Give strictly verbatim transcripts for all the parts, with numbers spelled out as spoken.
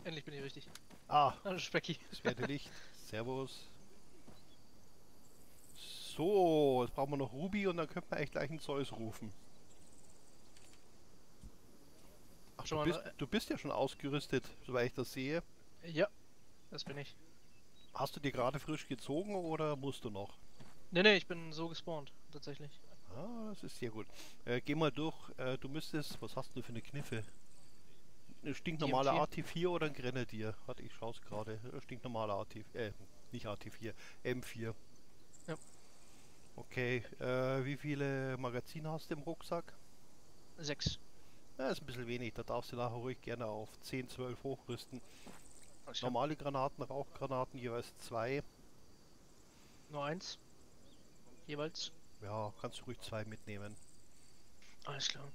endlich bin ich richtig. Ah, Hallo Specki. das werde Licht. Servus. So, jetzt brauchen wir noch Ruby und dann könnten wir eigentlich gleich einen Zeus rufen. Ach, Schon du mal bist, ne- du bist ja schon ausgerüstet, soweit ich das sehe. Ja, das bin ich. Hast du dir gerade frisch gezogen oder musst du noch? Ne, ne, ich bin so gespawnt, tatsächlich. Ah, das ist sehr gut. Äh, geh mal durch. Äh, du müsstest, was hast du für eine Kniffe? Eine Die M stinknormale vier. A T vier oder ein Grenadier? Warte, ich schaue es gerade. Äh, Stinknormale A T vier, äh, nicht A T vier, M vier. Ja, Okay, äh, wie viele Magazine hast du im Rucksack? sechs. Ja, ist ein bisschen wenig, da darfst du nachher ruhig gerne auf zehn, zwölf hochrüsten. Alles klar. Normale Granaten, Rauchgranaten jeweils zwei. Nur eins. Jeweils. Ja, kannst du ruhig zwei mitnehmen. Alles klar.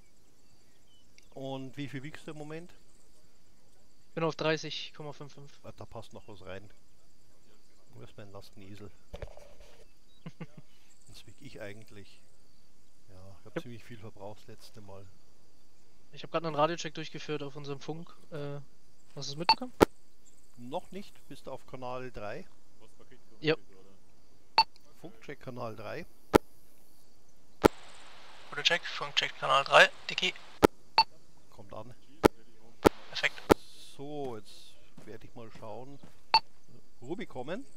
Und wie viel wiegst du im Moment? Bin auf dreißig Komma fünfundfünfzig. Ah, da passt noch was rein. Wo ist mein Lastenesel? Das wieg ich eigentlich. Ja, ich habe Ja. ziemlich viel verbraucht das letzte Mal. Ich habe gerade einen Radiocheck durchgeführt auf unserem Funk. Äh, hast du es mitbekommen? Noch nicht, bist du auf Kanal drei. Ja. Funkcheck Kanal drei. Radiocheck, Funkcheck, Kanal drei. Dicky. Kommt an. Perfekt. So, jetzt werde ich mal schauen. Ruby kommen.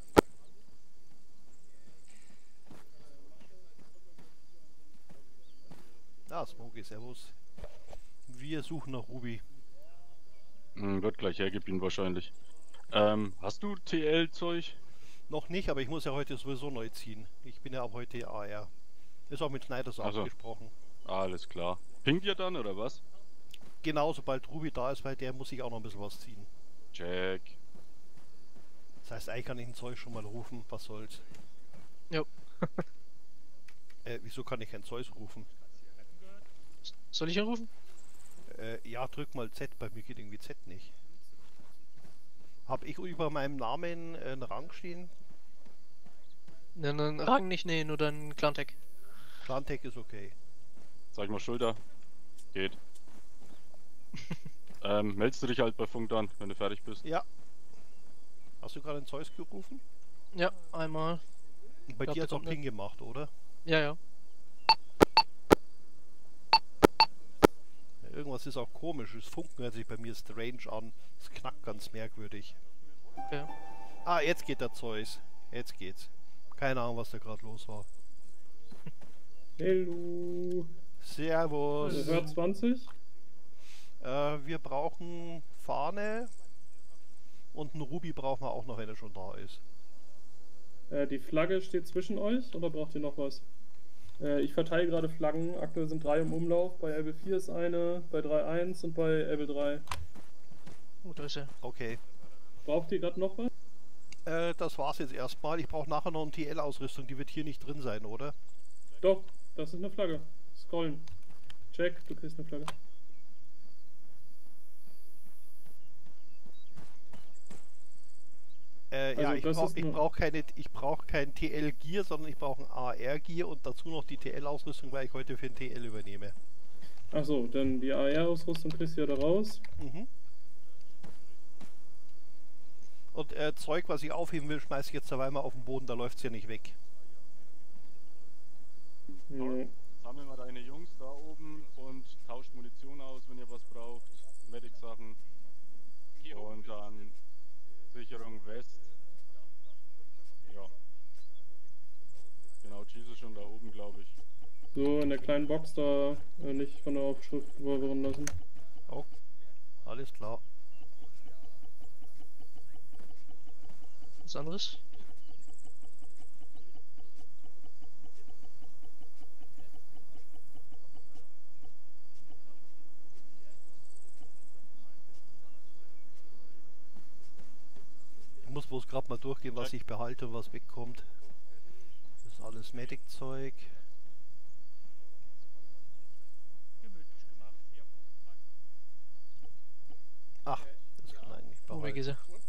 Ah, Smokey, servus. Wir suchen nach Ruby. Hm, wird gleich hergeben wahrscheinlich. Ähm, hast du T L-Zeug? Noch nicht, aber ich muss ja heute sowieso neu ziehen. Ich bin ja ab heute A R. Ist auch mit Schneider so Ach so. abgesprochen. Alles klar. Pinkt ihr dann oder was? Genau, sobald Ruby da ist, weil der muss ich auch noch ein bisschen was ziehen. Check. Das heißt, eigentlich kann ich ein Zeug schon mal rufen. Was soll's? Jo. Äh, wieso kann ich kein Zeus rufen? Soll ich ihn rufen? Äh, ja, drück mal Z, bei mir geht irgendwie Z nicht. Hab ich über meinem Namen äh, einen Rang stehen? Ne, ne, Rang nicht, nee, nur dein Clan-Tag. Plantec ist okay. Sag ich mal Schulter. Geht. ähm, meldest du dich halt bei Funk dann, wenn du fertig bist. Ja. Hast du gerade einen Zeus gerufen? Ja, einmal. Und bei Glaub, dir der hat's auch kommt Ping gemacht, oder? Ja, ja. Ja, irgendwas ist auch komisch. Das Funken hört sich bei mir strange an. Es knackt ganz merkwürdig. Okay. Ah, jetzt geht der Zeus. Jetzt geht's. Keine Ahnung, was da gerade los war. Hello. Servus. Also hört zwanzig. Äh, wir brauchen Fahne. Und einen Ruby brauchen wir auch noch, wenn er schon da ist. Äh, die Flagge steht zwischen euch oder braucht ihr noch was? Äh, ich verteile gerade Flaggen. Aktuell sind drei im Umlauf. Bei L B vier ist eine, bei drei Punkt eins und bei L B drei. Oh, da ist er. Okay. Braucht ihr gerade noch was? Äh, das war's jetzt erstmal. Ich brauche nachher noch eine T L-Ausrüstung. Die wird hier nicht drin sein, oder? Doch, das ist eine Flagge. Scrollen. Check, du kriegst eine Flagge. Äh, Also ja, ich das brauche ist ich nur- brauch keine, ich brauch kein T L-Gear, sondern ich brauche ein A R-Gear und dazu noch die T L-Ausrüstung, weil ich heute für ein T L übernehme. Achso, dann die A R-Ausrüstung kriegst du ja da raus. Mhm. Und äh, Zeug, was ich aufheben will, schmeiße ich jetzt dabei mal auf den Boden, da läuft es ja nicht weg. Ja. Sammel mal deine Jungs da oben und tauscht Munition aus, wenn ihr was braucht. Medic-Sachen. Und dann Sicherung West. Ja. Genau, Cheese ist schon da oben, glaube ich. So, in der kleinen Box da äh, nicht von der Aufschrift verwirren lassen. Oh, alles klar. Was anderes? Ich muss bloß gerade mal durchgehen, was ich behalte und was wegkommt. Das ist alles Medic-Zeug. Ach, das kann eigentlich Oh, weg ist behalten. er.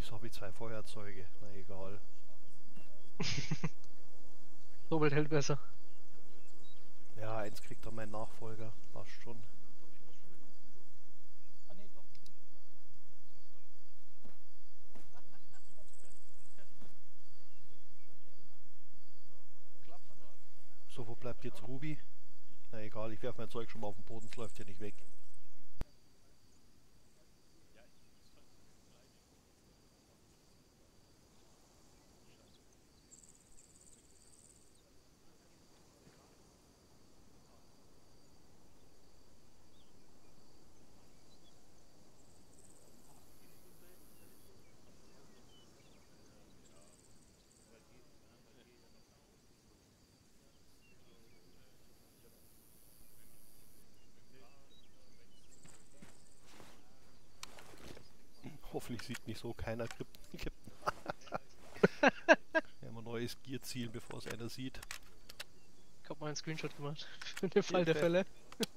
Wieso habe ich zwei Feuerzeuge? Na egal. Robert hält besser. Ja, eins kriegt dann mein Nachfolger. Passt schon. So, wo bleibt jetzt Ruby? Na egal, ich werfe mein Zeug schon mal auf den Boden, es läuft ja nicht weg. Hoffentlich sieht mich so keiner Krypten. Wir haben ein neues Gear-Ziel, bevor es einer sieht. Ich hab mal einen Screenshot gemacht. Für den Fall der Fälle.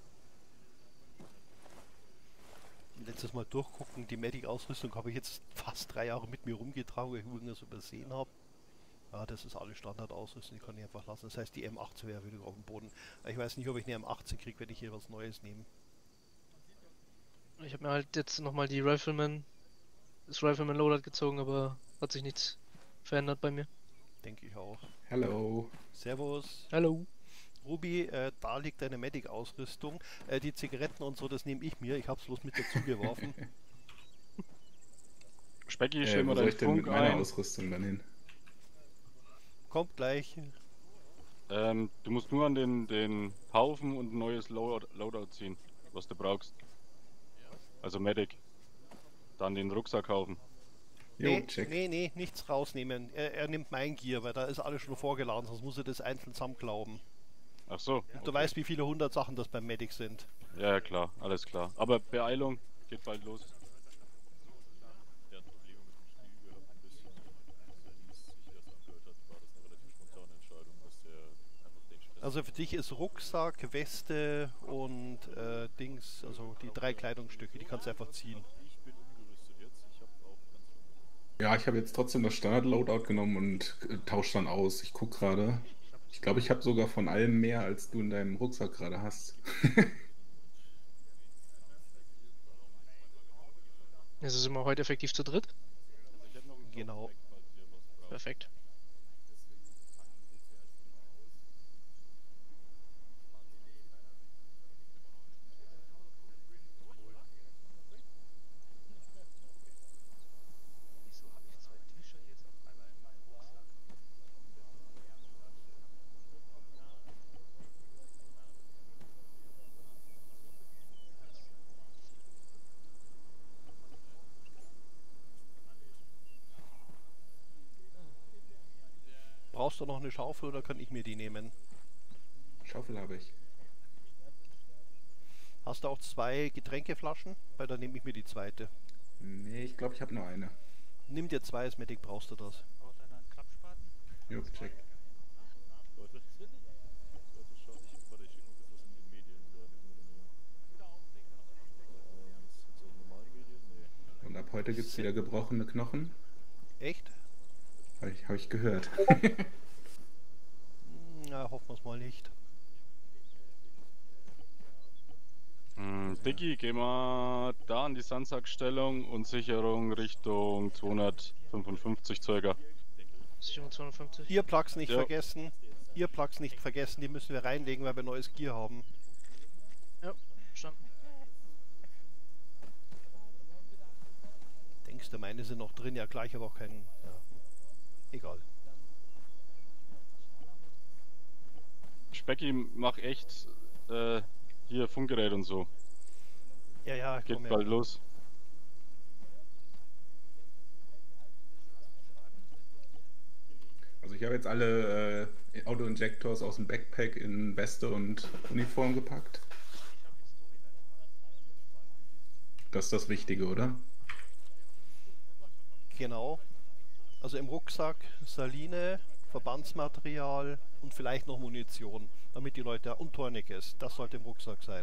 Letztes Mal durchgucken, die Medic-Ausrüstung habe ich jetzt fast drei Jahre mit mir rumgetragen, weil ich irgendwas übersehen habe. Ja, das ist alles Standardausrüstung, die kann ich einfach lassen. Das heißt, die M achtzehn wäre wieder auf dem Boden. Ich weiß nicht, ob ich eine M achtzehn kriege, wenn ich hier was Neues nehme. Ich habe mir halt jetzt nochmal die Rifleman, das Rifleman Loadout gezogen, aber hat sich nichts verändert bei mir. Denke ich auch. Hallo. Servus. Hallo. Ruby, äh, da liegt deine Medic-Ausrüstung. Äh, die Zigaretten und so, das nehme ich mir. Ich hab's bloß mit dazu geworfen. Specki, Äh, stell wo mal soll deinen ich denn mit Funk meiner ein. Ausrüstung dann hin? Kommt gleich. Ähm, du musst nur an den, den Haufen und ein neues Loadout, Loadout ziehen, was du brauchst. Also Medic. Dann den Rucksack kaufen. Jo, Nee, check. nee, nee, nichts rausnehmen. Er, er nimmt mein Gear, weil da ist alles schon vorgeladen, sonst muss er das einzeln zusammenklauben. Ach so. Und du okay. weißt, wie viele hundert Sachen das beim Medic sind. Ja, ja, klar, alles klar. Aber Beeilung, geht bald los. Der hat Probleme mit dem Spiel gehabt, ein bisschen. Wie es sich das angehört hat, war das eine relativ spontane Entscheidung, dass der einfach den Stress. Also für dich ist Rucksack, Weste und äh, Dings, also die drei Kleidungsstücke, die kannst du einfach ziehen. Ich bin umgerüstet jetzt. Ich habe auch ganz viel. Ja, ich habe jetzt trotzdem das Standard-Loadout genommen und äh, tausche dann aus. Ich guck gerade. Ich glaube, ich habe sogar von allem mehr, als du in deinem Rucksack gerade hast. Also sind wir heute effektiv zu dritt? Ich hätte noch einen Genau. Weg, falls ihr was braucht. Perfekt. Wieso habe ich zwei Tücher jetzt auf einmal in meinem Rucksack? Brauchst du noch eine Schaufel oder kann ich mir die nehmen? Schaufel habe ich. Hast du auch zwei Getränkeflaschen? Weil dann nehme ich mir die zweite. Nee, ich glaube, ich habe nur eine. Nimm dir zwei, als Medic brauchst du das. Braucht einer einen Klappspaten? Jo, check. Leute, Leute, schau, ich, warte, ich schicke mal kurz was in den Medien gerade. Ähm, sind so normalen Medien? Nee. Und ab heute gibt es wieder gebrochene Knochen. Echt? Habe ich, hab ich gehört. Na, hoffen wir es mal nicht. Hm, Dicky, geh mal da an die Sandsackstellung und Sicherung Richtung zweihundertfünfundfünfzig circa. Sicherung zweihundertfünfzig. Ihr Plugs nicht Ja. vergessen. Ihr Plugs nicht vergessen, die müssen wir reinlegen, weil wir neues Gear haben. Ja, verstanden. Denkst du, meine sind noch drin? Ja klar, ich habe auch keinen... Ja. Egal. Specki, mach echt äh, hier Funkgerät und so. Ja, ja, Geht komm her. bald los. Also ich habe jetzt alle äh, Auto-Injectors aus dem Backpack in Weste und Uniform gepackt. Das ist das Wichtige, oder? Genau. Also im Rucksack Saline, Verbandsmaterial und vielleicht noch Munition, damit die Leute... Und Tourniquets, das sollte im Rucksack sein.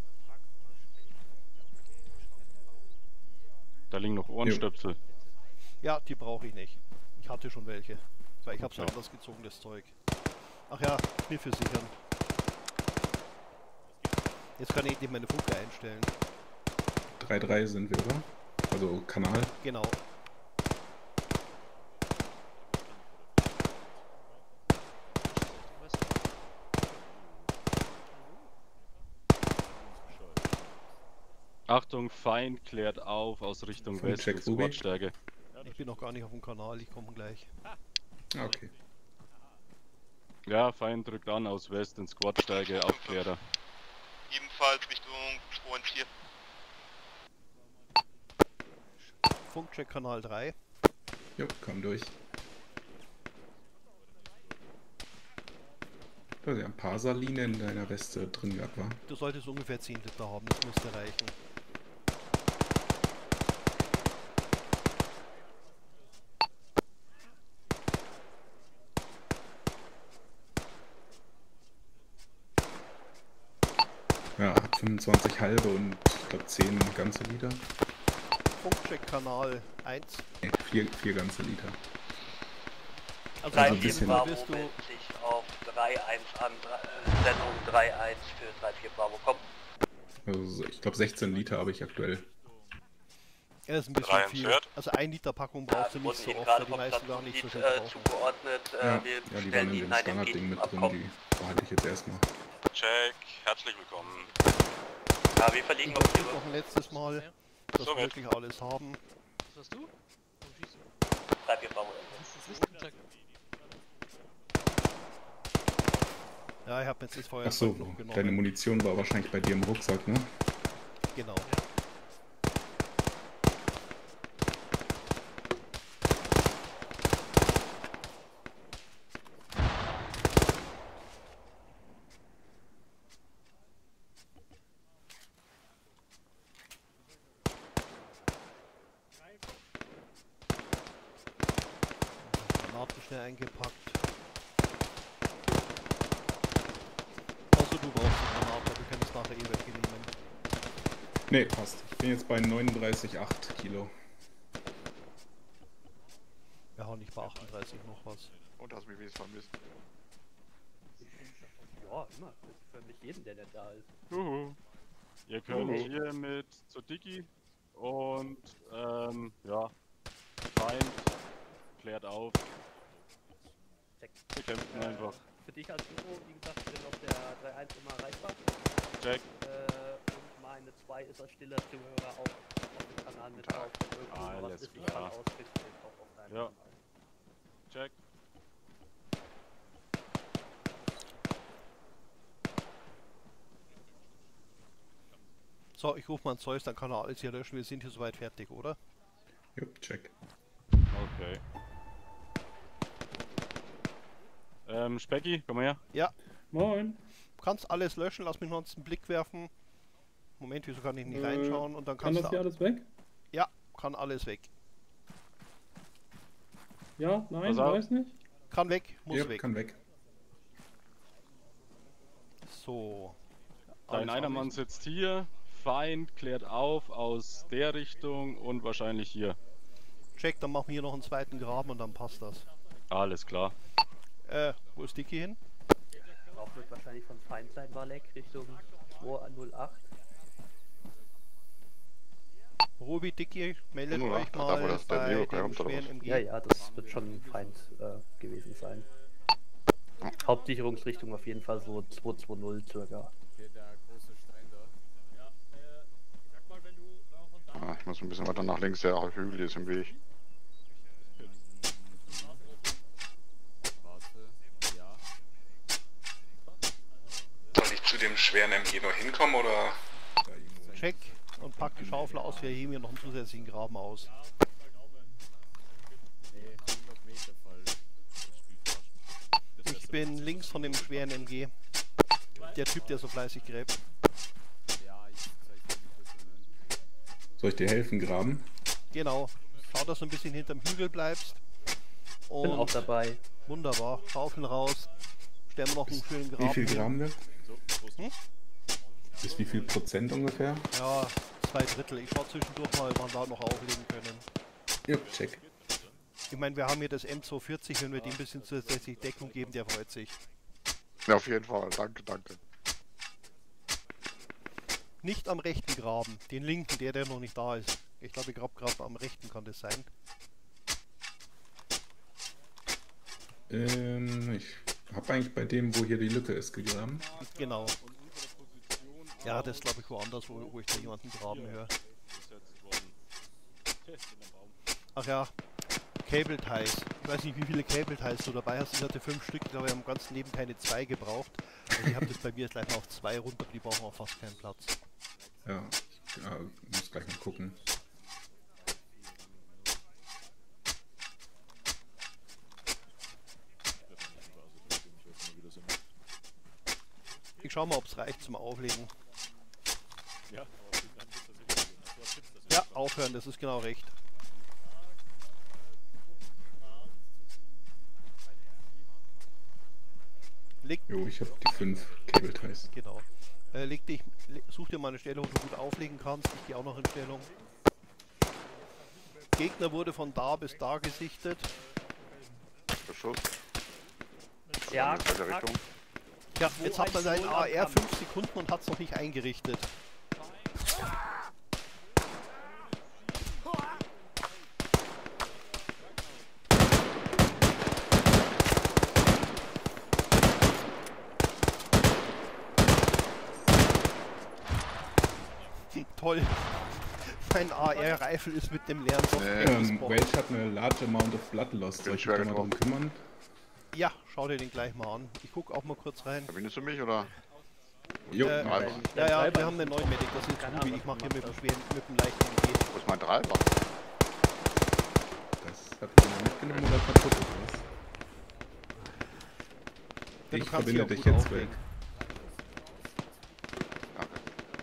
Da liegen noch Ohrenstöpsel. Ja, die brauche ich nicht. Ich hatte schon welche. Weil ich habe so anders gezogen, das Zeug. Ach ja, Kniffe sichern. Jetzt kann ich endlich meine Funke einstellen. drei drei sind wir, oder? Also Kanal. Genau. Achtung, Feind klärt auf aus Richtung Von West Jack mit Ruby. Squadstärke. Ich bin noch gar nicht auf dem Kanal, ich komme gleich. Ah, okay. Ja, Feind drückt an aus West in Squadstärke, Aufklärer. Ebenfalls Richtung zwei vier. Funkcheck Kanal drei. Jo, komm durch. Du hast ja ein paar Saline in deiner Weste drin gehabt, wa? Du solltest ungefähr zehn Liter haben, das müsste reichen. Ja, hat fünfundzwanzig halbe und ich glaube zehn ganze Liter. Funkcheck Kanal eins. Ne, vier, vier ganze Liter. Also Also ein in bisschen- dem Fall wirst du meldet sich auf drei eins an, drei- Sendung drei eins für drei vier Bravo, komm. Also ich glaube sechzehn Liter habe ich aktuell. Ja, ist ein bisschen Drei viel. hört. Also ein Liter Packung Ja, brauchst du wir nicht wurden so eben oft, gerade weil die vom meisten gar nicht so viel Stadtgebiet äh, brauchen. zugeordnet. Äh, Ja, wir ja, die waren stellen in Ihnen dem ein Standardding Entgegen mit ab, drin, komm. die behalte ich jetzt erstmal. Check, herzlich willkommen. Ja, wir verlegen Ich auf die versuche noch ein letztes Mal, dass So wir wird. wirklich alles haben. Was hast du? Wo schießt du? drei vier Bravo. Das ist Lichtkontakt. Ja, ich habe jetzt das Feuer Achso, noch genommen. deine Munition war wahrscheinlich bei dir im Rucksack, ne? Genau. Granaten schnell eingepackt. Außer du brauchst die Granaten, aber wir können es nachher eh wegnehmen. Ne, passt. Ich bin jetzt bei neununddreißig Komma acht Kilo. Wir hauen nicht bei achtunddreißig noch was. Und hast mich wenigstens vermisst. Ja, immer. Für mich jeden, der nicht da ist. Juhu. Ihr könnt Juhu. hier mit zur Dicky und ähm, ja, Feind klärt auf. Wir kämpfen Äh, einfach. Für dich als Info, wie gesagt, ich bin auf der drei eins immer erreichbar. Check. Äh, und meine zwei ist als stiller Zuhörer auch auf dem Kanal mit drauf. Wenn irgendwo mal Alles was ist, klar. dann auskriegst, steht auch auf deinem Ja. Kanal. Check. So, ich rufe mal an Zeus, dann kann er alles hier löschen. Wir sind hier soweit fertig, oder? Jupp, check. Okay. Ähm, Specky, komm mal her. Moin. Du kannst alles löschen, lass mich noch einen Blick werfen. Moment, wieso kann ich nicht Äh, reinschauen? Und dann Kann kannst das du... hier alles weg? Ja, kann alles weg. Ja, nein, Pass auf. weiß nicht. Kann weg, muss Jupp, weg. kann weg. So. Dein Alles einer Mann anwesend. sitzt hier. Feind klärt auf aus der Richtung und wahrscheinlich hier. Check, dann machen wir hier noch einen zweiten Graben und dann passt das. Alles klar. Äh, wo ist Dicky hin? Auch wird wahrscheinlich von Feind sein, Walek, Richtung zwei null acht. Robi, Dicky, meldet null acht, euch da, mal wo das bei bei Neo dem kommt, oder schweren was? M G. Ja, ja, das wird schon Feind äh, gewesen sein. Hauptsicherungsrichtung auf jeden Fall so zwei zwei null circa. Ah, ich muss ein bisschen weiter nach links, der Hügel ist im Weg. Soll ich zu dem schweren M G noch hinkommen oder? Check und pack die Schaufel aus. Wir heben hier noch einen zusätzlichen Graben aus. Ich bin links von dem schweren M G. Der Typ, der so fleißig gräbt. Soll ich dir helfen, graben? Genau. Schau, dass du ein bisschen hinterm Hügel bleibst. Bin auch Und dabei. wunderbar. Schaufeln raus. Stellen wir noch einen schönen Graben. Wie viel hin. graben wir? Hm? Bis wie viel Prozent ungefähr? Ja, zwei Drittel. Ich schau zwischendurch mal, wann wir da noch auflegen können. Jupp, check. Ich meine, wir haben hier das M zweihundertvierzig, wenn wir dem ein bisschen zusätzlich Deckung geben, der freut sich. Ja, auf jeden Fall. Danke, danke. Nicht am rechten Graben, den linken, der, der noch nicht da ist. Ich glaube, ich glaube gerade am rechten kann das sein. Ähm, ich habe eigentlich bei dem, wo hier die Lücke ist, gegraben. Genau. Ja, das glaube ich woanders, wo, wo ich da jemanden graben höre. Ach ja, Cable Ties. Ich weiß nicht, wie viele Cable Ties du dabei hast. Ich hatte fünf Stück, ich glaube, wir haben am ganzen Leben keine zwei gebraucht. Also ich habe das bei mir gleich mal auf zwei runter, aber die brauchen auch fast keinen Platz. Ja, ich ja, muss gleich mal gucken. Ich schau mal, ob es reicht zum Auflegen. Ja, aber dann ist das sicher. Du hast Tipps, das Ja, aufhören, das ist genau recht. Leg, Jo, ich habe die fünf Cable Ties. genau. Äh, leg dich, le, such dir mal eine Stelle, wo du gut auflegen kannst. Ich gehe auch noch in Stellung. Gegner wurde von da bis da gesichtet. Beschuss. Ja, In welche zack. Richtung? Ja, Wo jetzt hat man ein seinen Sohn A R am fünf Sekunden und hat es noch nicht eingerichtet. Toll. Mein A R-Reifel ist mit dem leeren Software Ähm, gesprochen. Rage hat eine large amount of blood loss. Soll Bin ich schwer mich da mal drum getroffen. kümmern? Ja, schau dir den gleich mal an. Ich guck auch mal kurz rein. Verbindest du mich oder? Jo, Äh, Treiber. Ja, ja, Treiber wir haben einen neuen Medic, das ist Keine Ruby. Ahnung, Ich mache was hier mit dem macht schweren, mit dem leichten M G. Wo ist mein Treiber? das hat jemand mitgenommen oder kaputt oder was? Ja, du Ich kannst verbinde hier auch dich gut jetzt auflegen. weg. Danke.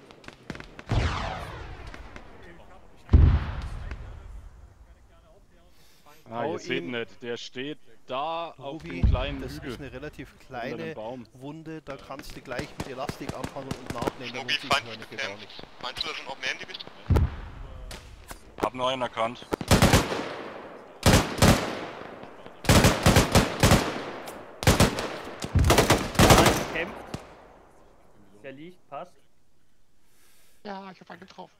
Ah, Hau ihr seht ihm- nicht, der steht da auf Ruby, dem kleinen das Hügel. ist eine relativ Unter kleine dem Baum. Wunde, da kannst du gleich mit Elastik anfangen und nachnehmen. Schnucki, dann Feind lohnt sich bekämpft. gar nicht. Meinst du, da sind auch mehr in die Richtung? Hab nur einen erkannt. Ja, kämpft. Der liegt, passt. Ja, ich hab einen getroffen.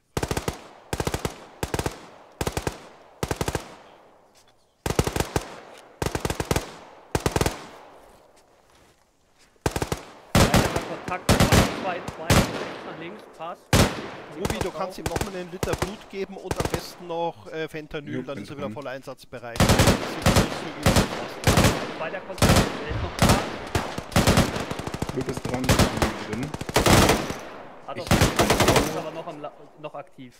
Weiterer Kontakt, zwei, zwei, rechts nach links, passt. Ruby, du kannst ihm noch mal einen Liter Blut geben und am besten noch äh, Fentanyl, Jo, dann ist er wieder Fentanyl. voll einsatzbereit. Das sieht großzügig aus. Zweiter Kontakt, der ist noch da. Blut ist dran, ich bin drin. Hat Ich- auch ist aber noch, am, La- noch aktiv.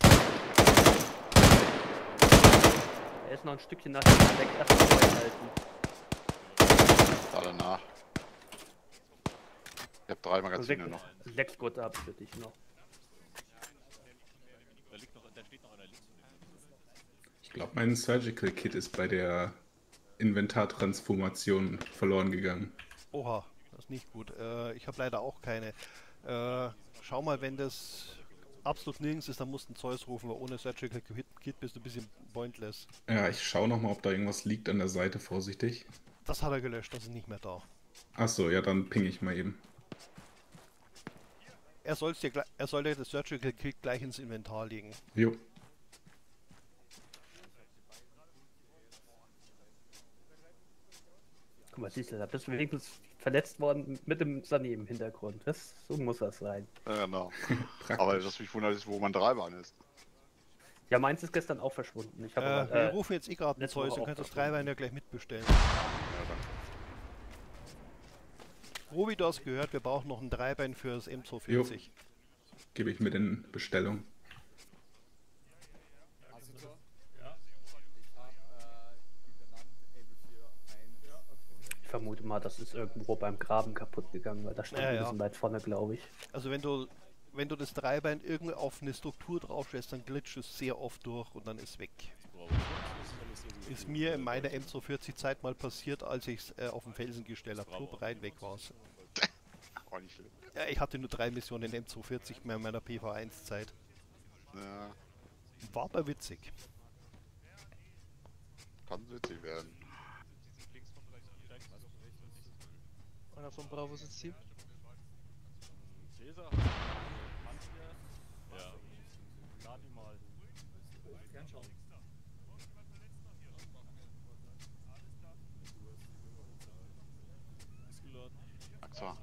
Er ist noch ein Stückchen nach hinten weg, erstmal halten. Da danach. Ich hab drei Magazine noch. Sechs gut ab für dich noch. Da liegt noch, da steht noch einer links von dem. Ich glaube, mein Surgical Kit ist bei der Inventartransformation verloren gegangen. Oha, das ist nicht gut. Äh, ich habe leider auch keine. Äh, schau mal, wenn das absolut nirgends ist, dann musst du einen Zeus rufen, weil ohne Surgical Kit bist du ein bisschen pointless. Ja, ich schaue nochmal, ob da irgendwas liegt an der Seite, vorsichtig. Das hat er gelöscht, das ist nicht mehr da. Achso, ja, dann ping ich mal eben. Er, soll's dir, gle- er soll dir das Surgical Kit gleich ins Inventar legen. Jo. Guck mal, siehst du, da bist du wenigstens verletzt worden mit dem Sani im Hintergrund. Das, so muss das sein. Ja, genau. Praktisch. Aber was mich wundert ist, wo mein Dreibahn ist. Ja, meins ist gestern auch verschwunden. Ich Äh, habe wir äh, rufen jetzt eh gerade einen letzte Zeus, Woche du auch kannst das verschwunden. Dreibein ja gleich mitbestellen. Ja, danke. Ruby, du hast gehört, wir brauchen noch ein Dreibein für das M zweihundertvierzig. Gebe ich mit in Bestellung. ich vermute mal, das ist irgendwo beim Graben kaputt gegangen, weil da stand Ja, ein ja. bisschen weit vorne, glaube ich. Also wenn du wenn du das Dreibein irgendwie auf eine Struktur draufstellst, dann glitscht es sehr oft durch und dann ist weg. Ist mir in meiner M zweihundertvierzig Zeit mal passiert, als ich es äh, auf dem Felsen gestellt habe. Klub rein, weg war's. Auch nicht schlimm. Ja, ich hatte nur drei Missionen in M zweihundertvierzig mehr in meiner P V eins Zeit. Ja, War aber witzig. kann witzig werden. Einer von Bravo sitzt hier. Cäsar, kannst du Ja. lad ihn mal. Fernschauen. Ist geladen. Axor.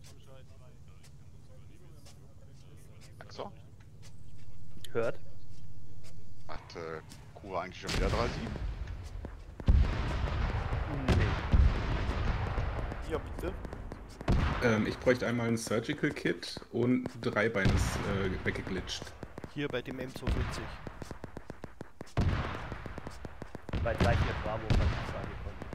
Axor? Hört? Hat äh, Kura eigentlich schon wieder drei sieben? Nee. Ja, bitte. Ähm, ich bräuchte einmal ein Surgical Kit und Dreibein ist äh, weggeglitscht. Hier bei dem M zweihundertvierzig. Bei gleich mit Bravo kann ich sagen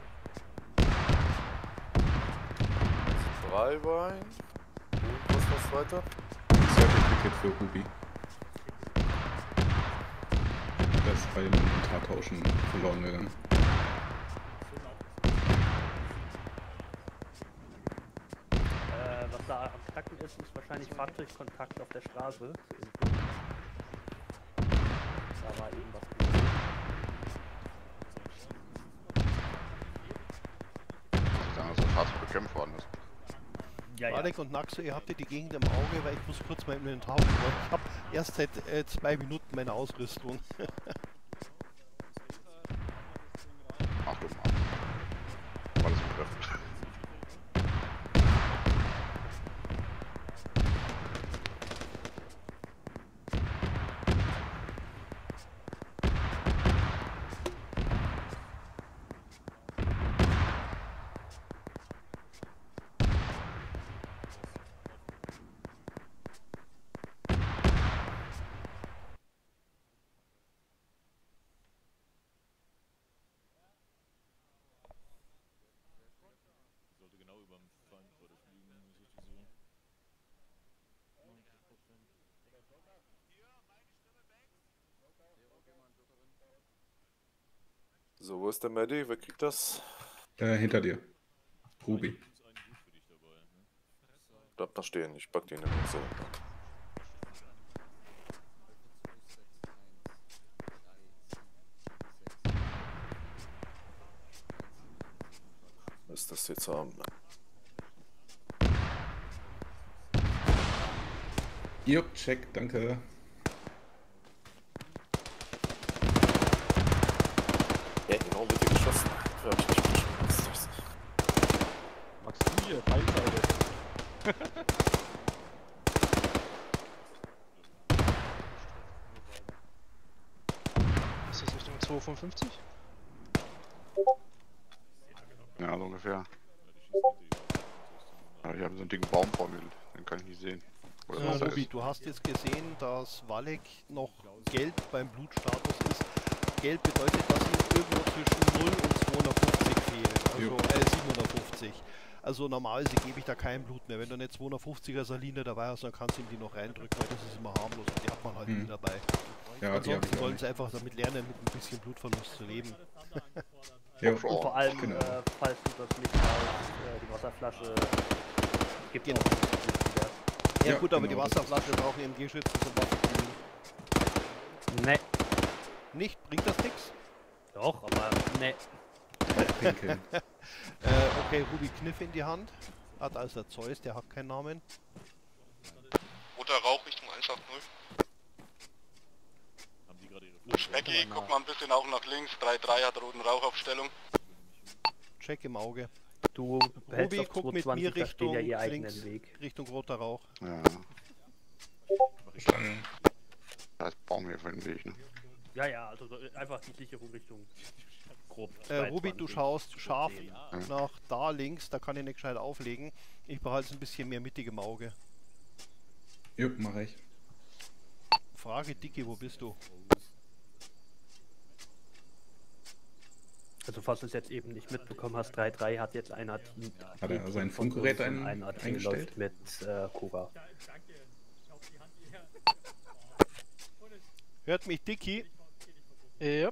können. Dreibein. Und was war's weiter? Surgical Kit für Ruby. Das ist beim Inventartauschen verloren gegangen. Äh, was da am Knacken ist, ist wahrscheinlich Fahrzeugkontakt auf der Straße. Da war eben was. Ich sagen, dass das Fahrzeug bekämpft worden ist. Ja, ja. Alec und Naxo, ihr habt ja die Gegend im Auge, weil ich muss kurz mein Inventar aufräumen. Ich habe erst seit äh, zwei Minuten meine Ausrüstung. Ach du mal. War das betreffend? Sollte genau über dem Feind gerade fliegen, wenn ich richtig sehe. neunzig Prozent. So, wo ist der Medi? Wer kriegt das? Äh, hinter dir. Ruby. Ist eigentlich gut für dich dabei, ne? Bleibt noch stehen, ich pack den nämlich so. Was ist das jetzt haben? Jupp, check, danke. Ja, genau, bitte geschossen. Ja, hab ich nicht geschossen. Was ist das? Max, du hier, Beinseite. Ist das Richtung zweihundertfünfundfünfzig? Ja, so ungefähr. Ja, ich habe so einen dicken Baum vor mir, den kann ich nicht sehen. Oder Ja, was da Ruby, ist. du hast jetzt gesehen, dass Walek noch gelb beim Blutstatus ist. Gelb bedeutet, dass ihm irgendwo zwischen null und zweihundertfünfzig fehlt. Also Jo. äh, siebenhundertfünfzig. Also normalerweise gebe ich da kein Blut mehr. Wenn du eine zweihundertfünfziger Saline dabei hast, dann kannst du ihm die noch reindrücken, weil das ist immer harmlos und die hat man halt Hm. nie dabei. Ja, die hab Ansonsten ich auch sollen sie nicht. einfach damit lernen, mit ein bisschen Blutverlust zu leben. Jo. Und vor allem, genau. äh, falls du das nicht weißt, äh, die Wasserflasche gibt Genau. auch wieder. Ja, Ja, gut, aber genau, die das Wasserflasche ist auch im G-Schützen zum Waffenspielen. Ne, Nicht? Bringt das nichts? doch, aber ne. Pinkeln. Äh, okay, Ruby Kniff in die Hand. Hat also der Zeus, der hat keinen Namen. Roter Rauch Richtung eins acht null. Haben die gerade ihre Specky, guck mal ein bisschen auch nach links. drei drei hat roten Rauchaufstellung. Check im Auge. Du hältst Ruby, auf guck mit zweihundertzwanzig, mir da stehen ja Richtung ihr eigenen links, Weg. Richtung roter Rauch. Ja, Bis dann. da ist Baum hier für den Weg, ne? Ja, ja, also so, äh, einfach die Sicherung Richtung grob. Äh, Ruby, du zweiundzwanzig. schaust scharf zehn. nach da links, da kann ich nicht gescheit auflegen. Ich behalte es ein bisschen mehr mittig im Auge. Jupp, mach ich. Frage Dicky, wo bist du? Also falls du es jetzt eben nicht mitbekommen hast, drei drei hat jetzt ein A T. Hat er sein von uns Funkgerät und ein- ein A T eingestellt? läuft mit äh, Kura. Hört mich Dicky? Ja,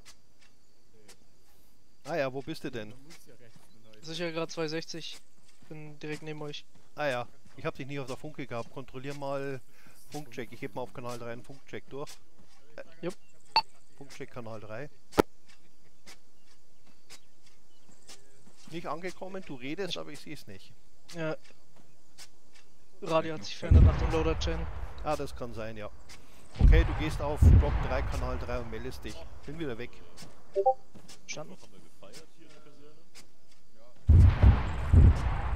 Ah ja, wo bist du denn? sicher gerade zweihundertsechzig. Bin direkt neben euch. Ah ja, ich habe dich nicht auf der Funke gehabt. Kontrollier mal Funkcheck. Ich heb mal auf Kanal drei einen Funkcheck durch. Äh, Jupp. Funkcheck Kanal drei. Nicht angekommen, du redest, aber ich sehe es nicht. Ja. Radio hat sich verändert nach dem Loader-Channel. Ah, das kann sein, ja. Okay, du gehst auf Block drei, Kanal drei und meldest dich. Bin wieder weg. Verstanden? Haben wir gefeiert hier in der Kaserne?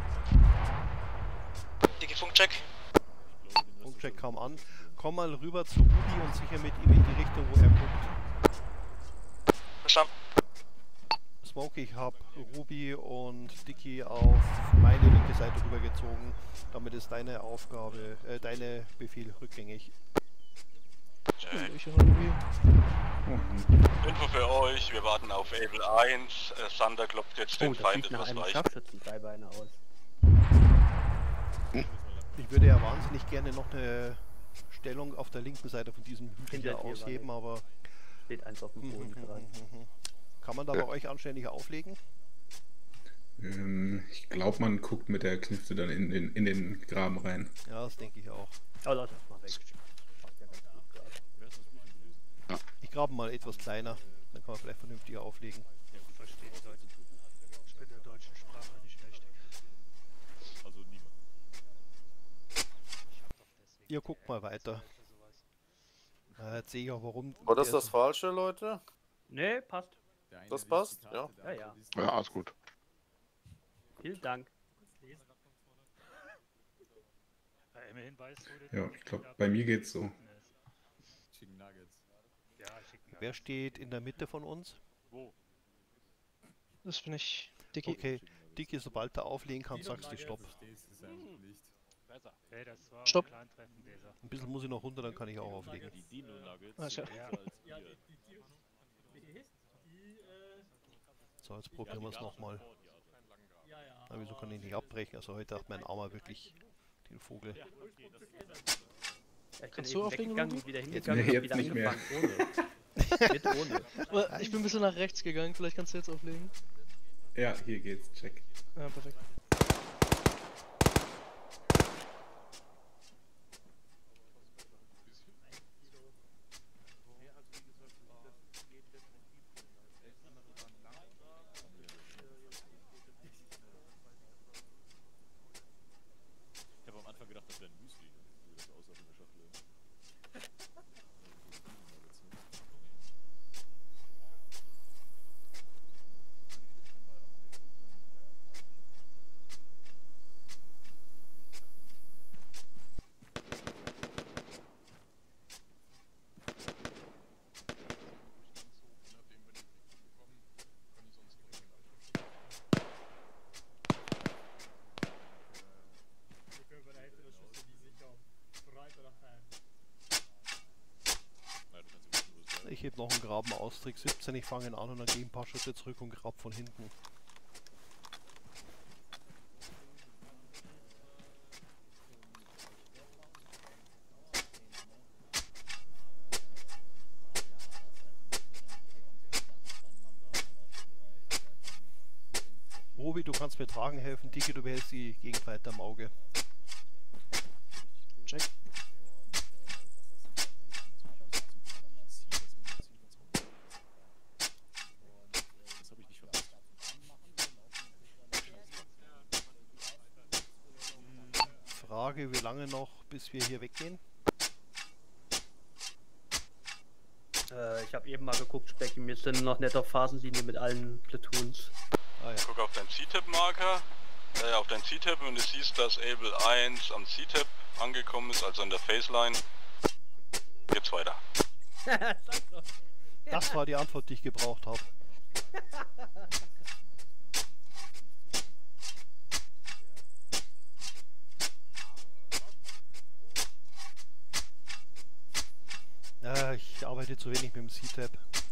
Dicke Funkcheck. Funkcheck kam an. Komm mal rüber zu Ruby und sicher mit ihm in die Richtung, wo er guckt. Verstanden. Smokey, ich habe Ruby und Dicky auf meine linke Seite rübergezogen. Damit ist deine Aufgabe, äh, deine Befehl rückgängig. Ich und Ruby. Info für euch, wir warten auf Able eins. Äh, Sander klopft jetzt Oh, den das Feind sieht nach etwas einem leicht. Scharfschützen-Dreibeiner aus. Ich würde ja wahnsinnig gerne noch eine Stellung auf der linken Seite von diesem Hügel Hinter hier dir, ausheben, aber Steht eins auf dem Boden gerade. kann man da bei euch anständig auflegen? Ähm, ich glaube, man guckt mit der Knifte dann in den, in den Graben rein. Ja, das denke ich auch. Oh, lass das mal weg. Passt ja ganz gut gerade. Wer ist das Bücher gelesen? Ich grabe mal etwas kleiner, dann kann man vielleicht vernünftiger auflegen. Ja, ich verstehe die Leute. Ich bin der deutschen Sprache nicht mächtig. Also niemand. Ihr guckt mal weiter. Äh, jetzt sehe ich auch warum. War das der das Falsche, Leute? Nee, passt. Das passt? Ja. Ja, ja. Ja, alles gut. Vielen Dank. Ja, immerhin weißt du, Ja, ich glaube, bei mir geht's so. Chicken Nuggets. Ja, schicken. Wer steht in der Mitte von uns? Wo? Das bin ich. Dicky. Okay, Dicky, sobald du auflegen kannst, sagst du Stopp. Besser. Hey, das war Stopp. ein Kleintreffen, dieser. Ein bisschen muss ich noch runter, dann kann ich auch auflegen. Die Dino Nuggets Ah, sind ja. besser als Bier. So, jetzt probieren wir es nochmal. Na, wieso kann ich nicht abbrechen? Also heute hat mein Armer wirklich den Vogel. Ja, ich bin Kannst eben du auflegen, weggegangen Ruby? und wieder Jetzt- hingegangen nee, und jetzt wieder nicht mehr. angefangen ohne. Mit ohne. Aber ich bin ein bisschen nach rechts gegangen, vielleicht kannst du jetzt auflegen. Ja, hier geht's. Check. Ja, perfekt. Ich habe am Anfang gedacht, das wäre ein Müsli. Wie das aussah in der Schachtel. Ich heb noch einen Graben aus, Trick siebzehn, ich fange ihn an und dann gehe ich ein paar Schritte zurück und grab von hinten. Robi, du kannst mir tragen helfen, Dicke, du behältst die Gegend weiter im Auge. Check. Das habe ich nicht verpasst. Frage, wie lange noch, bis wir hier weggehen? Äh, ich habe eben mal geguckt, Specky, wir sind noch nicht auf Phasenlinie mit allen Platoons. Ah ja. Guck auf deinen C-Tab-Marker, äh, auf deinen C-Tab, und du siehst, dass Able eins am C-Tab angekommen ist, also an der Faceline. Jetzt weiter. Das war die Antwort, die ich gebraucht habe. Äh, ich arbeite zu wenig mit dem C-Tab.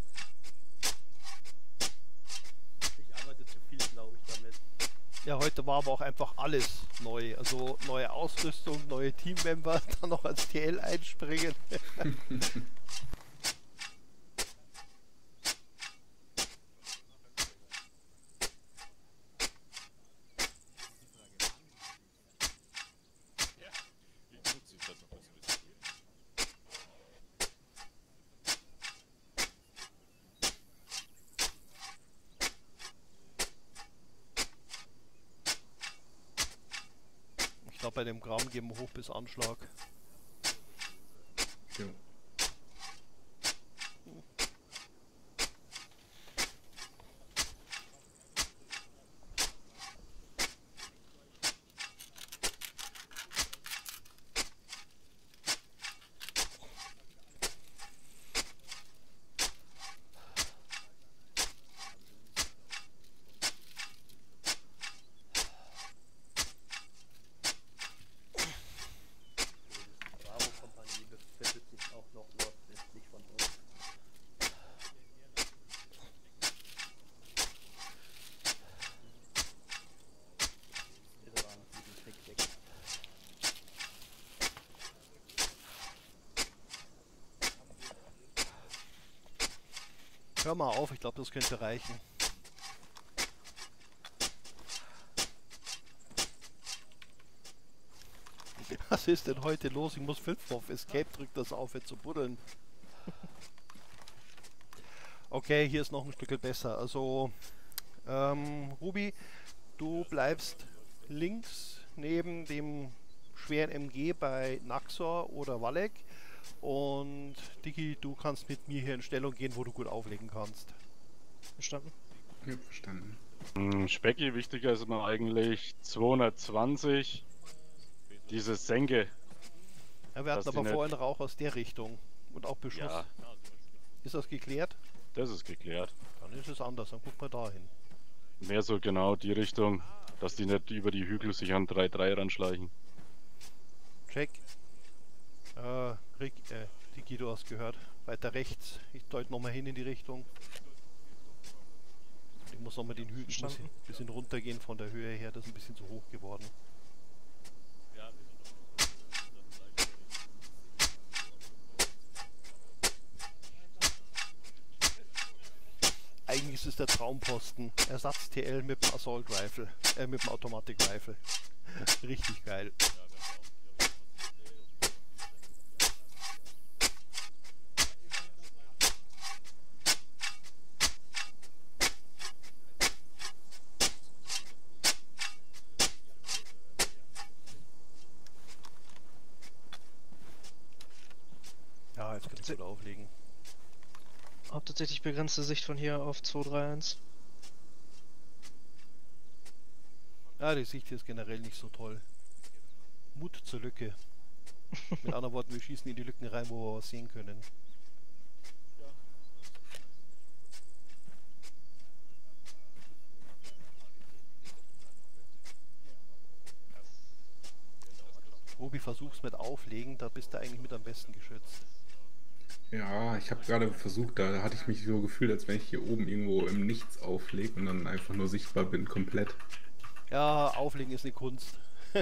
Ich arbeite zu viel, glaube ich, damit. Ja, heute war aber auch einfach alles neu. Also neue Ausrüstung, neue Teammember, dann noch als T L einspringen. Wie nutze ich das noch ein bisschen? bei dem Graben gehen wir hoch bis Anschlag. Jo. Bravo-Kompanie befindet sich auch noch nordwestlich von uns. Silberrang sieben sechs sechs. Hör mal auf, ich glaube, das könnte reichen. Was ist denn heute los? Ich muss fünf auf Escape drücken, das aufhört zu buddeln. Okay, hier ist noch ein Stück besser. Also, ähm, Ruby, du bleibst links neben dem schweren M G bei Naxor oder Walek. Und Dicky, du kannst mit mir hier in Stellung gehen, wo du gut auflegen kannst. Verstanden? Ja, verstanden. Hm, Specki, wichtiger ist immer eigentlich zweihundertzwanzig. Diese Senke. Ja, wir hatten dass aber die vorhin nicht- Rauch aus der Richtung. Und auch Beschuss. Ja, Ist das geklärt? das ist geklärt. Dann ist es anders, dann guck mal dahin. Mehr so genau die Richtung, dass die nicht über die Hügel sich an drei drei ranschleichen. Check. Äh, Rick, äh, Dicky, du hast gehört. Weiter rechts. Ich deute nochmal hin in die Richtung. Ich muss nochmal den Hügel ein bisschen, bisschen runtergehen von der Höhe her. Das ist ein bisschen zu hoch geworden. Eigentlich ist es der Traumposten. Ersatz-T L mit dem Assault Rifle. Äh, mit dem Automatic Rifle. Richtig geil. Ja, jetzt kannst du gut auflegen. Hab tatsächlich begrenzte Sicht von hier auf zwei drei eins. Ja, die Sicht hier ist generell nicht so toll. Mut zur Lücke. Mit anderen Worten, wir schießen in die Lücken rein, wo wir was sehen können. Obi, versuch's mit Auflegen, da bist du eigentlich mit am besten geschützt. Ja, ich habe gerade versucht, da hatte ich mich so gefühlt, als wenn ich hier oben irgendwo im Nichts auflege und dann einfach nur sichtbar bin, komplett. Ja, Auflegen ist eine Kunst.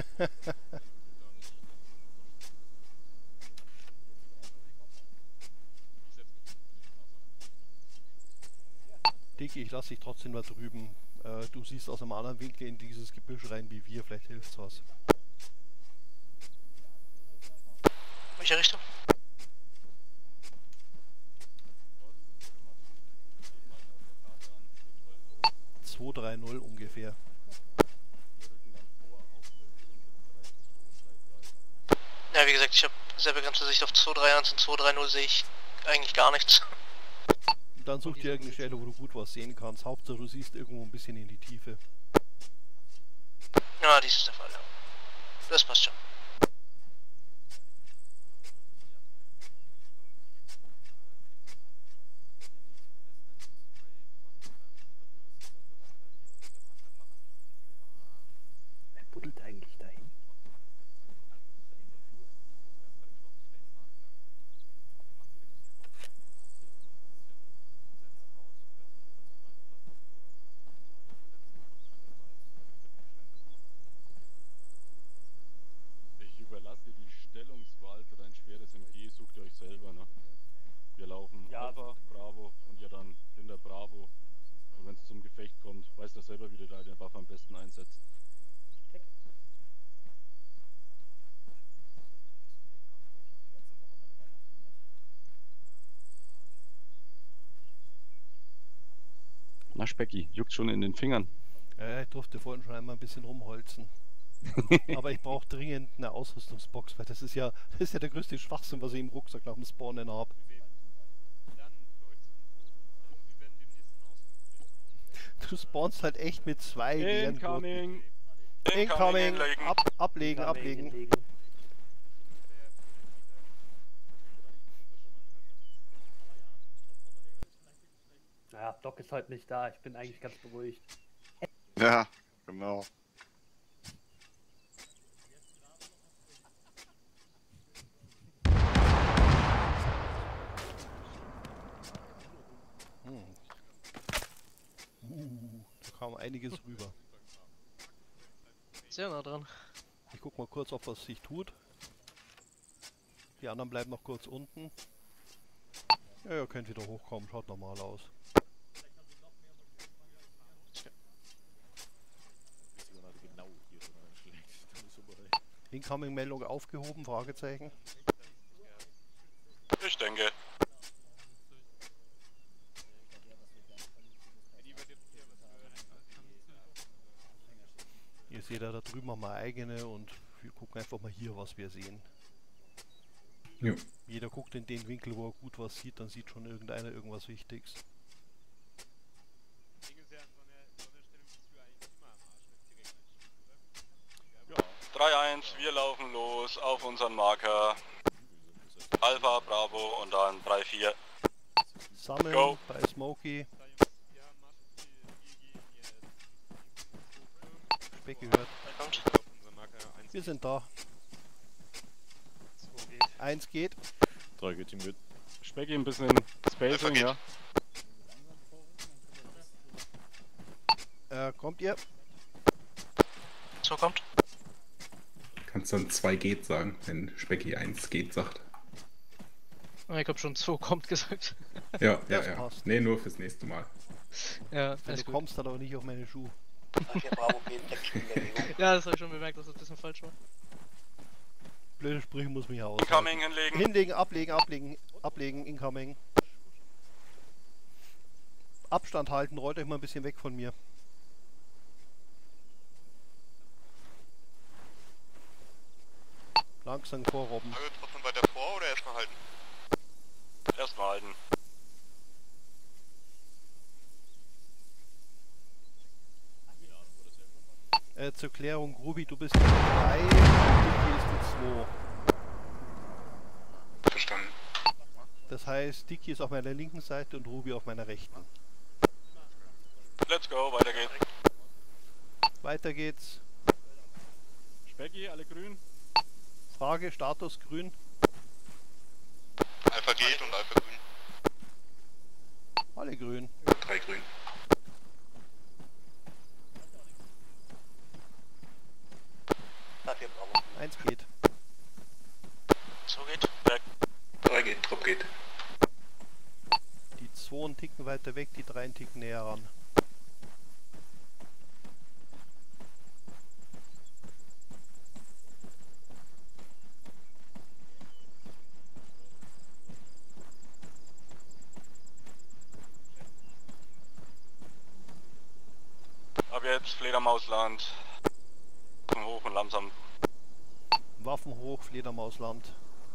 Dicky, ich lasse dich trotzdem mal drüben. Äh, du siehst aus einem anderen Winkel in dieses Gebüsch rein wie wir, vielleicht hilft's was. Welche Richtung? zwei drei null ungefähr. Ja, wie gesagt, ich habe sehr begrenzte Sicht auf zwei drei eins und zwei drei null sehe ich eigentlich gar nichts. Dann such dir irgendeine Stelle, wo du gut was sehen kannst. Hauptsache du siehst irgendwo ein bisschen in die Tiefe. Ja, dies ist der Fall, ja. Das passt schon. Wer buddelt eigentlich dahin? Ich überlasse dir die Stellungswahl für dein schweres M G, sucht ihr euch selber, ne? Wir laufen Ja. Alpha, Bravo und ihr dann hinter Bravo. Und wenn es zum Gefecht kommt, weißt du selber, wie du deine Waffe am besten einsetzt. Na Specki, juckt schon in den Fingern. Äh, ich durfte vorhin schon einmal ein bisschen rumholzen. Aber ich brauche dringend eine Ausrüstungsbox, weil das ist ja das ist ja der größte Schwachsinn, was ich im Rucksack nach dem Spawnen habe. Du spawnst halt echt mit zwei leeren Gurten. Incoming! Incoming! Ab, ablegen, ablegen. Naja, Doc ist heute nicht da, ich bin eigentlich ganz beruhigt. Ja, genau. Hm. Uh, da kam einiges rüber. Sehr nah dran. Ich guck mal kurz, ob was sich tut. Die anderen bleiben noch kurz unten. Ja, ihr könnt wieder hochkommen, schaut normal aus. Incoming-Meldung aufgehoben, Fragezeichen. Ich denke. Ihr seht ja da drüben haben wir eigene und wir gucken einfach mal hier, was wir sehen. Jo. Jeder guckt in den Winkel, wo er gut was sieht, dann sieht schon irgendeiner irgendwas Wichtiges. drei eins, wir laufen los auf unseren Marker. Alpha, Bravo und dann drei vier. Sammeln Go. bei Smokey. Speck gehört. Wir sind da. Eins geht. drei geht ihm mit. Specki ein bisschen Spacing, ja. Äh, kommt ihr? So kommt. Kannst dann zwei geht sagen, wenn Specki eins geht sagt. Ah, ich hab schon zwei kommt gesagt. Ja, ja, Das ja. passt. Nee, nur fürs nächste Mal. Ja, Wenn alles du gut. kommst, dann aber nicht auf meine Schuhe. Ja, das hab ich schon bemerkt, dass das ein bisschen falsch war. Blöde Sprüche muss mich ja aus. Incoming hinlegen. Hinlegen, ablegen, ablegen, ablegen, incoming. Abstand halten, rollt euch mal ein bisschen weg von mir. Langsam vorrobben. Also trotzdem weiter vor oder erstmal halten? Erstmal halten. Äh, zur Klärung, Ruby, du bist die drei, Dicky ist die zwei. Verstanden. Das heißt, Dicky ist auf meiner linken Seite und Ruby auf meiner rechten. Let's go, weiter geht's. Weiter geht's. Specki, alle grün. Frage, Status grün. Alpha geht und Alpha grün. Alle grün. Drei grün. Eins geht. So geht. Weg. Drei geht, Drop geht. Die zwei einen Ticken weiter weg, die drei einen Ticken näher ran. Ab jetzt Fledermausland. Hoch und langsam. Waffen hoch, Fledermausland.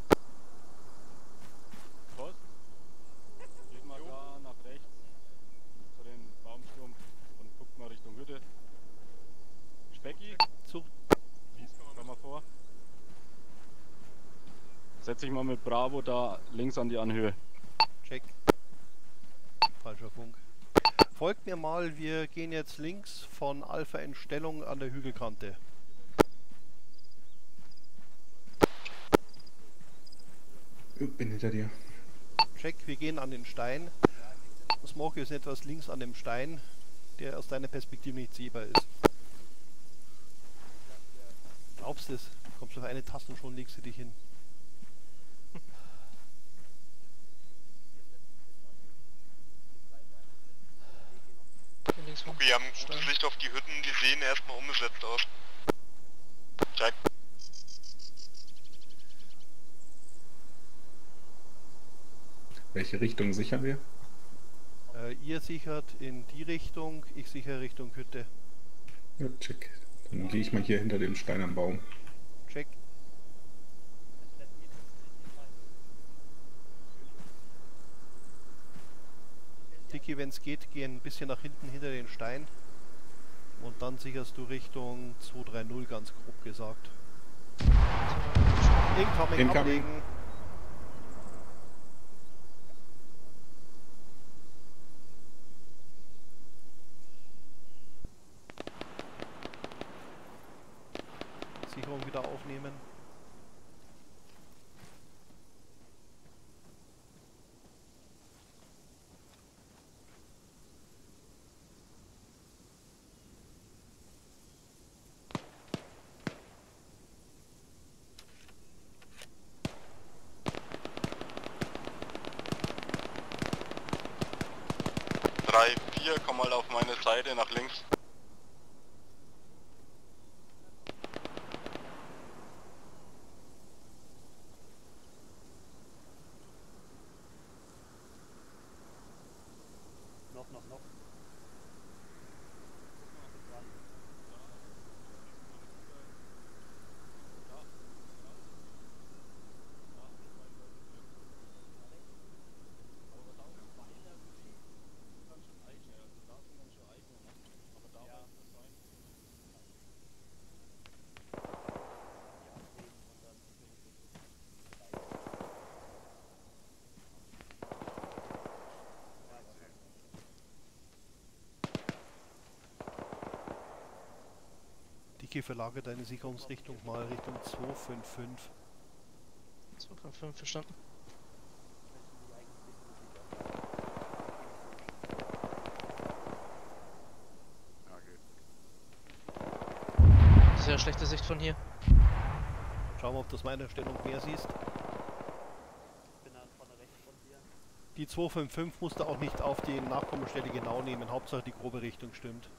Post. Geht mal da nach rechts zu den Baumsturm und guckt mal Richtung Hütte. Specki, Zug. komm mal vor. Setz dich mal mit Bravo da links an die Anhöhe. Check. Falscher Funk. Folgt mir mal, wir gehen jetzt links von Alpha in Stellung an der Hügelkante. Ich bin hinter dir. Check, wir gehen an den Stein. Smokey ist etwas links an dem Stein, der aus deiner Perspektive nicht sehbar ist. Glaubst du es? Kommst du auf eine Taste und schon legst du dich hin. Wir haben gutes Licht auf die Hütten, die sehen erstmal umgesetzt aus. Check. Welche Richtung sichern wir? Äh, ihr sichert in die Richtung, ich sichere Richtung Hütte. Ja, check. Dann gehe ich mal hier hinter dem Stein am Baum. Check. Dicky, wenn es geht, geh ein bisschen nach hinten hinter den Stein. Und dann sicherst du Richtung zwei drei null, ganz grob gesagt. Incoming, Incoming. ablegen. Sicherung wieder aufnehmen. drei vier, komm mal auf meine Seite nach links. Noch, noch, noch. Dicky, verlagere deine Sicherungsrichtung mal Richtung zwei fünf fünf. zwei fünf fünf verstanden. Sehr schlechte Sicht von hier. Schau mal, ob du aus meiner Stellung mehr siehst. Bin dann vorne rechts von dir. Die zwei fünf fünf musst du auch nicht auf die Nachkommastelle genau nehmen. Hauptsache die grobe Richtung stimmt.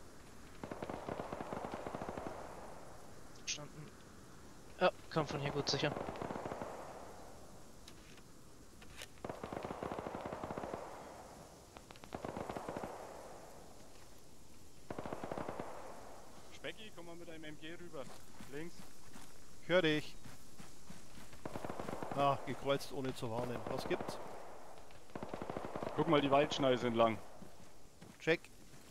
Verstanden. Ja, kam von hier gut sicher. Specki, komm mal mit einem M G rüber. Links. Ich hör dich. Ah, gekreuzt ohne zu warnen. Was gibt's? Guck mal die Waldschneise entlang. Check.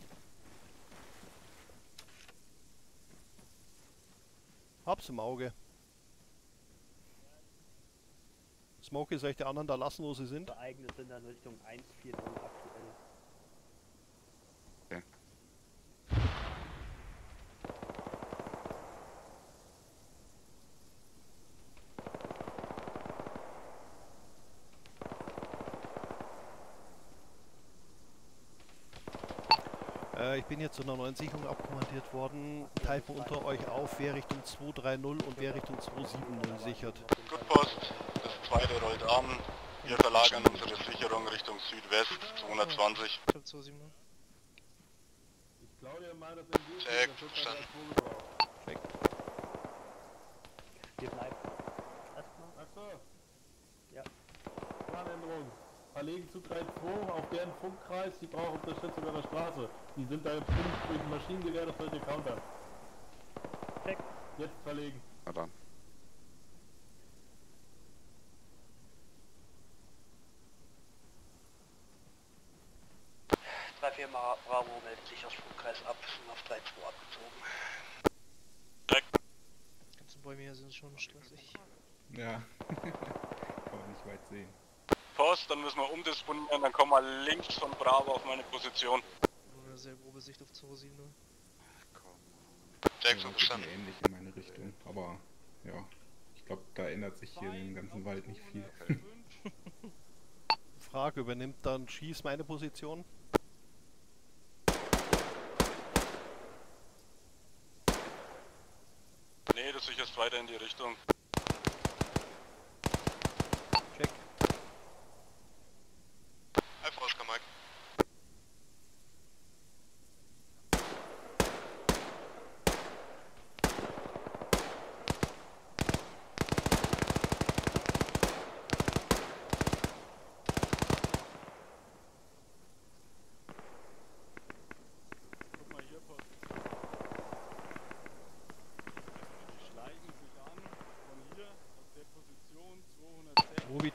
Hab's im Auge. Smokey, soll ich die anderen da lassen, wo sie sind? Unsere eigene sind dann Richtung eins vier null aktuell. Okay. Äh, ich bin jetzt zu einer neuen Sicherung abkommandiert worden. Teilt mal unter euch auf, wer Richtung zwei drei null und wer Richtung zwei sieben null sichert. Gut, Post. Das zweite rollt an. Wir verlagern unsere Sicherung Richtung Südwest, zweihundertzwanzig. Ich hab zwei sieben null. Ich glaube dir mal, das M G Check, verstanden. Check. Wir bleiben erstmal. Achso. Ja. Planänderung. Verlegen Zug drei zwei auf deren Funkkreis, die brauchen Unterstützung an der Straße. Die sind da im Fünf durch ein Maschinengewehr, das sollte countern. Check. Jetzt verlegen. Na dann. drei vier Bravo meldet sich aus Funkkreis ab, sind auf drei zwei abgezogen. Die ganzen Bäume hier sind schon stressig. Ja. Kann man nicht weit sehen. Post, dann müssen wir umdisponieren, dann kommen wir links von Bravo auf meine Position. Nur eine sehr grobe Sicht auf zwei sieben null. Jackson, Ja, verstanden. geht mir ähnlich in meine Richtung. Aber ja, ich glaube, da ändert sich hier im ganzen Wald nicht viel. Frage, übernimmt dann Schieß meine Position? Nee, du sicherst weiter in die Richtung. Check. Einfach Oscar Mike. Guck mal hier, Post.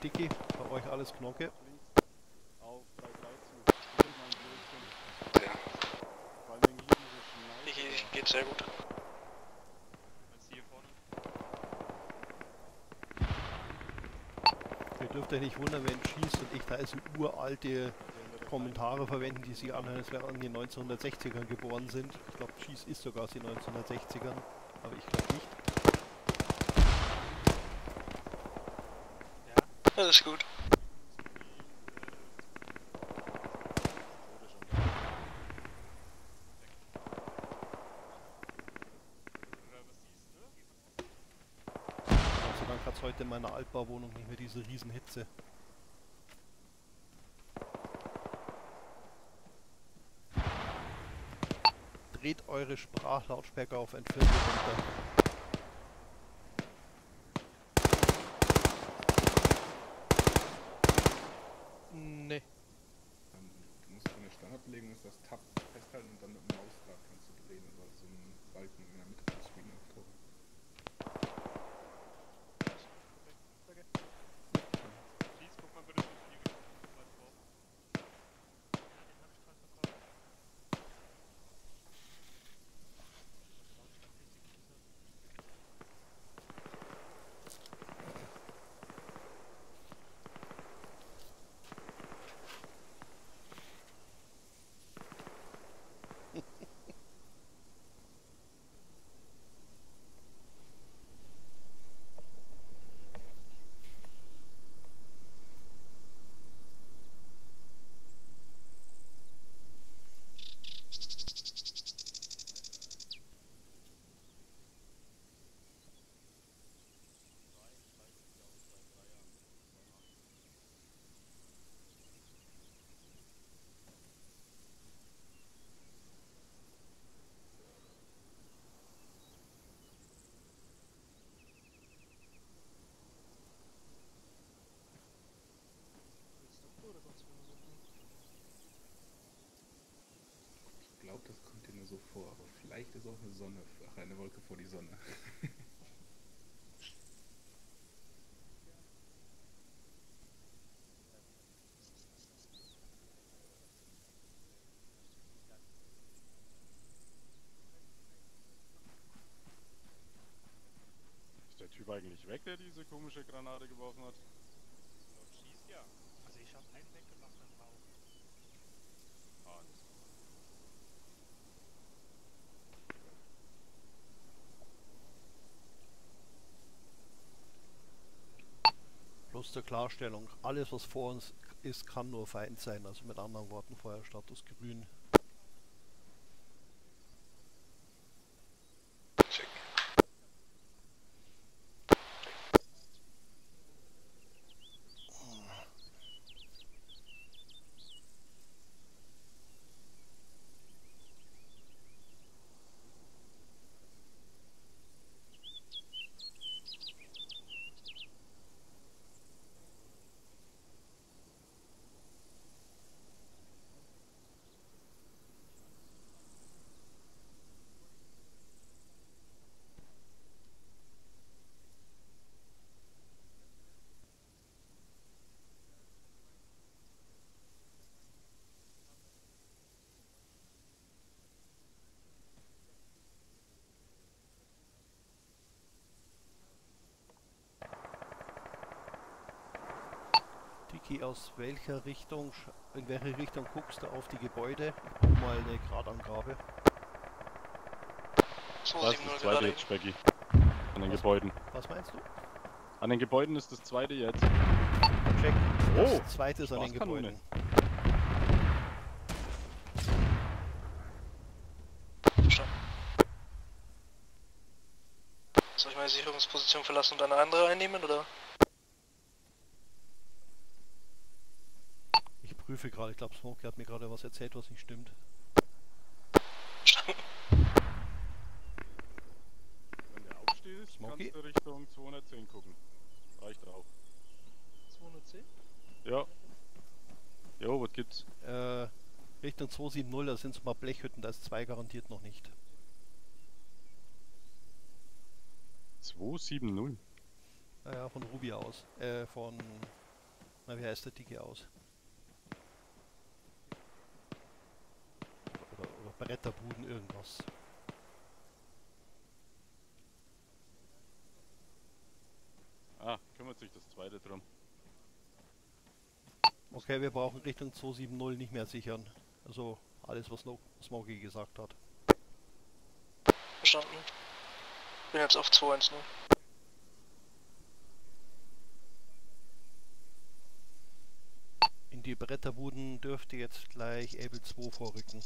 Dicky, bei euch alles Knocke. Auf drei drei zu. Bitte mal in die Richtung. Ja. Vor allem wegen gegnerischen Ich, Sniper. ich, geht sehr gut. Als hier vorne. Ihr dürft euch nicht wundern, wenn schießt und ich da so uralte Kommentare verwenden, die sich anhören, als wären in den neunzehnhundertsechzigern geboren sind. Ich glaube, Schieß ist sogar aus den neunzehnhundertsechzigern, aber ich glaube nicht. Ja, das ist gut. Gott sei Dank hat es heute in meiner Altbauwohnung nicht mehr diese Riesenhitze. Dreht eure Sprachlautstärke auf ein Viertel runter. Nee. Ähm, du musst von der Standardbelegung ist das Tab festhalten und dann mit dem Mausrad kannst du drehen und so einen Balken in der Mitte vom Screen auftauchen. Please, guck mal bitte auf die Richtung mal drauf. Ja, den hab ich gerade verkauft. Ich glaube, das kommt dir nur so vor, aber vielleicht ist auch eine Sonne, ach, eine Wolke vor die Sonne. Ist der Typ eigentlich weg, der diese komische Granate geworfen hat? Laut Schieß ja. Also ich hab einen weggemacht am Rauch. Ah, das ist Bloß zur Klarstellung, alles was vor uns ist, kann nur Feind sein. Also mit anderen Worten, Feuerstatus grün. Check. Diki, aus welcher Richtung, sch- in welche Richtung guckst du auf die Gebäude? Ich brauche mal eine Gradangabe. Da ist das zweite jetzt, Specki. An den Was? Gebäuden. Was meinst du? An den Gebäuden ist das zweite jetzt. Check. Oh, Das zweite ist an den Spaßkanone. Gebäuden. Verstanden. Soll ich meine Sicherungsposition verlassen und eine andere einnehmen, oder? Ich prüfe gerade, ich glaube Smokey hat mir gerade was erzählt, was nicht stimmt. Verstanden. Wenn der aufsteht, Smokey? kannst du Richtung zweihundertzehn gucken. Reicht auch. zweihundertzehn? Ja. Jo, was gibt's? Äh, Richtung zwei sieben null, da sind so mal Blechhütten, da ist zwei garantiert noch nicht. zwei sieben null. Naja, von Ruby aus. Äh, von Na, wie heißt der Dicke aus? Oder, oder Bretterbuden, irgendwas. Ah, kümmert sich das zweite drum. Okay, wir brauchen Richtung zwei sieben null nicht mehr sichern. Also alles, was no Smokey gesagt hat. Verstanden. Bin jetzt auf zwei eins null. In die Bretterbuden dürfte jetzt gleich Able zwei vorrücken.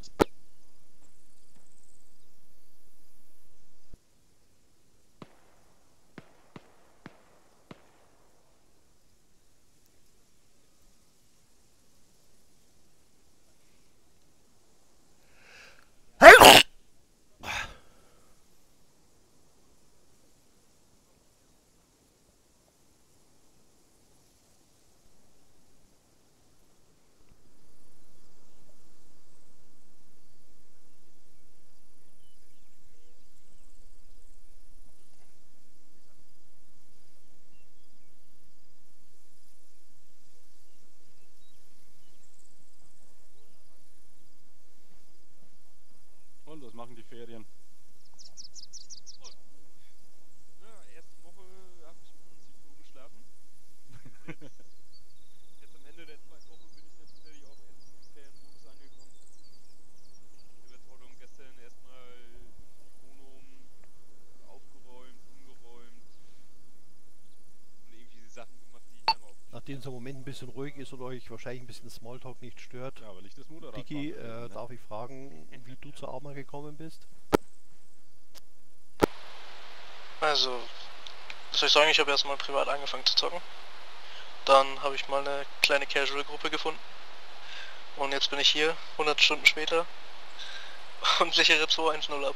Und was machen die Ferien? Ja, erste Woche habe ich im Prinzip nur geschlafen. Jetzt, jetzt am Ende der zweiten Woche bin ich dann tatsächlich auch erst im Ferienmodus angekommen. Überzeugung gestern erstmal die Wohnung aufgeräumt, umgeräumt und irgendwie die Sachen gemacht, die ich lange auf. Nachdem es im Moment ein bisschen ruhig ist und euch wahrscheinlich ein bisschen Smalltalk nicht stört. Ja, weil ich das Motorrad Dicky, fahren will, äh, ne? darf ich fragen, wie du zur Arma gekommen bist? Also, was soll ich sagen, ich habe erstmal privat angefangen zu zocken. Dann habe ich mal eine kleine Casual-Gruppe gefunden. Und jetzt bin ich hier, hundert Stunden später, und sichere zwei eins null ab.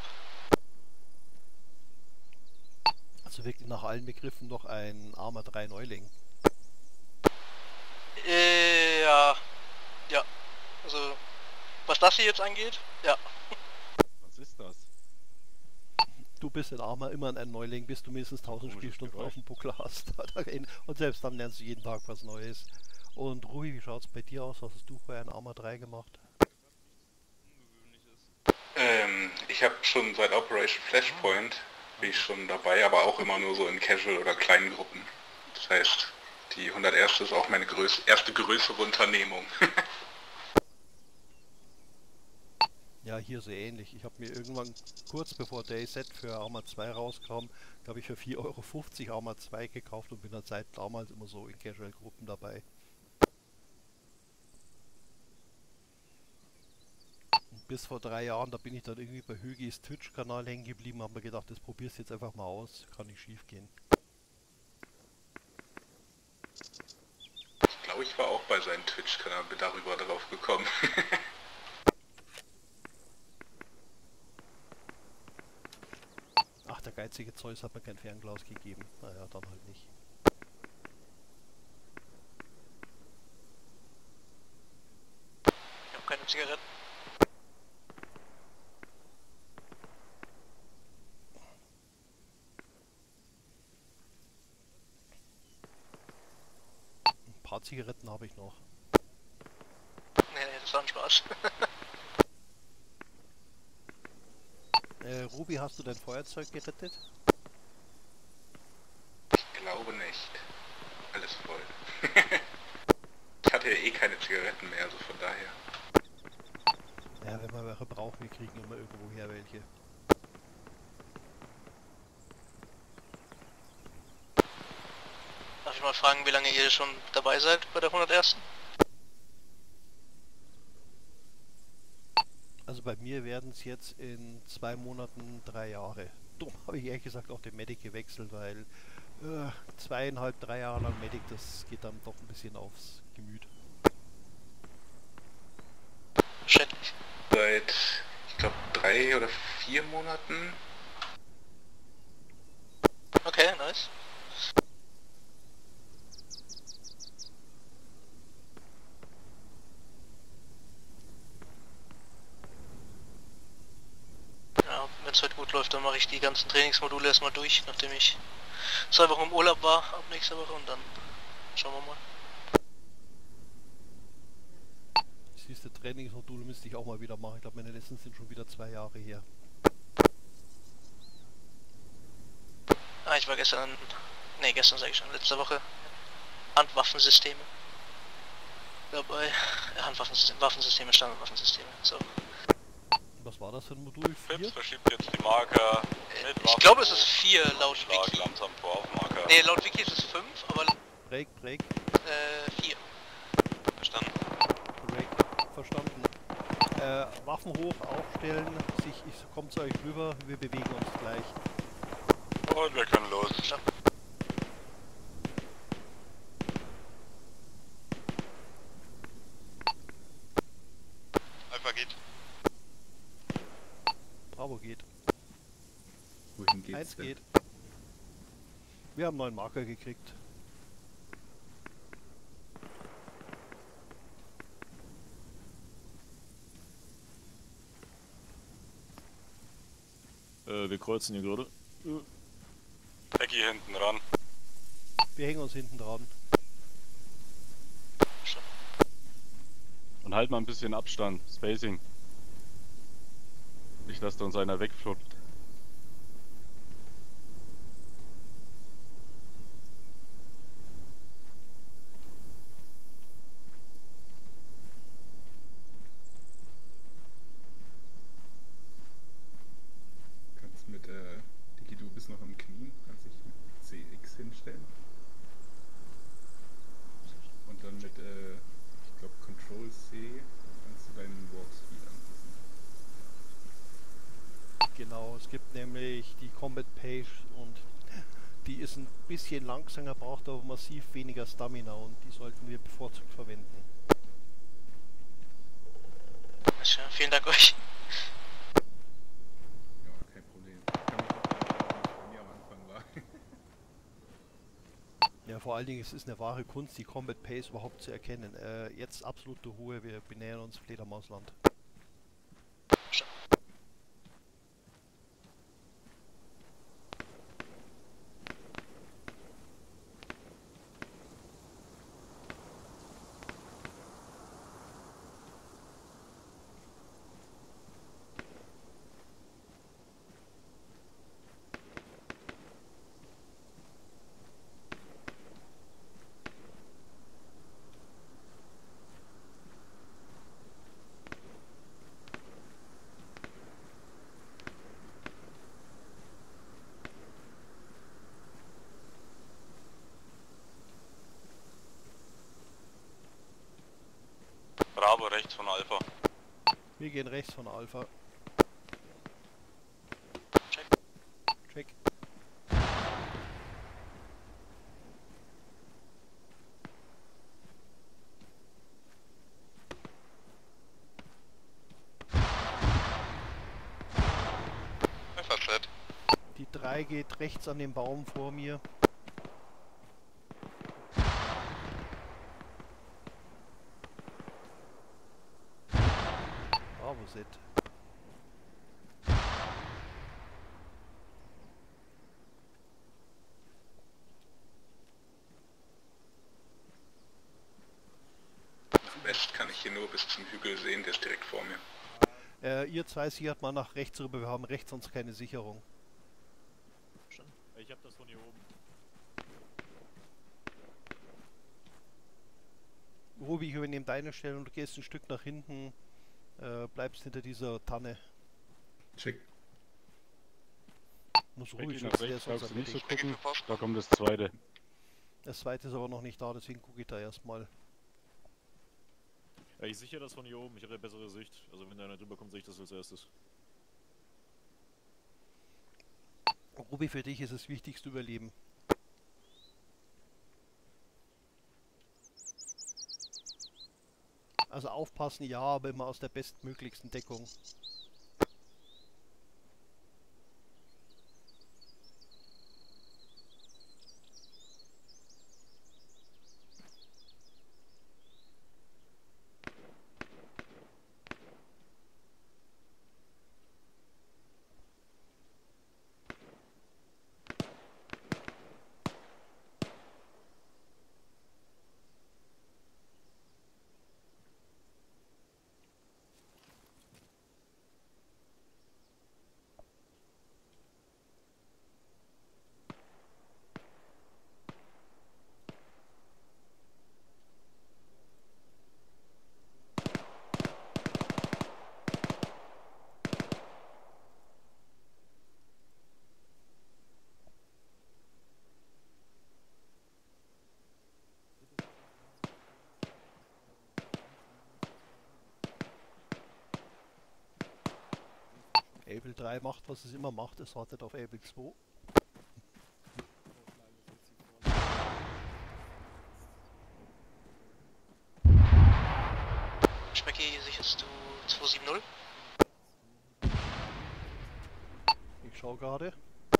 Also wirklich nach allen Begriffen noch ein Arma drei Neuling. Äh, ja. Ja. Also, was das hier jetzt angeht, ja. Was ist das? Du bist in Arma immer ein Neuling, bis du mindestens tausend Komisches Spielstunden Geräusch. auf dem Buckel hast. Und selbst dann lernst du jeden Tag was Neues. Und Rui, wie schaut's bei dir aus? Was hast du vorher in Arma drei gemacht? Ähm, ich habe schon seit Operation Flashpoint bin ich schon dabei, aber auch immer nur so in Casual oder kleinen Gruppen. Das heißt, die hunderteins ist auch meine größ erste größere Unternehmung. Ja, hier sehr ähnlich. Ich habe mir irgendwann kurz bevor DayZ für Arma zwei rauskam, glaube ich für vier Euro fünfzig Arma zwei gekauft und bin dann seit damals immer so in Casual-Gruppen dabei. Und bis vor drei Jahren, da bin ich dann irgendwie bei Högis Twitch-Kanal hängen geblieben, habe mir gedacht, das probierst jetzt einfach mal aus, kann nicht schief gehen. Ich glaube, ich war auch bei seinem Twitch-Kanal, bin darüber drauf gekommen. Ach, der geizige Zeus hat mir kein Fernglas gegeben. Naja, dann halt nicht. Ich habe keine Zigaretten. Ein paar Zigaretten habe ich noch. Nee, nee, das war ein Spaß. Äh, Ruby, hast du dein Feuerzeug gerettet? Ich glaube nicht. Alles voll. Ich hatte ja eh keine Zigaretten mehr, also von daher. Ja, wenn wir welche brauchen, wir kriegen immer irgendwo her welche. Darf ich mal fragen, wie lange ihr schon dabei seid bei der hunderteins? Also bei mir werden es jetzt in zwei Monaten drei Jahre. Darum habe ich ehrlich gesagt auch den Medic gewechselt, weil äh, zweieinhalb, drei Jahre lang Medic, das geht dann doch ein bisschen aufs Gemüt. Schädlich. Seit, ich glaube, drei oder vier Monaten. Okay, nice. Ja, wenn es heute gut läuft, dann mache ich die ganzen Trainingsmodule erstmal durch, nachdem ich zwei Wochen im Urlaub war, ab nächster Woche, und dann schauen wir mal. Siehst du, Trainingsmodule müsste ich auch mal wieder machen. Ich glaube, meine letzten sind schon wieder zwei Jahre her. Ah, ich war gestern, ne, gestern sage ich schon, letzte Woche Handwaffensysteme dabei. Äh, Handwaffensysteme, Waffensysteme, Standardwaffensysteme. So. Was war das für ein Modul? Pips verschiebt jetzt die Marker mit Ich glaube, es ist vier laut Schlag Wiki. langsam vor auf Marker. Ne, laut Wiki ist es fünf, aber Break, Break. äh, vier. Verstanden. Break. Verstanden. Äh, Waffen hoch, aufstellen. Ich, ich komme zu euch rüber. Wir bewegen uns gleich. Und wir können los. Verstanden. Alpha geht. Bravo geht. Wohin geht's Eins denn? geht. Wir haben einen neuen Marker gekriegt. Äh, wir kreuzen hier gerade. Becky hinten ran. Wir hängen uns hinten dran. Und halt mal ein bisschen Abstand. Spacing. Nicht, dass da uns einer wegfluppt. Kannst mit, äh, Digi, du bist noch am Knien, kannst dich mit C X hinstellen. Und dann mit, äh, ich glaube Control C kannst du deinen Warp Speed anpassen. Genau, es gibt nämlich die Combat Page und die ist ein bisschen langsamer, braucht aber massiv weniger Stamina und die sollten wir bevorzugt verwenden. Schön, vielen Dank euch. Ja, kein Problem. Ich kann mich noch erinnern, wie es bei mir am Anfang war. Ja, vor allen Dingen, es ist eine wahre Kunst, die Combat Pace überhaupt zu erkennen. Äh, jetzt absolute Ruhe, wir benähern uns Fledermausland. Bravo rechts von Alpha. Wir gehen rechts von Alpha. Check. Check. Alpha set. Die drei geht rechts an den Baum vor mir. Bravo Set. Nach West kann ich hier nur bis zum Hügel sehen, der ist direkt vor mir. Äh, ihr zwei sichert mal nach rechts rüber, wir haben rechts sonst keine Sicherung. Ich hab das von hier oben. Ruby, ich übernehme deine Stelle und du gehst ein Stück nach hinten, äh, bleibst hinter dieser Tanne. Check. Muss Ruby Becky nach schützen, der rechts, ist unser brauchst du nicht so Medic. gucken. Da kommt das zweite. Das zweite ist aber noch nicht da, deswegen gucke ich da erstmal. Ja, ich sichere das von hier oben. Ich habe ja bessere Sicht. Also wenn da einer drüber kommt, sehe ich das als erstes. Ruby, für dich ist es wichtigste Überleben. Also aufpassen, ja, aber immer aus der bestmöglichsten Deckung. Able drei macht, was es immer macht, es wartet auf Able zwei. Specki, sicherst du zwei sieben null? Ich schau gerade.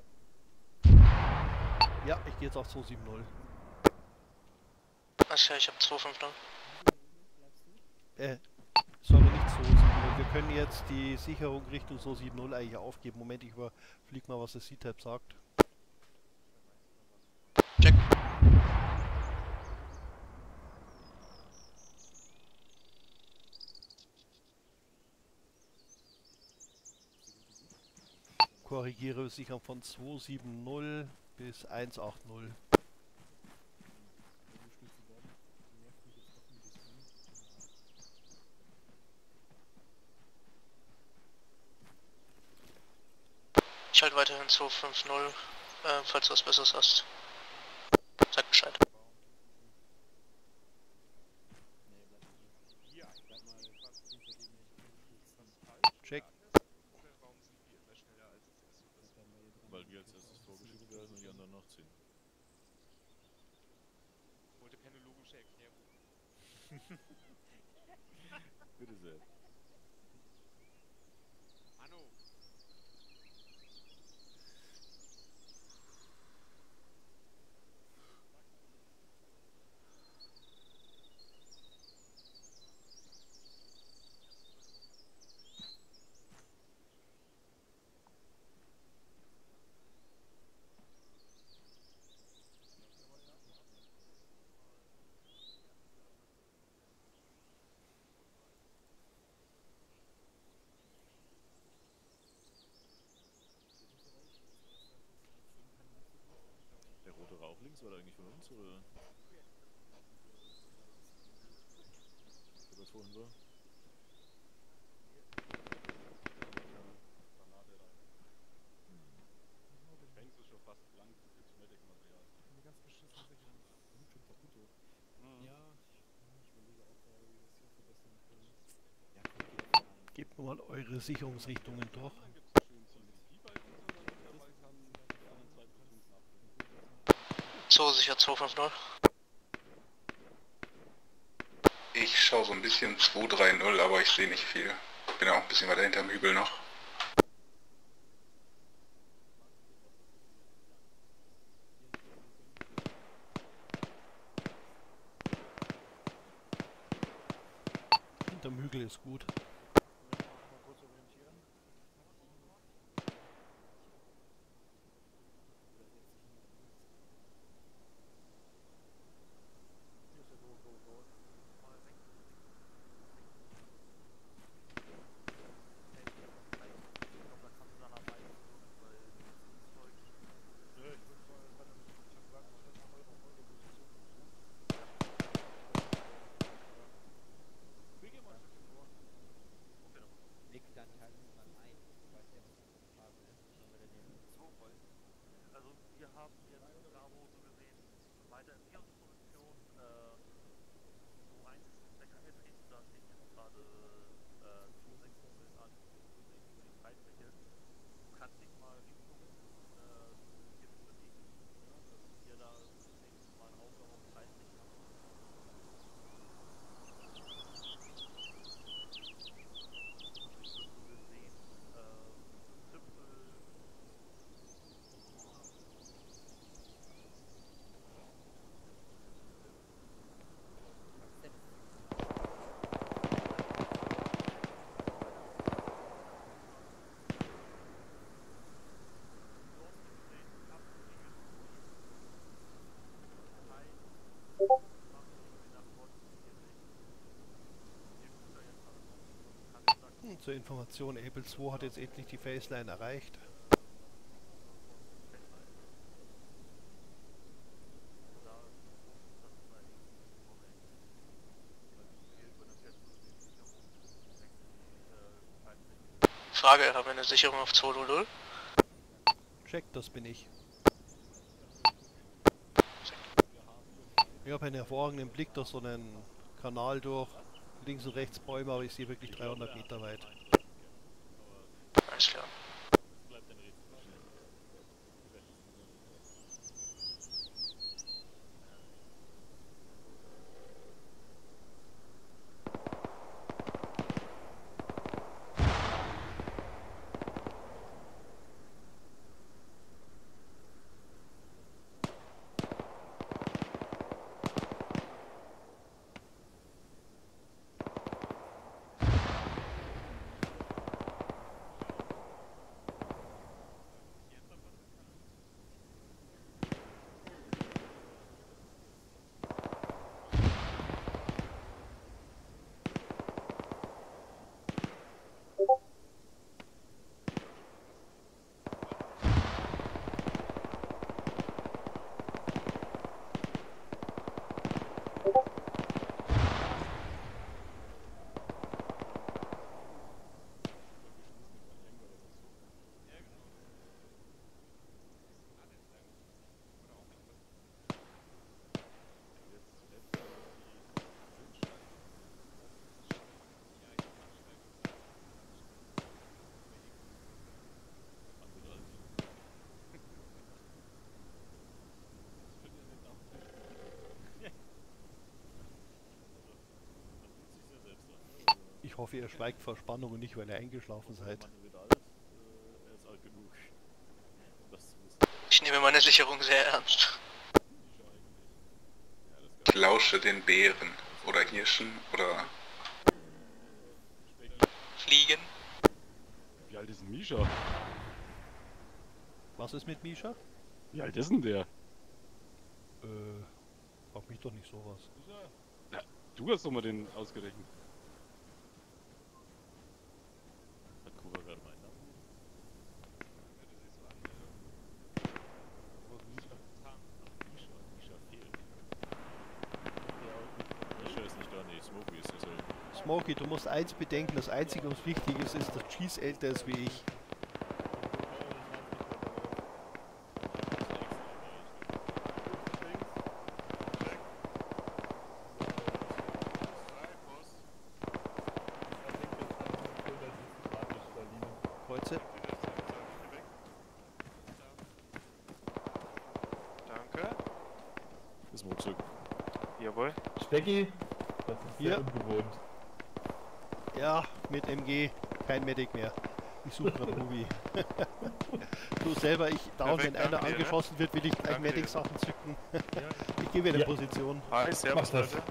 Ja, ich gehe jetzt auf zwei sieben null. Alles klar, ich hab zwei fünf null. Äh, soll er nicht zwei sieben null. Wir können jetzt die Sicherung Richtung zwei sieben null eigentlich aufgeben. Moment, ich überflieg mal, was das C-Tab sagt. Check. Korrigiere Sicherung von zwei sieben null bis eins acht null. Ich halte weiterhin zwei fünf null, äh, falls du was Besseres hast. Sag Bescheid. Check. Weil wir als erstes vorgeschickt werden und die anderen nachziehen. Ich wollte keine logische Erklärung. Bitte sehr. Anno. Der rote Rauch links war der eigentlich von uns oder? Wo das vorhin war? Der Fängs ist schon fast blank, jetzt Medic-Material. Eine ganz beschissene Sicherung. Gut, schon kaputt. Mhm. Ja, ich überlege auch gerade, wie wir das hier verbessern können. Ja, komm, geht. Gebt mir mal eure Sicherungsrichtungen durch. Dann gibt es schön ziemlich die beiden, wenn man dabei kann, die anderen zwei Punkte abdecken. So, sicher zwei fünf null. Ich schaue so ein bisschen zwei drei null, aber ich sehe nicht viel. Bin ja auch ein bisschen weiter hinterm Hügel noch. Hinterm Hügel ist gut. Also wir haben jetzt Bravo so gesehen weiter in Sicherungsposition. Äh, so eins ist weg angetreten, da steht jetzt gerade äh, zwei sechs null an über die Freifläche. Du kannst dich mal Richtung äh, hier bewegen, dass wir da zunächst mal ein Auge auf Freifläche haben. Ich würde so gesehen äh, Triple Hm, zur Information, Able zwei hat jetzt endlich die Faceline erreicht. Frage, haben wir eine Sicherung auf zwei null null? Check, das bin ich. Ich habe einen hervorragenden Blick durch so einen Kanal durch. Links und rechts Bäume, aber ich sehe wirklich dreihundert Meter weit. Alles klar. Ich hoffe, ihr schweigt vor Spannung und nicht, weil ihr eingeschlafen seid. Mann wird alt, äh, er ist alt genug, um das zu wissen. Ich nehme meine Sicherung sehr ernst. Ich lausche den Bären. Oder Hirschen. Oder... Fliegen. Wie alt ist denn Misha? Was ist mit Misha? Wie alt ist denn der? Äh, frag mich doch nicht sowas. Ja, du hast doch mal den ausgerechnet. Hat Kuba gerade meinen Namen? Misha, Misha fehlt. Misha ist nicht da, nee, Smokey ist das halt. Smokey, du musst eins bedenken, das einzige was wichtig ist, ist, dass Cheese älter ist wie ich. Kreuze. Danke. Das Mut zurück. Jawohl. Specki, das ist Hier. sehr ungewohnt. Ja, mit M G, kein Medic mehr. Ich suche gerade Ruby. Du selber, ich dauernd, wenn Perfekt, einer danke dir, angeschossen wird, will ich gleich Danke dir. Medic-Sachen zücken. Ich gehe wieder in Ja. Position. Hi, servus Mach das. Leute.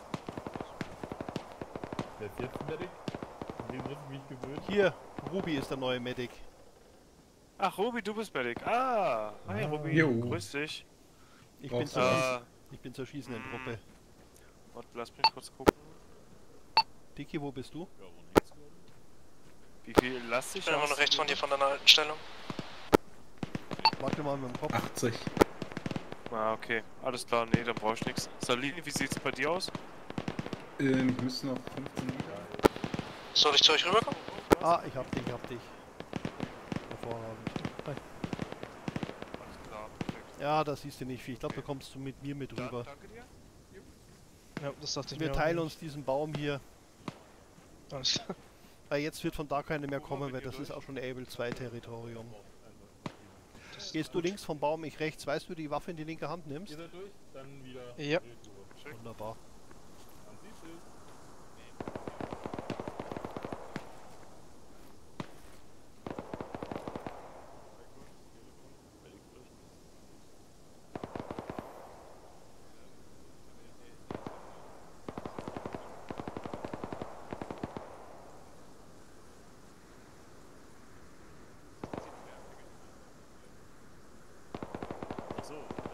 Wer ist jetzt Medic? An den muss ich mich gewöhnen. Hier, Ruby ist der neue Medic. Ach, Ruby, du bist Medic. Ah, hi Ah. Ruby. Jo. Grüß dich. Ich bin, Brauchst zur du Äh, Schieß- ich bin zur schießenden Truppe. warte, lass mich kurz gucken. Dicky, wo bist du? Ja, wo nichts geworden. Wie viel lasst Ich dich bin immer noch rechts von dir von deiner alten Stellung. Warte mal mit dem Kopf. achtzig. Ah, okay. Alles klar, nee, dann brauch ich nichts. Salini, wie sieht's bei dir aus? Ähm, ich müsste noch fünfzehn Meter. Soll ich zu euch rüberkommen? Ah, ich hab dich, ich hab dich. Hervorragend. Hi. Alles klar, perfekt. Ja, das siehst du nicht viel. Ich glaube, da kommst du mit mir mit Da, rüber. danke dir. Ja, das dachte ich Wir mir teilen auch. uns diesen Baum hier. Alles klar. Weil jetzt wird von da keiner mehr Wo kommen, wollen wir weil das hier ist auch schon Able zwei Territorium. Das Gehst du links vom Baum, ich rechts. Weißt du, die Waffe in die linke Hand nimmst? Ihr seid durch, dann wieder. Ja. Retour. Wunderbar. Dann siehst du. Achso.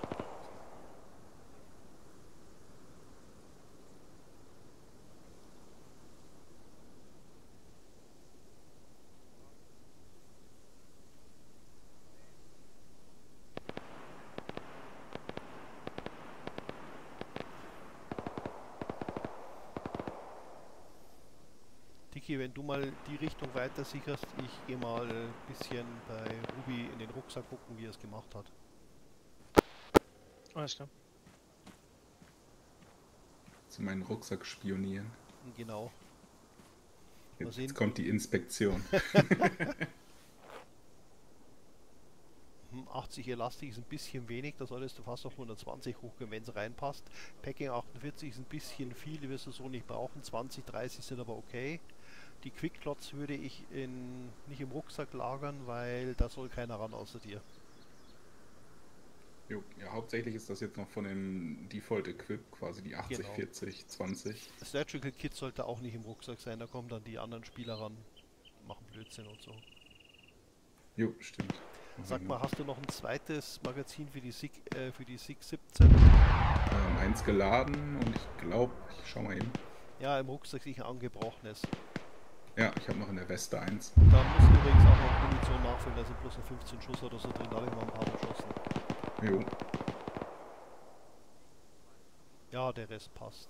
Dicky, wenn du mal die Richtung weiter sicherst, ich gehe mal ein bisschen bei Ruby in den Rucksack gucken, wie er es gemacht hat. Alles klar. Zu meinen Rucksack spionieren. Genau. Mal Jetzt sehen. kommt die Inspektion. Hm, achtzig Elastik ist ein bisschen wenig, da solltest du fast auf hundertzwanzig hochgehen, wenn es reinpasst. Packing achtundvierzig ist ein bisschen viel, die wirst du so nicht brauchen. zwanzig, dreißig sind aber okay. Die Quick-Clots würde ich in, nicht im Rucksack lagern, weil da soll keiner ran außer dir. Jo, ja, hauptsächlich ist das jetzt noch von dem Default Equip, quasi die achtzig, Genau. vierzig, zwanzig. Das Surgical Kit sollte auch nicht im Rucksack sein, da kommen dann die anderen Spieler ran, machen Blödsinn und so. Jo, stimmt. Sag mal, hast du noch ein zweites Magazin für die SIG, äh, für die SIG siebzehn? Ähm, eins geladen und ich glaube, ich schau mal eben. Ja, im Rucksack sicher ein angebrochenes. Ja, ich habe noch in der Weste eins. Da musst du übrigens auch noch Munition nachfüllen, da sind bloß noch fünfzehn Schuss oder so drin, da habe ich mal ein paar geschossen. Jo. Ja, der Rest passt.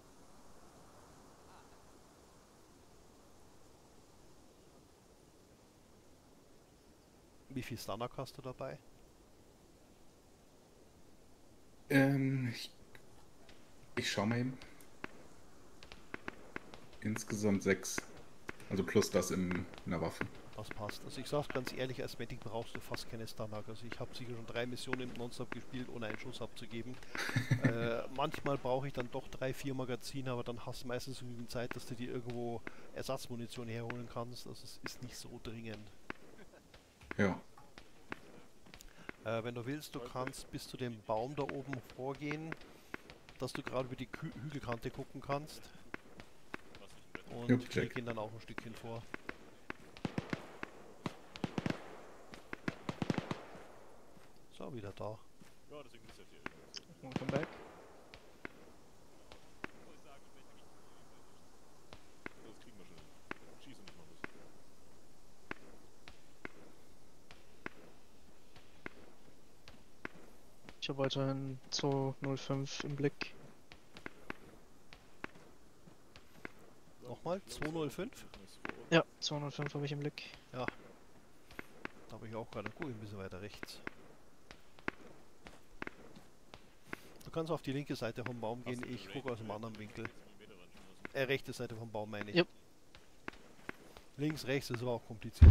Wie viel Stanak hast du dabei? Ähm, ich, ich schau mal eben. Insgesamt sechs. Also plus das im, in der Waffe. Das passt. Also ich sag's ganz ehrlich, als Medic brauchst du fast keine Stunner. Also ich habe sicher schon drei Missionen im Nonstop gespielt, ohne einen Schuss abzugeben. äh, manchmal brauche ich dann doch drei, vier Magazine, aber dann hast du meistens genügend Zeit, dass du dir irgendwo Ersatzmunition herholen kannst. Also es ist nicht so dringend. Ja. Äh, wenn du willst, du kannst bis zu dem Baum da oben vorgehen, dass du gerade über die Kü Hügelkante gucken kannst. Und Ja, wir gehen dann auch ein Stückchen vor. So, wieder da. Ja, deswegen ist er hier. Welcome back. Das kriegen wir schon hin. Schießen nicht mal los. Ich habe weiterhin zwei null fünf im Blick. Nochmal, zwei null fünf? Ja, zwei null fünf habe ich im Blick. Ja. Da habe ich auch gerade. Guck, ein bisschen weiter rechts. Du kannst auf die linke Seite vom Baum gehen, ich gucke aus einem anderen Winkel. Äh, rechte Seite vom Baum meine ich. Yep. Links, rechts ist aber auch kompliziert.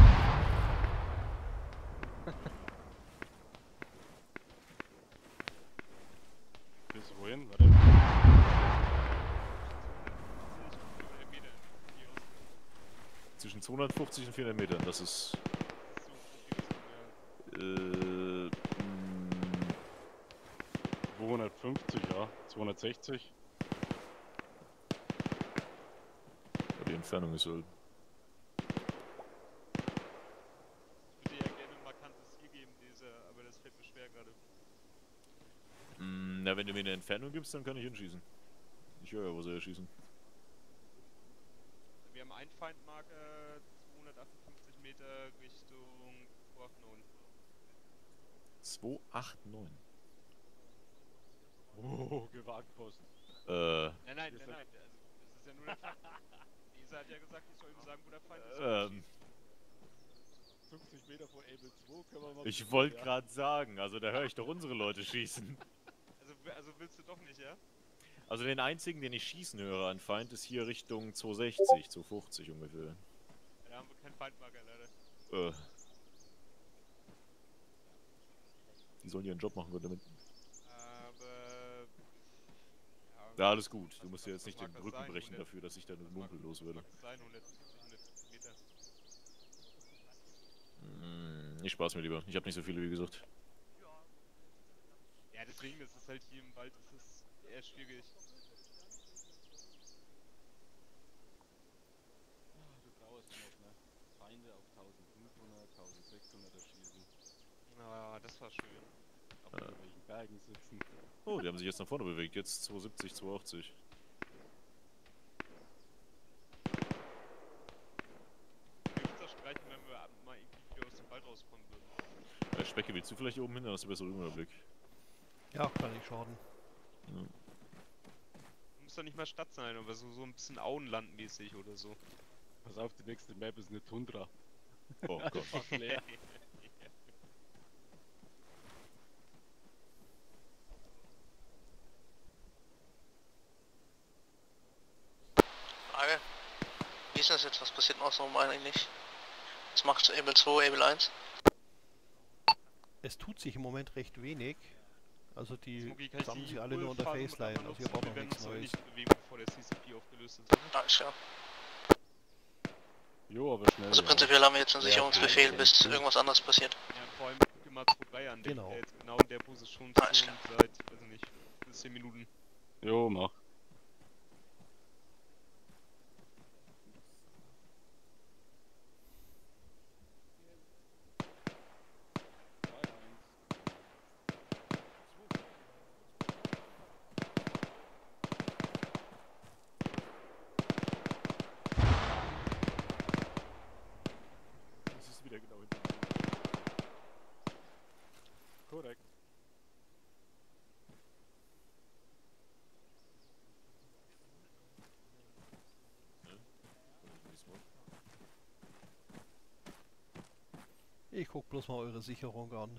Bis wohin? Warte. Zwischen zweihundertfünfzig und vierhundert Metern, das ist... Äh... Mh, zweihundertfünfzig, ja. zweihundertsechzig. Die Entfernung ist halt... Ich würde ja gerne ein markantes Ziel geben, dieser, aber das fällt mir schwer gerade. Mh, na, wenn du mir eine Entfernung gibst, dann kann ich hinschießen. Ich höre ja, wo soll er schießen. Wir haben einen Feindmarker, zweihundertachtundfünfzig Meter Richtung zweihundertneun. zweihundertneunundachtzig. Oh, gewagt, Post. Äh... Nein, nein, nein, nein, also, das ist ja nur der Feind. Lisa hat ja gesagt, ich soll ihm sagen, wo der Feind ist. Ähm... fünfzig Meter vor Able zwei können wir mal... Ich wollte gerade sagen, also da höre ich doch unsere Leute schießen. Also, also willst du doch nicht, ja? Also den einzigen, den ich schießen höre an Feind, ist hier Richtung zweihundertsechzig, zweihundertfünfzig ungefähr. Ja, da haben wir keinen Feindmarker leider. Äh... Die sollen ihren Job machen, wird damit. Aber... Ja, alles gut. Du musst ja jetzt nicht mag den das Rücken sein, brechen hundert dafür, dass ich da eine Mumpel los würde. Mag sein, hundertfünfzig, hundert Meter. Hm, ich spaß mir lieber. Ich habe nicht so viele, wie gesagt. Ja, deswegen ist es halt hier im Wald, ist es eher schwierig. Ah, du brauchst noch, ne? Feinde auf eintausendfünfhundert, eintausendsechshundert erschießen. Ah, das war schön. Auf irgendwelchen Bergen sitzen. Oh, die haben sich jetzt nach vorne bewegt. Jetzt zweihundertsiebzig, zweihundertachtzig. Wir würden es streichen, wenn wir mal irgendwie wieder aus dem Wald rauskommen würden. Äh, Specke, willst du vielleicht oben hin? Dann hast du besseren Überblick. Ja, kann nicht schaden. Ja. Muss doch nicht mal Stadt sein, aber so, so ein bisschen Auenlandmäßig oder so. Pass auf, die nächste Map ist eine Tundra. Oh Gott. Fast leer. Frage. Wie ist das jetzt? Was passiert noch so eigentlich? Was macht Able zwei, Able eins? Es tut sich im Moment recht wenig. Also die Smoky, kann ich sammeln die sich alle nur unter Ölfarben Faceline, einmal also hier braucht nutzen? noch Wir werden nichts uns aber Neues. nicht bewegen, bevor der C C P aufgelöst ist. Alles klar. Jo, aber schnell. Also ja. prinzipiell haben wir jetzt einen Ja, Sicherungsbefehl, ja, bis ja. irgendwas anderes passiert. Ja, vor allem guck dir mal vorbei an, der Genau. der jetzt genau in der Position Alles steht klar. seit, weiß ich nicht, zehn Minuten. Jo, mach. Das ist wieder genau hinter Korrekt. Ich guck bloß mal eure Sicherung an.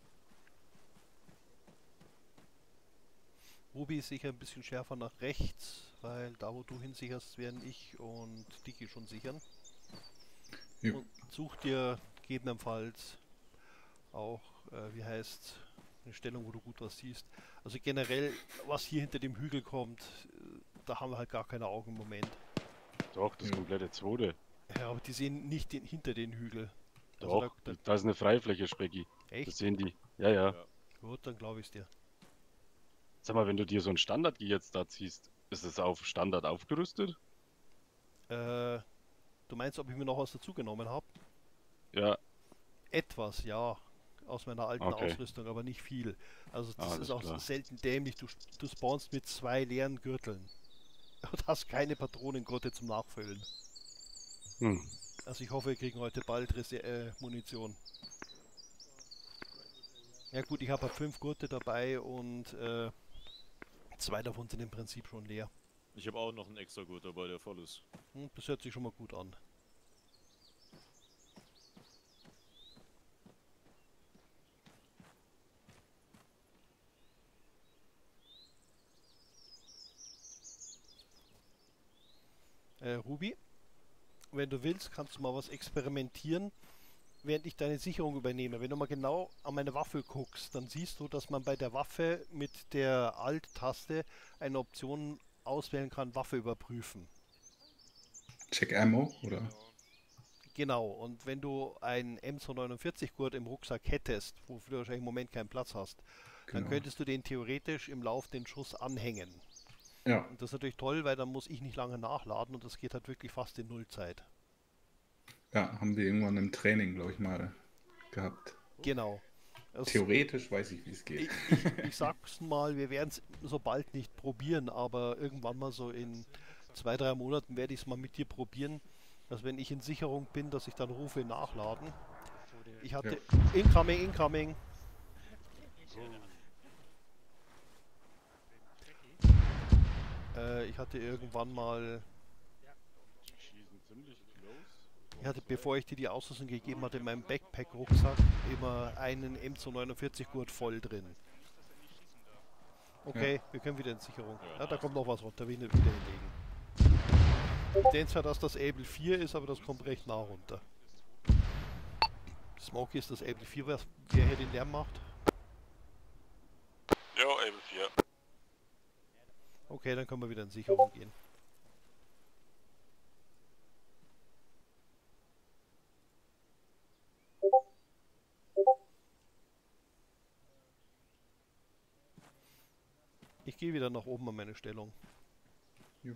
Ruby ist sicher ein bisschen schärfer nach rechts, weil da wo du hinsicherst, werden ich und Diki schon sichern. Jo. Und such dir gegebenenfalls auch, äh, wie heißt, eine Stellung, wo du gut was siehst. Also generell, was hier hinter dem Hügel kommt, äh, da haben wir halt gar keine Augen im Moment. Doch, das Ja. komplette zweite. Ja, aber die sehen nicht den, hinter den Hügel. Doch, Also da, da, da ist eine Freifläche, Specki. Echt? Das sehen die. Ja, ja, Ja. Gut, dann glaube ich es dir. Sag mal, wenn du dir so ein Standard jetzt da ziehst, ist es auf Standard aufgerüstet? Äh, du meinst, ob ich mir noch was dazugenommen habe? Ja. Etwas, ja. Aus meiner alten Okay. Ausrüstung, aber nicht viel. Also das Alles ist auch klar. selten dämlich. Du, du spawnst mit zwei leeren Gürteln. Und hast keine Patronengrotte zum Nachfüllen. Hm. Also ich hoffe, wir kriegen heute bald Rese äh, Munition. Ja gut, ich habe halt fünf Gurte dabei und äh, zwei davon sind im Prinzip schon leer. Ich habe auch noch einen extra Gurt dabei, der voll ist. Hm, das hört sich schon mal gut an. Äh, Ruby, wenn du willst, kannst du mal was experimentieren, während ich deine Sicherung übernehme. Wenn du mal genau an meine Waffe guckst, dann siehst du, dass man bei der Waffe mit der Alt-Taste eine Option auswählen kann, Waffe überprüfen. Check Ammo, oder? Genau, und wenn du einen M zwei neunundvierzig Gurt im Rucksack hättest, wofür du wahrscheinlich im Moment keinen Platz hast, dann Genau. könntest du den theoretisch im Lauf den Schuss anhängen. Ja. Und das ist natürlich toll, weil dann muss ich nicht lange nachladen und das geht halt wirklich fast in Nullzeit. Ja, haben wir irgendwann im Training, glaube ich, mal gehabt. Genau. Also Theoretisch weiß ich, wie es geht. Ich, ich, ich sag's mal, wir werden es so bald nicht probieren, aber irgendwann mal so in zwei, drei Monaten werde ich es mal mit dir probieren, dass wenn ich in Sicherung bin, dass ich dann rufe nachladen. Ich hatte incoming, incoming. Äh, ich hatte irgendwann mal, Schießen ziemlich close. ich hatte, bevor ich dir die Ausrüstung gegeben hatte, in meinem Backpack-Rucksack immer einen M zwei neunundvierzig Gurt voll drin. Okay, wir können wieder in Sicherung. Ja, da kommt noch was runter, wieder wieder hinlegen. Ich denke zwar, dass das Able vier ist, aber das kommt recht nah runter. Smokey ist das Able vier, was, wer hier den Lärm macht. Jo, Able vier. Okay, dann können wir wieder in Sicherung gehen. Ich gehe wieder nach oben an meine Stellung. Jo.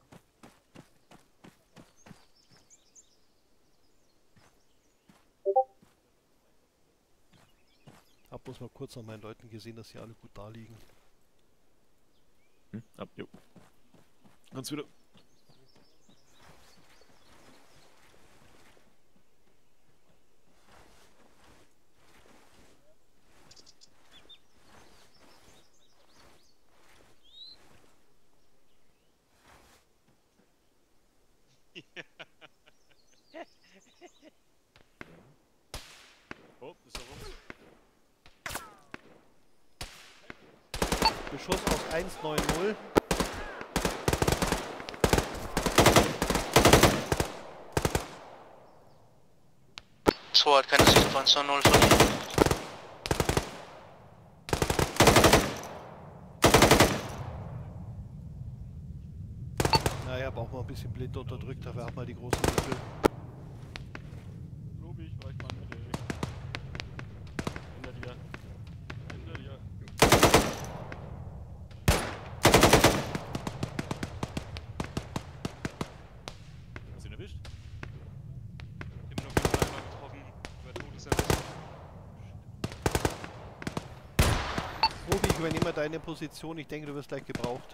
Hab bloß mal kurz an meinen Leuten gesehen, dass sie alle gut da liegen. Hm? Ab, jo. Ganz wieder. Oh, ist er rum. Beschuss aus eins neun null. zwei hat keine Sicht auf eins neun null verdient. Na, ich hab auch mal ein bisschen blind unterdrückt, dafür hat man die großen Würfel. Ruby, ich weiß mal bitte. Hinter dir. Hinter dir. Hast du ihn erwischt? Ich hab ihn auf jeden Fall einmal getroffen. Über Todeserwisch. Ruby, ich übernehme deine Position, ich denke, du wirst gleich gebraucht.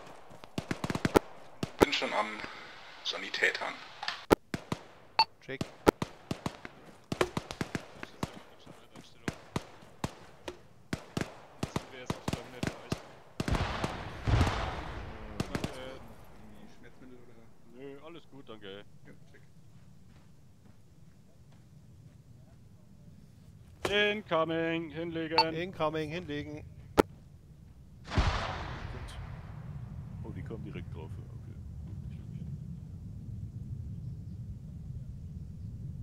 Bin schon am Sanitätern. Check. Sind wir jetzt auf dreihundert erreicht. Danke. Schmerzmittel oder? Nö, alles gut, danke. Ja, check. Incoming, hinlegen. Incoming, hinlegen. Oh, die kommen direkt drauf. Okay. Nicht schlecht.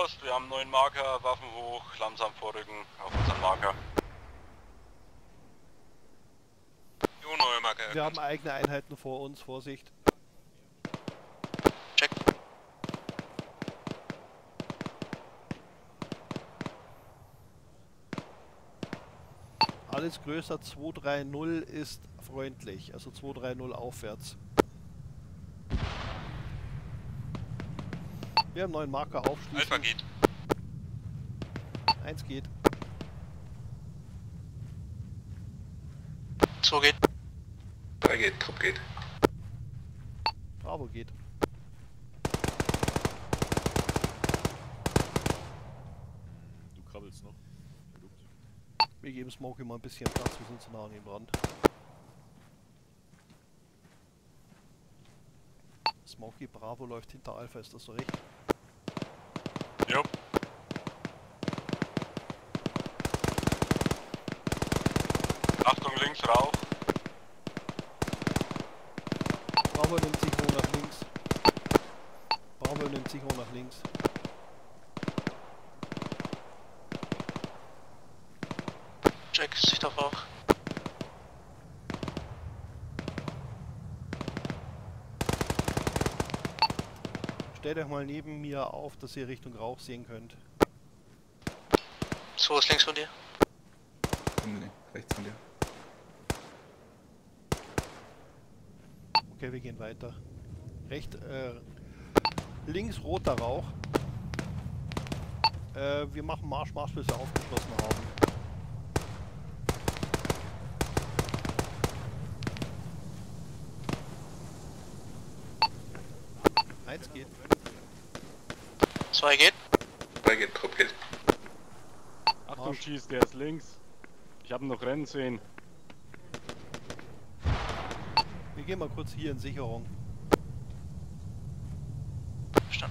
Ost, wir haben einen neuen Marker, Waffen hoch, langsam vorrücken auf unseren Marker. Jo, neue Marker. Wir haben eigene Einheiten vor uns, Vorsicht. Check. Alles größer zwei drei null ist freundlich, also zwei drei null aufwärts. Wir haben einen neuen Marker aufschließen. Alpha geht. Eins geht. zwei geht. drei geht, Trupp geht. Bravo geht. Du krabbelst noch. Verduckt. Wir geben Smokey mal ein bisschen Platz, wir sind zu nah an ihm dran. Smokey Bravo läuft hinter Alpha, ist das so recht? Jo. Achtung, links, Rauch. Bravo nimmt sich hoch nach links. Bravo nimmt sich hoch nach links. Check, Sicht auf Rauch. Stellt euch mal neben mir auf, dass ihr Richtung Rauch sehen könnt. zwei ist links von dir. Nee, rechts von dir. Okay, wir gehen weiter. Recht, äh, links roter Rauch. Äh, wir machen Marsch, Marsch, bis wir aufgeschlossen haben. Eins geht. zwei geht. drei geht, Trupp geht. Achtung, schießt, der ist links. Ich habe ihn noch rennen sehen. Wir gehen mal kurz hier in Sicherung. Verstanden.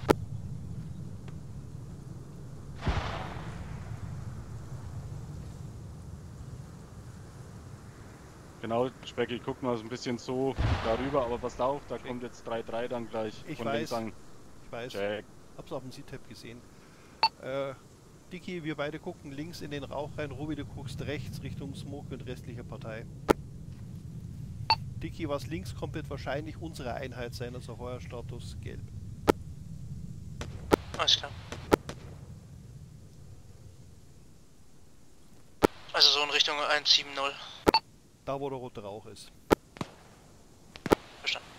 Genau, Specki, guck mal so ein bisschen so darüber, aber passt auf, da kommt jetzt drei drei dann gleich Ich von weiß, links an. ich weiß. Check. Hab's auf dem C-Tab gesehen. Äh, Dicky, wir beide gucken links in den Rauch rein. Ruby, du guckst rechts Richtung Smoke und restliche Partei. Dicky, was links kommt, wird wahrscheinlich unsere Einheit sein, also Feuerstatus gelb. Alles klar. Also so in Richtung eins sieben null. Da, wo der rote Rauch ist. Verstanden.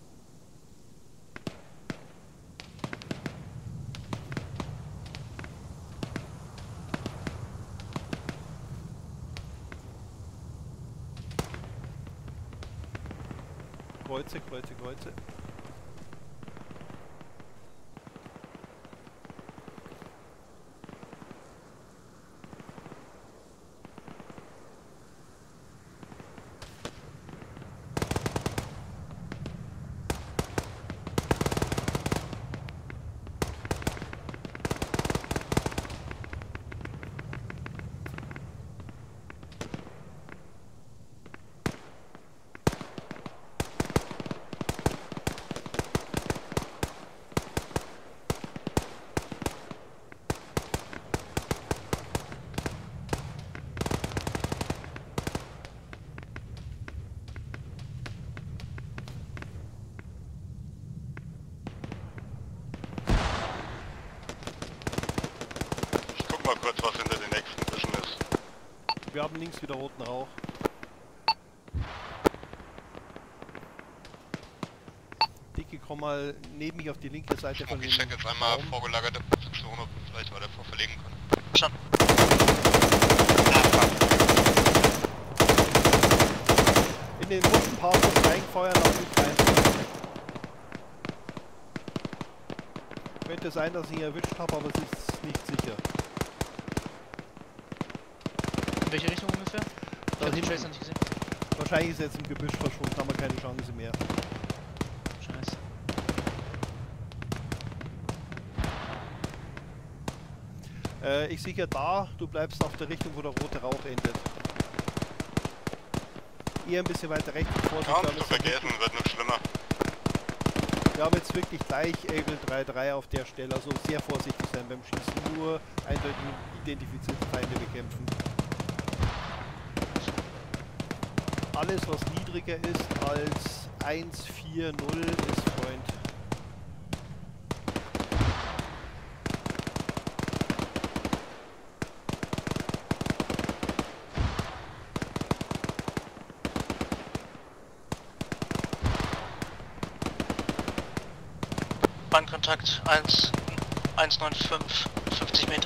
Kreuze, Kreuze, Kreuze. Mal kurz, was hinter den nächsten Büschen ist. Wir haben links wieder roten Rauch. Dicke, komm mal neben mich auf die linke Seite von dem Ich check jetzt einmal Raum. vorgelagerte Position, ob wir vielleicht weiter verlegen können. Schon. In den roten Part reinfeuern, auch nicht rein. Könnte sein, dass ich ihn erwischt habe, aber es ist nicht sicher. In welche Richtung ungefähr? Ich Da hab den hinten. Tracer nicht gesehen. Wahrscheinlich ist er jetzt im Gebüsch verschwunden, haben wir keine Chance mehr. Scheiße. Äh, ich sehe ja da, du bleibst auf der Richtung, wo der rote Rauch endet. Eher ein bisschen weiter rechts, Vorsicht. Kaum da zu müssen wir vergessen, wird noch schlimmer. Wir haben jetzt ist wirklich gleich Able drei drei auf der Stelle, also sehr vorsichtig sein beim Schießen, nur eindeutig identifizierte Feinde bekämpfen. Alles was niedriger ist als eins vier null ist Freund. Bahnkontakt eins neun fünf, fünfzig Meter.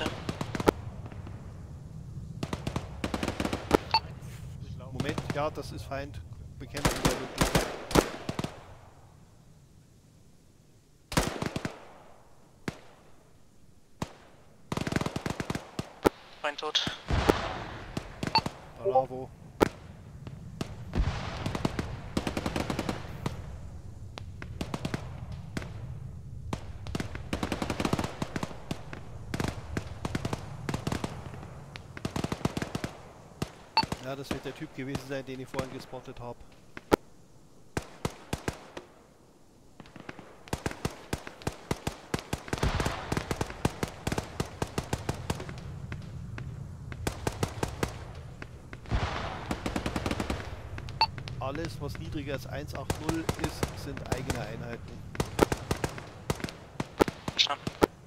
Moment, ja, das ist Feind. Bekämpfen wir wirklich. Feind tot. Bravo. Ja, das wird der Typ gewesen sein, den ich vorhin gespottet habe. Alles, was niedriger als eins acht null ist, sind eigene Einheiten. Verstanden.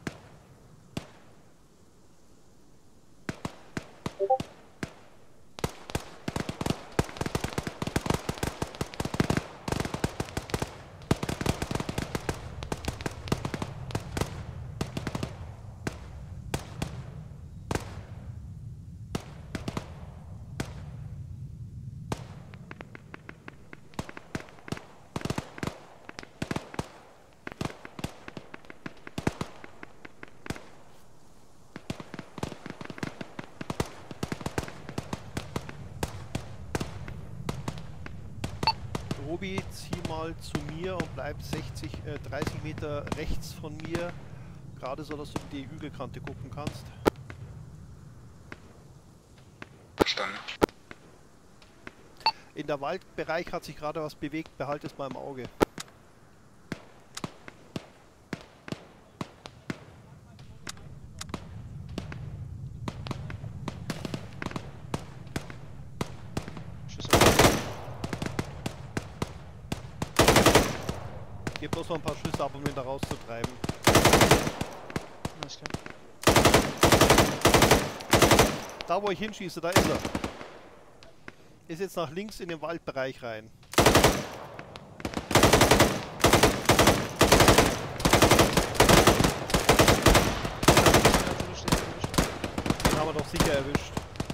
Robi, zieh mal zu mir und bleib sechzig, äh, dreißig Meter rechts von mir, gerade so, dass du die Hügelkante gucken kannst. Verstanden. In der Waldbereich hat sich gerade was bewegt, behalte es mal im Auge. Gib bloß noch ein paar Schüsse ab, um ihn da rauszutreiben. Alles klar. Da wo ich hinschieße, da ist er. Ist jetzt nach links in den Waldbereich rein. Den haben wir doch sicher erwischt.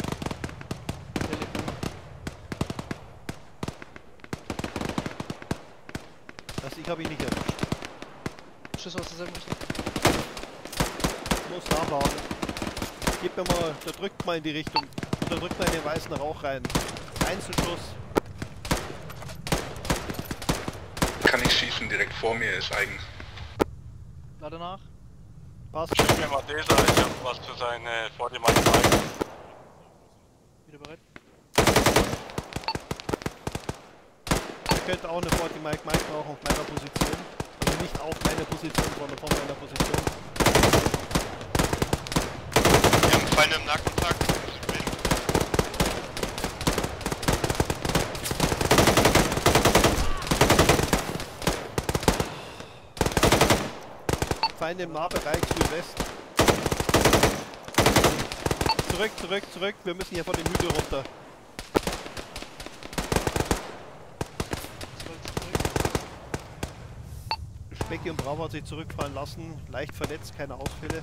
Also ich habe ihn nicht erwischt. Schuss aus derselben Richtung. Muss nachladen. Gib mir mal, da drückt mal in die Richtung. Und da drückt mal in den weißen Rauch rein. Einzelschuss. Kann ich schießen, direkt vor mir ist eigen. Lade nach. Passt. Schick mir mal dieser, ich hab was zu sein, äh, vor dir mal zeigen. Wieder bereit? Ich könnte auch eine forty Mike Mike brauchen auf meiner Position. Also nicht auf meiner Position, sondern von meiner Position. Wir haben Feinde im Nahkontakt. Feinde im Nahbereich Südwest. Zurück, zurück, zurück. Wir müssen hier von dem Hügel runter. Specki und Bravo hat sich zurückfallen lassen. Leicht verletzt, keine Ausfälle.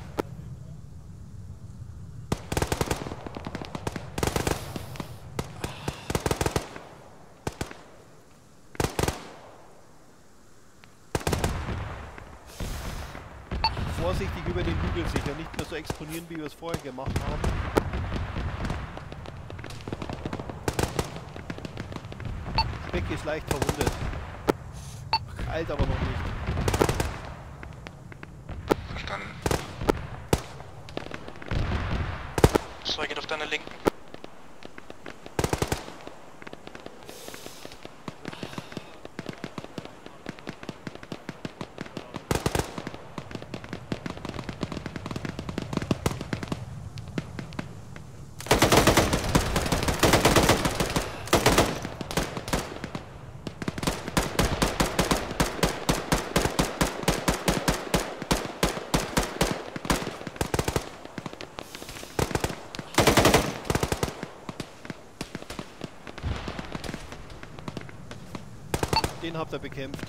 Vorsichtig über den Hügel sicher, nicht mehr so exponieren, wie wir es vorher gemacht haben. Specki ist leicht verwundet. Eilt aber noch nicht. Verstanden. Zwei geht auf deiner Linken. Den habt ihr bekämpft.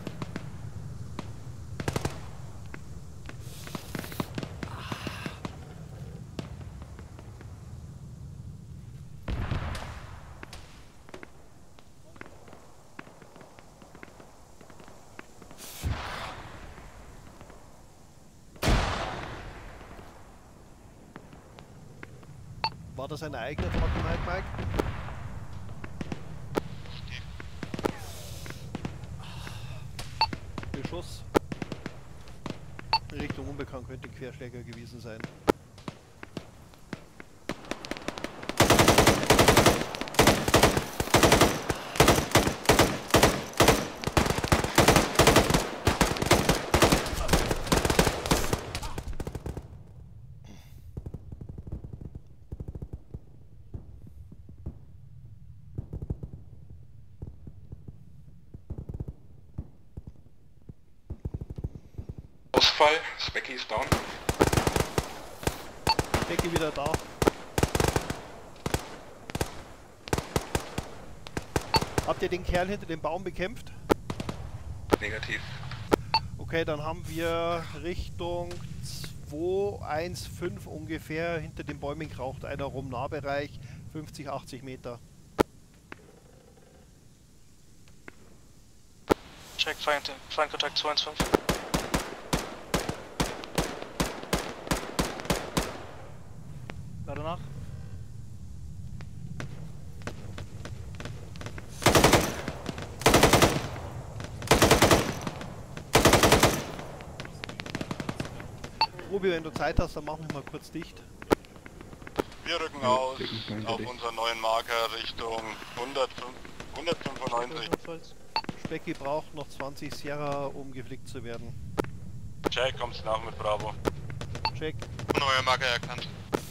War das eine eigene Trockenheit, Mike? Beschuss. Richtung unbekannt könnte ein Querschläger gewesen sein. Ausfall, Specky ist down. Specky wieder da. Habt ihr den Kerl hinter dem Baum bekämpft? Negativ. Okay, dann haben wir Richtung zwei eins fünf ungefähr. Hinter den Bäumen kraucht einer rum, Nahbereich fünfzig, achtzig Meter. Check, Feind, Feindkontakt zwei eins fünf. Danach. Ruby, wenn du Zeit hast, dann machen wir mal kurz dicht. Wir rücken aus auf unseren neuen Marker Richtung hundertfünfundneunzig. Specky braucht noch zwanzig Sierra, um geflickt zu werden. Check, kommst nach mit Bravo. Check. Neuer Marker erkannt.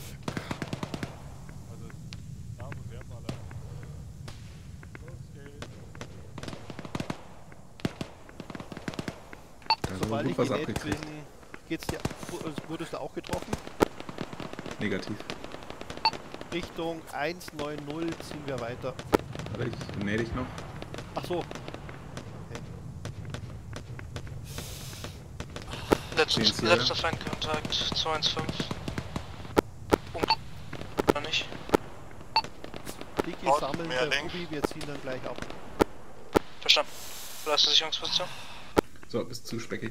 Sobald ich genäht bin, geht's dir, wurdest du auch getroffen? Negativ. Richtung eins neun null ziehen wir weiter. Aber ich nähe dich noch. Ach so. Okay. Letz, letzter Feindkontakt zwei eins fünf. Oder nicht? Dickie sammeln der Ruby, wir ziehen dann gleich ab. Verstanden. Verlasse Sicherungsposition. So, bis zu Specky.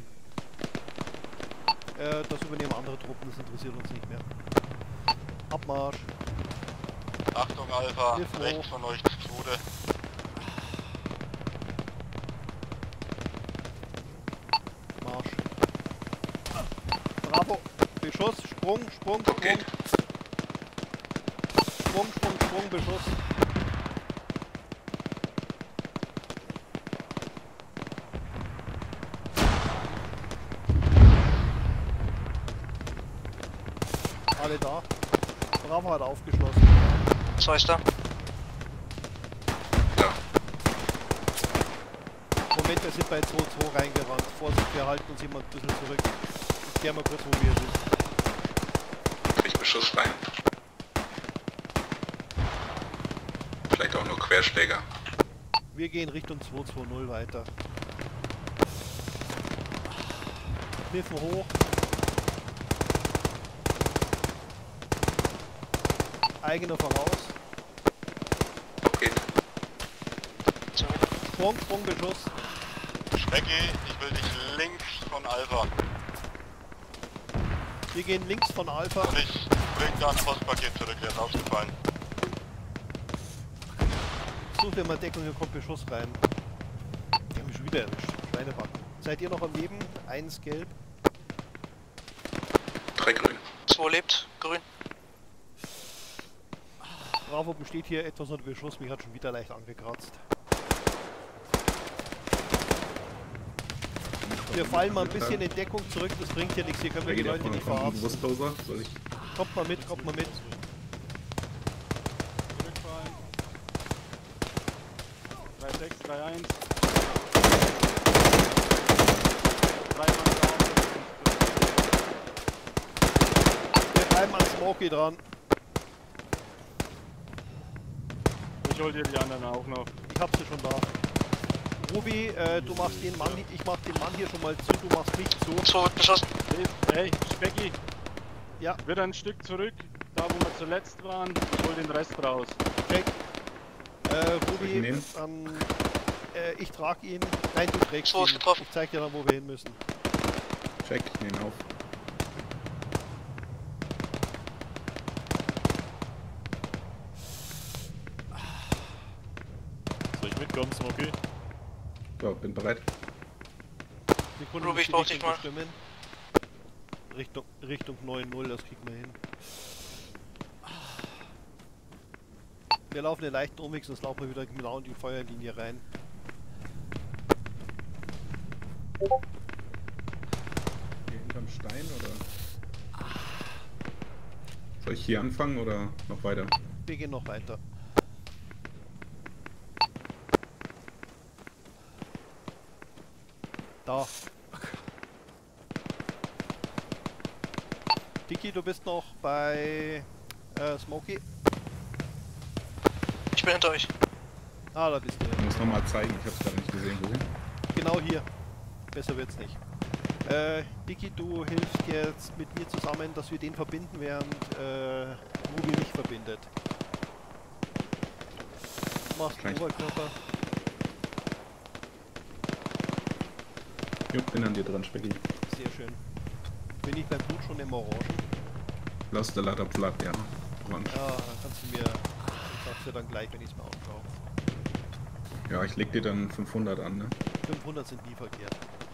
Äh, das übernehmen andere Truppen, das interessiert uns nicht mehr. Abmarsch. Achtung Alpha, Hilf rechts hoch. von euch zu Tode. Marsch. Bravo. Beschuss, Sprung, Sprung, Sprung. Okay. Sprung, Sprung, Sprung, Beschuss. Alle da. Bravo hat aufgeschlossen. Zwei ist da. Ja. Moment, wir sind bei zwei zwei reingerannt. Vorsicht, wir halten uns jemand ein bisschen zurück. Ich klär mal kurz, wo wir sind. Krieg Beschuss rein. Vielleicht auch nur Querschläger. Wir gehen Richtung zwei zwei null weiter. Kniffen hoch. Eigener voraus. Okay. Sprung, Sprung, Beschuss. Specky, ich will dich links von Alpha. Wir gehen links von Alpha. Und ich bring da ein Postpaket zurück, der ist ausgefallen. Such dir mal Deckung, hier kommt Beschuss rein. Die haben mich schon wieder erwischt. Schweinebacken. Seid ihr noch am Leben? Eins gelb. Drei grün. Zwei lebt, grün. Bravo besteht hier etwas unter Beschuss, mich hat schon wieder leicht angekratzt. Wir fallen mal ein bisschen in Deckung zurück, das bringt hier nichts, hier können wir die Leute nicht verarzten. Soll ich? Kommt mal mit, kommt mal mit. Zurückfallen. drei sechs, drei eins. drei Mann down. Wir bleiben an Smokey dran. Ich hol dir die anderen auch noch. Ich hab sie schon da. Ruby, äh, du machst den Mann, ich mach den Mann hier schon mal zu, du machst mich zu. So wird beschossen. Hey, Specki. Ja. Wieder ein Stück zurück, da wo wir zuletzt waren, ich hol den Rest raus. Check. Äh, ich Ruby, nehmen? ähm, äh, ich trag ihn. Nein, du trägst So ist ihn. getroffen. Ich zeig dir dann, wo wir hin müssen. Check, ich nehme auf. Soll ich mitkommen, Smokey? So, bin bereit. Sekunde, Ruby, muss ich die brauch Richtung dich mal. bestimmen. Richtung, Richtung neun null, das kriegen wir hin. Wir laufen den leichten Umweg, sonst laufen wir wieder genau in die Feuerlinie rein. Hier hinterm Stein oder? Soll ich hier anfangen oder noch weiter? Wir gehen noch weiter. Da. Dicky, du bist noch bei äh, Smokey. Ich bin hinter euch. Ah, da bist du. Ich muss nochmal zeigen, ich hab's gerade nicht gesehen. Wohin? Genau hier. Besser wird's nicht. Äh, Dicky, du hilfst jetzt mit mir zusammen, dass wir den verbinden, während äh, Ruby mich verbindet. Du machst den Oberkörper. Jo, bin an dir dran, Specki. Sehr schön. Bin ich beim Blut schon im Orangen? Lass der Lader platt, ja. Orange. Ja, dann kannst du mir... Ich sag's dir dann gleich, wenn ich es mir anschaue. Ja, ich leg dir dann fünfhundert an, ne? fünfhundert sind nie verkehrt.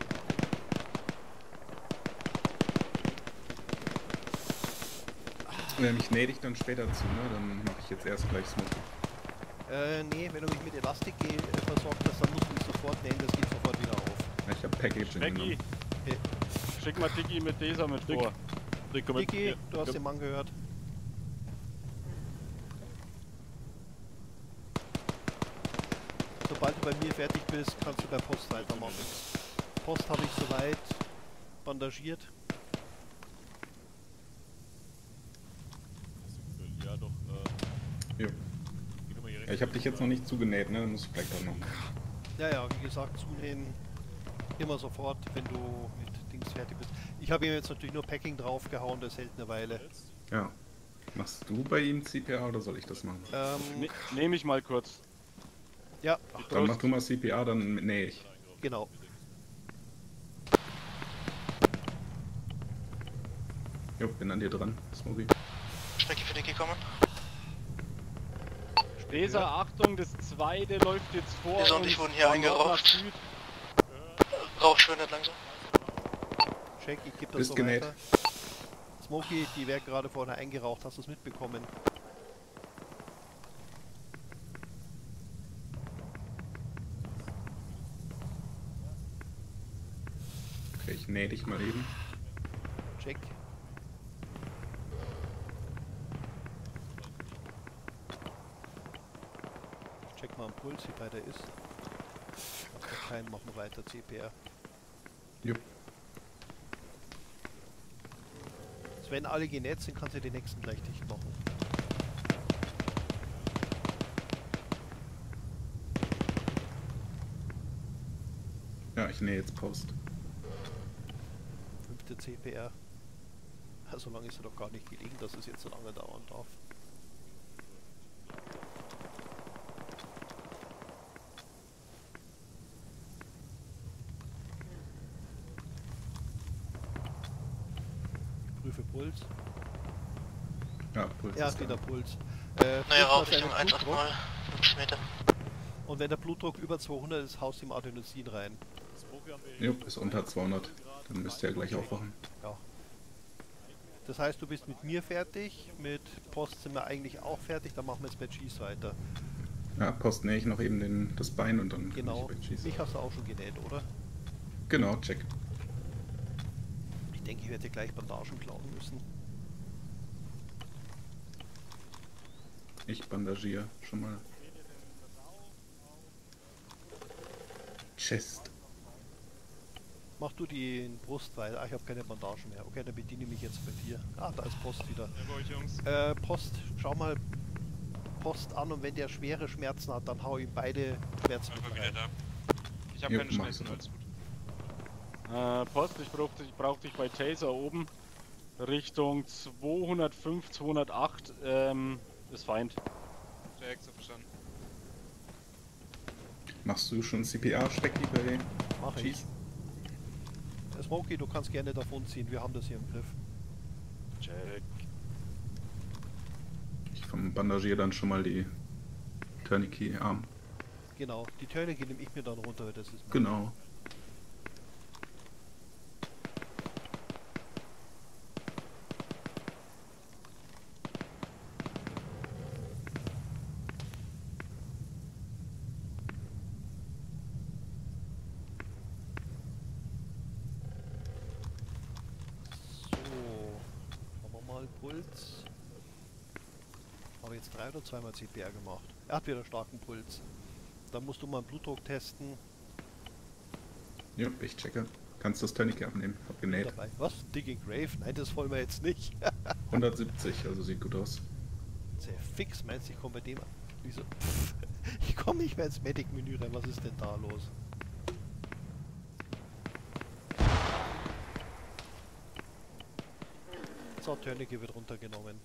Ähm, ich nähe dich dann später zu, ne? Dann mache ich jetzt erst gleich Smoke. Äh, nee, wenn du mich mit Elastik äh, versorgt hast, dann musst du mich sofort nähen, das geht sofort wieder auf. Ja, ich hab Packaging Specki, genommen. Okay. schick mal Dicky mit dieser mit vor. Dicky, du hast den Mann gehört. Sobald du bei mir fertig bist, kannst du bei Post weitermachen. Post habe ich soweit bandagiert. Ja, doch, äh... Jo. Ja, ich habe dich jetzt noch nicht zugenäht, ne? Dann muss ich gleich dann noch. Ja, ja, wie gesagt, zunähen immer sofort, wenn du mit Dings fertig bist. Ich habe ihm jetzt natürlich nur Packing draufgehauen, das hält eine Weile. Ja. Machst du bei ihm C P A oder soll ich das machen? Ähm, Ne, Nehme ich mal kurz. Ja. Dann mach du mal C P A, dann nähe ich. Genau. Jo, bin an dir dran, Smokey. Strecke für Dicky kommen. Speser, ja. Achtung, das zweite läuft jetzt vor. Wir und ich wurden hier eingeraucht. Rauch schwindet langsam. Check, ich gebe das Bist so genäht. weiter. Smokey, die werden gerade vorne eingeraucht, hast du es mitbekommen? Okay, ich nähe dich mal eben. Check. Ich check mal am Puls, wie weit er ist. Noch keinen, machen wir weiter, C P R. Jupp. Also wenn alle genäht sind, kannst du den nächsten gleich dicht machen. Ja, ich nähe jetzt Post. Fünfte C P R. Ja, so lange ist er doch gar nicht gelegen, dass es jetzt so lange dauern darf. Prüfe Puls. Ja, Puls. Ja, ist steht da. der Puls. Äh, Naja, prüf mal Rauchrichtung seinen einfach Blutdruck. mal fünfzig Meter. Und wenn der Blutdruck über zweihundert ist, haust du ihm Adenosin rein. Jupp, ist unter zweihundert. Dann müsst ihr ja gleich aufwachen. Ja. Das heißt, du bist mit mir fertig, mit Post sind wir eigentlich auch fertig, dann machen wir jetzt bei Cheese weiter. Ja, Post nähe ich noch eben den, das Bein und dann Genau. kann ich bei Cheese. Mich hast du auch schon genäht, oder? Genau, check. Ich denke, ich werde dir gleich Bandagen klauen müssen. Ich bandagiere schon mal. Chest. Mach du die Brust, weil ah, ich habe keine Bandagen mehr. Okay, dann bediene ich mich jetzt bei dir. Ah, da ist Post wieder. Ja, bei euch, Jungs. Äh, Post, schau mal Post an und wenn der schwere Schmerzen hat, dann hau ihm beide Schmerzmittel rein. Ich habe Jo, keine mach Schnellsten, so. alles gut. Äh, Post, ich brauch dich, brauch dich bei Taser oben. Richtung zweihundertfünf, zweihundertacht, ähm, ist Feind. Check, so verstanden. Machst du schon C P R, Specki, bei Mach ich. Cheese? Äh, Smokey, du kannst gerne davon ziehen, wir haben das hier im Griff. Check. Ich vom bandagiere dann schon mal die Tourniquet-Arm. Genau, die Tourniquet nehme ich mir dann runter, das ist... Genau. Puls. Habe jetzt drei oder zweimal C P R gemacht. Er hat wieder starken Puls. Dann musst du mal einen Blutdruck testen. Ja, ich checke. Kannst das Tourniquet abnehmen. Hab genäht. Dabei. Was? Digging Grave? Nein, das wollen wir jetzt nicht. hundertsiebzig, also sieht gut aus. Sehr fix, meinst du, ich komme bei dem an? Wieso? Pff, ich komme nicht mehr ins Medic-Menü rein. Was ist denn da los? So, Tourniquet wird runtergenommen.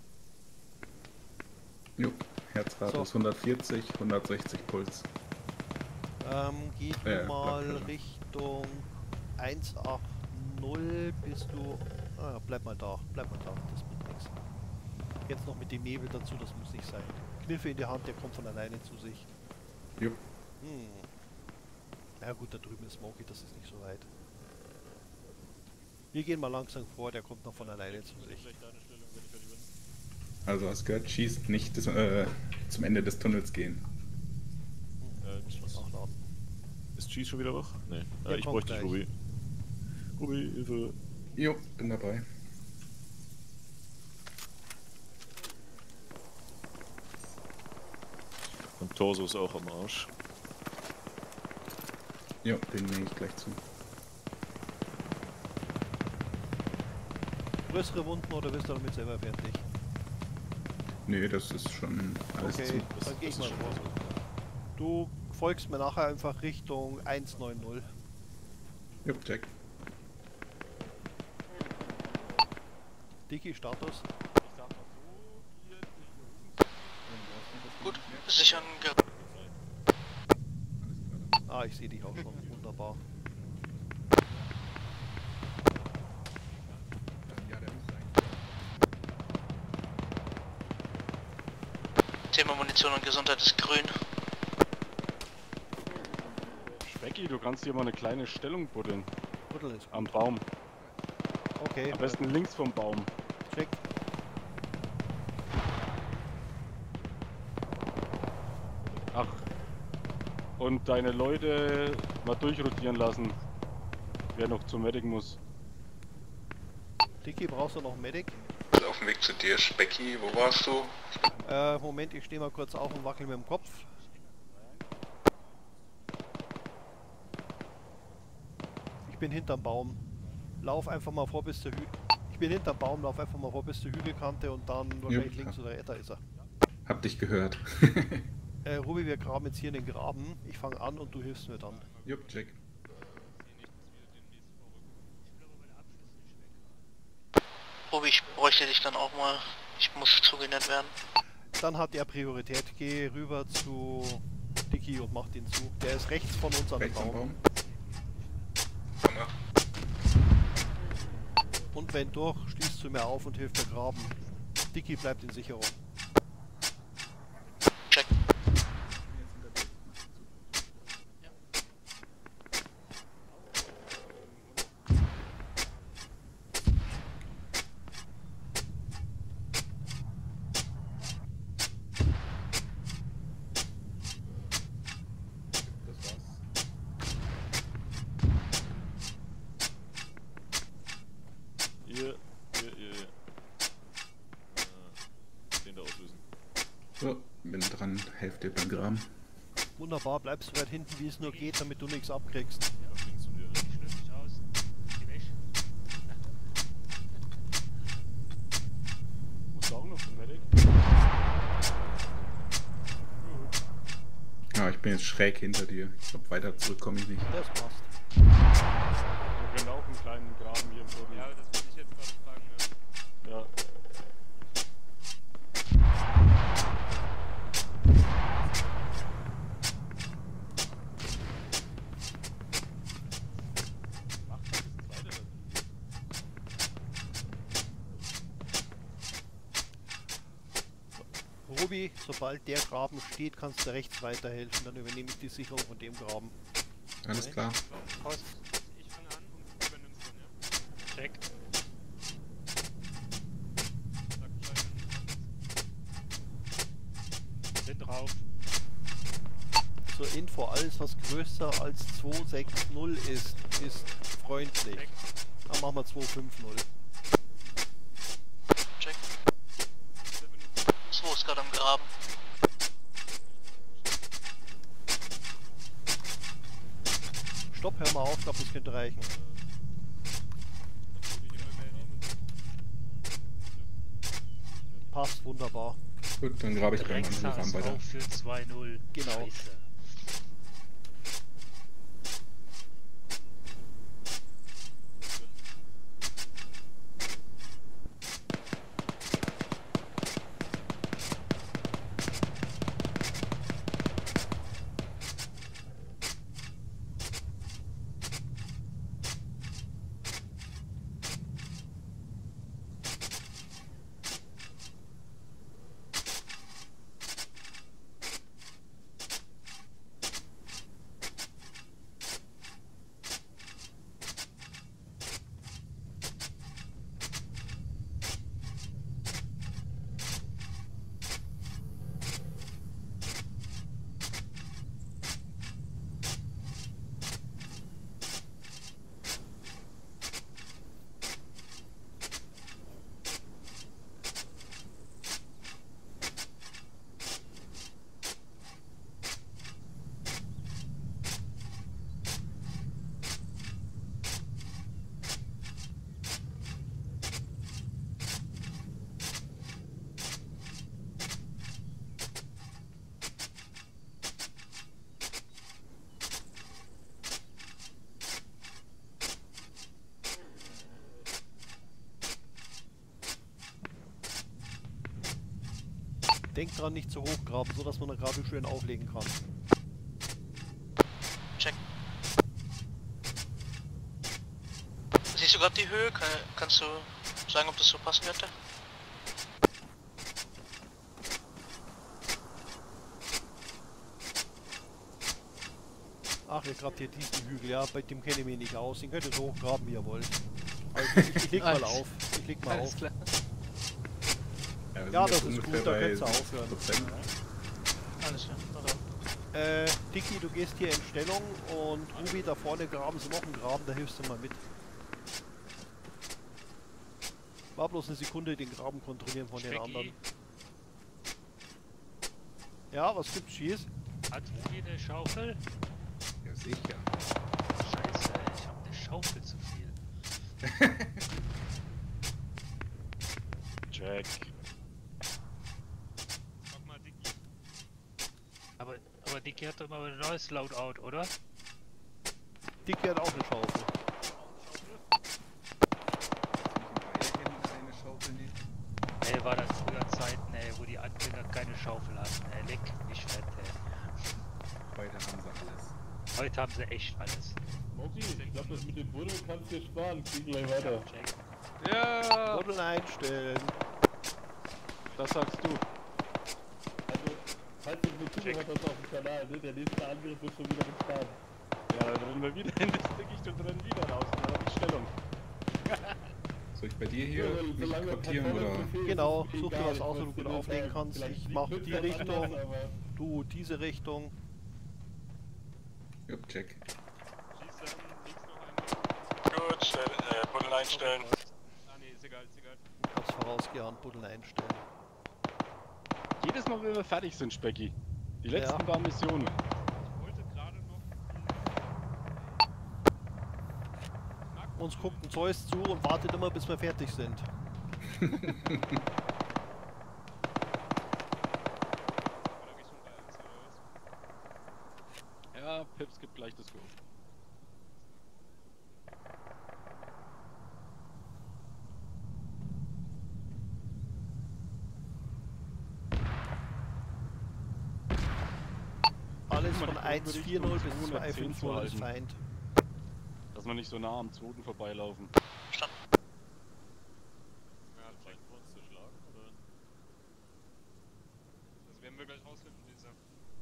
Jo, Herzrate So. ist hundertvierzig, hundertsechzig Puls. Ähm, geht Äh, mal Blockade. Richtung hundertachtzig, bist du... Ah, bleib mal da, bleib mal da, das bringt nichts. Jetzt noch mit dem Nebel dazu, das muss nicht sein. Kniffe in die Hand, der kommt von alleine zu sich. Jo. Hm. Na gut, da drüben ist Smokey, das ist nicht so weit. Wir gehen mal langsam vor, der kommt noch von alleine zu sich. Also hast gehört, schießt nicht des, äh, zum Ende des Tunnels gehen. Äh, Cheese. Nachladen. Ist Cheese schon wieder wach? Nee. Der Äh, ich kommt bräuchte dich, gleich. Ruby. Ruby, Hilfe. Jo, bin dabei. Und Torso ist auch am Arsch. Jo, den nehme ich gleich zu. Größere Wunden oder bist du damit selber fertig? Nee, das ist schon alles Okay, zu. dann geh ich mal vor. Du folgst mir nachher einfach Richtung hundertneunzig. Jo, check. Dicky, Status? Gut, sichern. Ge Ah, ich sehe dich auch schon. Wunderbar. Thema Munition und Gesundheit ist grün. Specki, du kannst hier mal eine kleine Stellung buddeln. Buddeln ist gut. Am Baum. Okay. Am besten links vom Baum. Check. Ach. Und deine Leute mal durchrotieren lassen. Wer noch zum Medic muss. Dicky, brauchst du noch einen Medic? Auf dem Weg zu dir, Specki, wo warst du? Äh, Moment, ich stehe mal kurz auf und wackel mit dem Kopf. Ich bin hinterm Baum. Lauf einfach mal vor bis zur Hü Ich bin hinterm Baum, lauf einfach mal vor bis zur Hügelkante und dann wahrscheinlich klar. links oder da ist er. Hab dich gehört. Äh, Ruby, wir graben jetzt hier in den Graben. Ich fange an und du hilfst mir dann. Jupp, check. Ruby, ich bräuchte dich dann auch mal. Ich muss zugenannt werden. Dann hat er Priorität. Geh rüber zu Dicky und mach den zu. Der ist rechts von uns an dem Rechts am Baum. Baum. Hammer. Und wenn durch, schließt du mir auf und hilft mir graben. Dicky bleibt in Sicherung. Check. Das war's. Hier, hier, hier, hier. Äh, den da auslösen. So, bin dran, helft dir beim Graben. Wunderbar, bleib so weit hinten wie es nur geht, damit du nichts abkriegst. Ja, links zu dir. Musst du auch noch zum Medic? Ja, ich bin jetzt schräg hinter dir. Ich glaube, weiter zurück komme ich nicht. Das passt. Wir können auch einen kleinen Graben hier im Boden. Ja, das wollte ich jetzt gerade fragen. Ja. Ja. Ruby, sobald der Graben steht, kannst du rechts weiterhelfen, dann übernehme ich die Sicherung von dem Graben. Alles Okay. klar. Post. Ich fange an und du übernimmst dann, ja? Check. Sag Bescheid, wenn du Bin drauf. Zur Info, alles was größer als zweihundertsechzig ist, ist freundlich. Check. Dann machen wir zweihundertfünfzig. Check. zwei ist gerade am Graben. Stopp, hör mal auf, ich glaube, das könnte reichen. Passt, wunderbar. Gut, dann grabe ich beim anderen Dreckshaus Rahmen weiter. auf für zwei null. Genau. Scheiße. Denk dran, nicht zu hoch graben, so dass man eine Grabe schön auflegen kann. Check. Siehst du gerade die Höhe? Kann, kannst du sagen, ob das so passen könnte? Ach, ihr grabt hier diesen Hügel, ja, bei dem kenne ich mich nicht aus. Den könnt ihr so hoch graben, wie ihr wollt. Also ich, ich leg mal auf. Ich leg mal Alles auf. klar. Ja, wir Ja, sind das jetzt ist ungefähr gut, da bei könntest du aufhören. Prozent. Alles klar. Oder? Äh, Dicky, du gehst hier in Stellung und Ruby, da vorne graben sie noch einen Graben, da hilfst du mal mit. War bloß eine Sekunde, den Graben kontrollieren von den Specki. anderen. Ja, was gibt's, Schieß? Hat Ruby eine Schaufel? Ja, sicher. Scheiße, ich habe eine Schaufel zu viel. Check. Mach mal Dicky. Aber, aber Dicky hat doch mal ein neues Loadout, oder? Dicky hat auch eine Schaufel. Eine Schaufel nicht. Ey, war das früher Zeiten, ey, wo die Anfänger keine Schaufel hatten, ey, leck mich fett, ey. Heute haben sie alles. Heute haben sie echt alles. Moki, ich glaube, das mit dem Buddel kannst du dir sparen. Krieg gleich weiter. Check. Ja! Buddel einstellen. Das sagst du. Also, falls du mir zugehört hast auf dem Kanal, ne, der nächste Angriff ist schon wieder mit Start. Ja, dann rennen wir wieder in das Dickicht und rennen wieder raus. Dann hab ich Stellung. Soll ich bei dir hier Ja, mich solange wir quartieren kein oder? Befehl ist, Genau, ist mir such dir egal, was aus, ich wo du gut möchte auflegen nur kannst. sagen, Ich vielleicht mach nicht die mit was Richtung, anderes, aber du diese Richtung. Jupp, check. Schieß dann links noch einmal. Gut, stell, äh, Buddel einstellen. Ah ne, ist egal, ist egal. Hab's vorausgeahnt, Buddel einstellen. jedes Mal, wenn wir fertig sind, Specki. Die letzten Ja. paar Missionen. Ich wollte gerade noch... Uns guckt ein Zeus zu und wartet immer, bis wir fertig sind. Oder geh schon bei eins oder was? eins vier null bis zwei fünf null ist Feind. Dass wir nicht so nah am zweiten vorbeilaufen. Verstanden. Ja, zeigen wir uns zu schlagen, oder? Das werden wir gleich rausfinden, wie gesagt.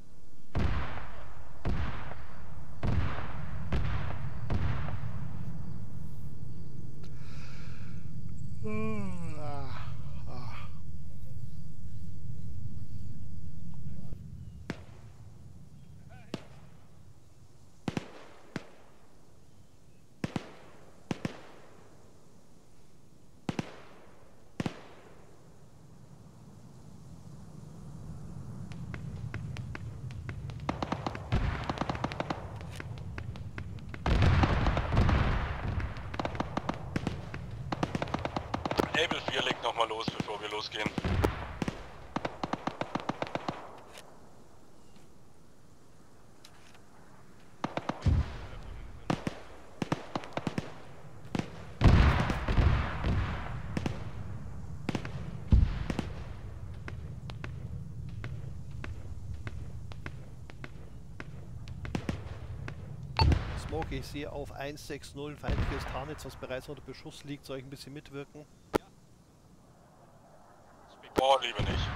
Ah, ah. Able vier legt nochmal los, bevor wir losgehen. Smoke, ich sehe auf eins sechs null feindliches Tarnitz, was bereits unter Beschuss liegt. Soll ich ein bisschen mitwirken? Oh, lieber nicht.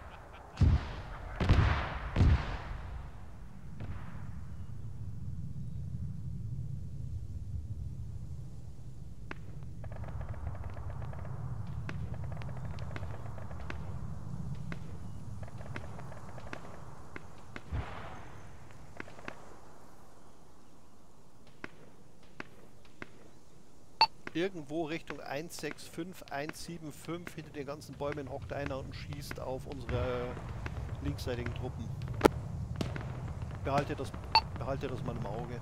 Irgendwo Richtung eins sechs fünf, eins sieben fünf hinter den ganzen Bäumen hockt einer und schießt auf unsere linksseitigen Truppen. Behalte das, behalte das mal im Auge.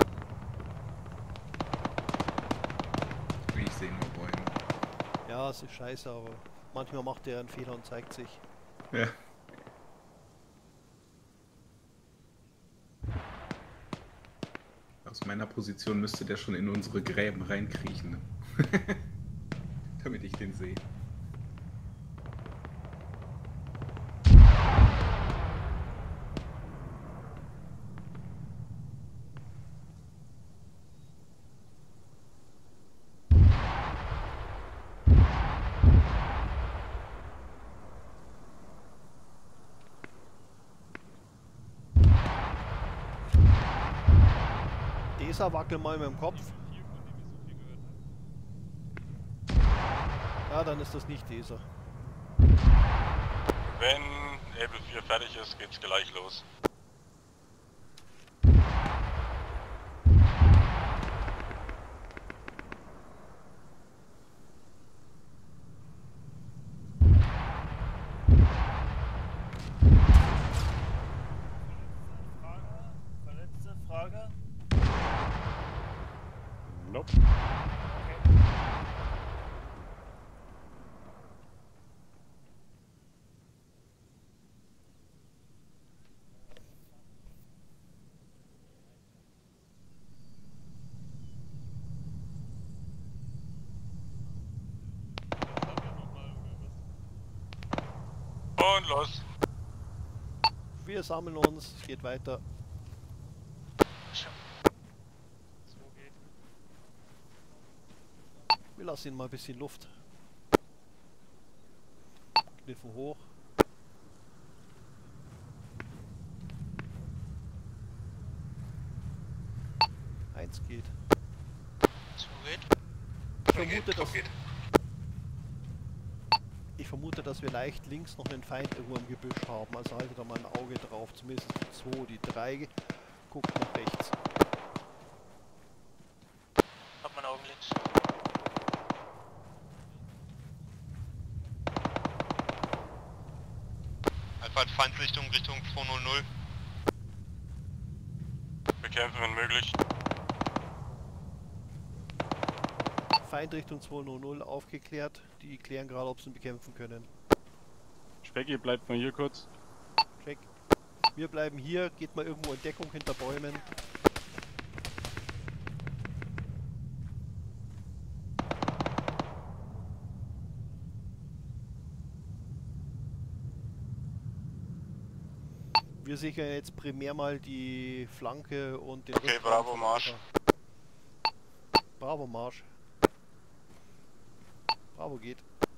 Ich sehe nur Bäume. Ja, es ist scheiße, aber manchmal macht er einen Fehler und zeigt sich. Ja. Aus meiner Position müsste der schon in unsere Gräben reinkriechen. Ne? Damit ich den sehe. Desa, wackel mal mit dem Kopf. Ja, dann ist das nicht Desa. Wenn Able vier fertig ist, geht's gleich los. Verletzte Frage? Nope. Und los. Wir sammeln uns, es geht weiter. Wir lassen ihn mal ein bisschen Luft. Kniffen hoch. Eins geht. So geht. Ich vermute, dass, ich vermute, dass wir leicht links noch einen Feind irgendwo im Gebüsch haben. Also haltet da mal ein Auge drauf. Zumindest die zwei, die drei. Guckt nach rechts. Hab mein Augen links. Alpha hat Feindsichtung Richtung zweihundert. Bekämpfen, wenn möglich. Feind Richtung zweihundert aufgeklärt. Die klären gerade, ob sie ihn bekämpfen können. Specki, bleibt mal hier kurz. Check. Wir bleiben hier. Geht mal irgendwo in Deckung hinter Bäumen. Wir Wir sichern jetzt primär mal die Flanke und den Okay, Rückraum Bravo, vom Marsch. Alpha. Bravo, Marsch. Bravo geht.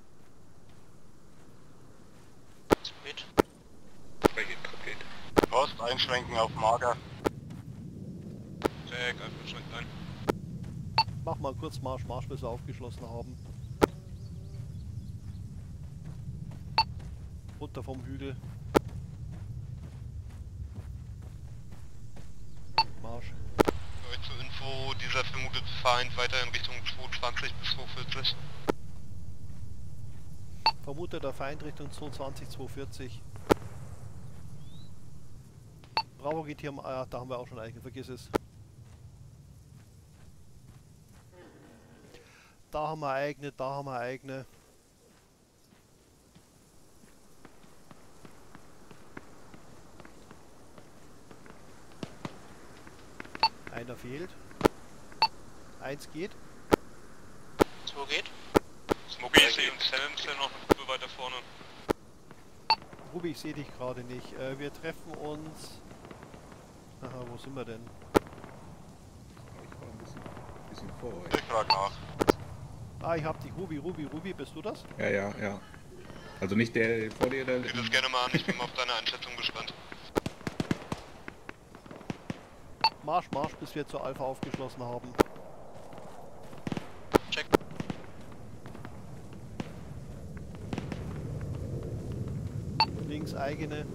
Geht. Geht, geht. Post, einschwenken auf Marker. Jack, einfach schwenkt ein. Mach mal kurz Marsch, Marsch, bis wir aufgeschlossen haben. Runter vom Hügel. Marsch. Euch zur Info, dieser vermutete Feind weiter in Richtung zweihundertzwanzig bis zweihundertvierzig. Vermuteter Feind Richtung zweihundertzwanzig, zweihundertvierzig. Bravo geht hier am... Ah, da haben wir auch schon eigene, vergiss es. Da haben wir eigene, da haben wir eigene. Einer fehlt. Eins geht. Zwei geht. Smokey, ich sehe uns Sam noch eine Gruppe weiter vorne. Ruby, ich sehe dich gerade nicht. Äh, wir treffen uns... Aha, wo sind wir denn? Ich war ein bisschen, bisschen vor euch. Ich frag nach. Ah, ich hab dich. Ruby, Ruby, Ruby, bist du das? Ja, ja, ja. Also nicht der vor dir, der... Sieh das gerne mal an, ich bin mal auf deine Einschätzung gespannt. Marsch, Marsch, bis wir zur Alpha aufgeschlossen haben. Check. Links eigene.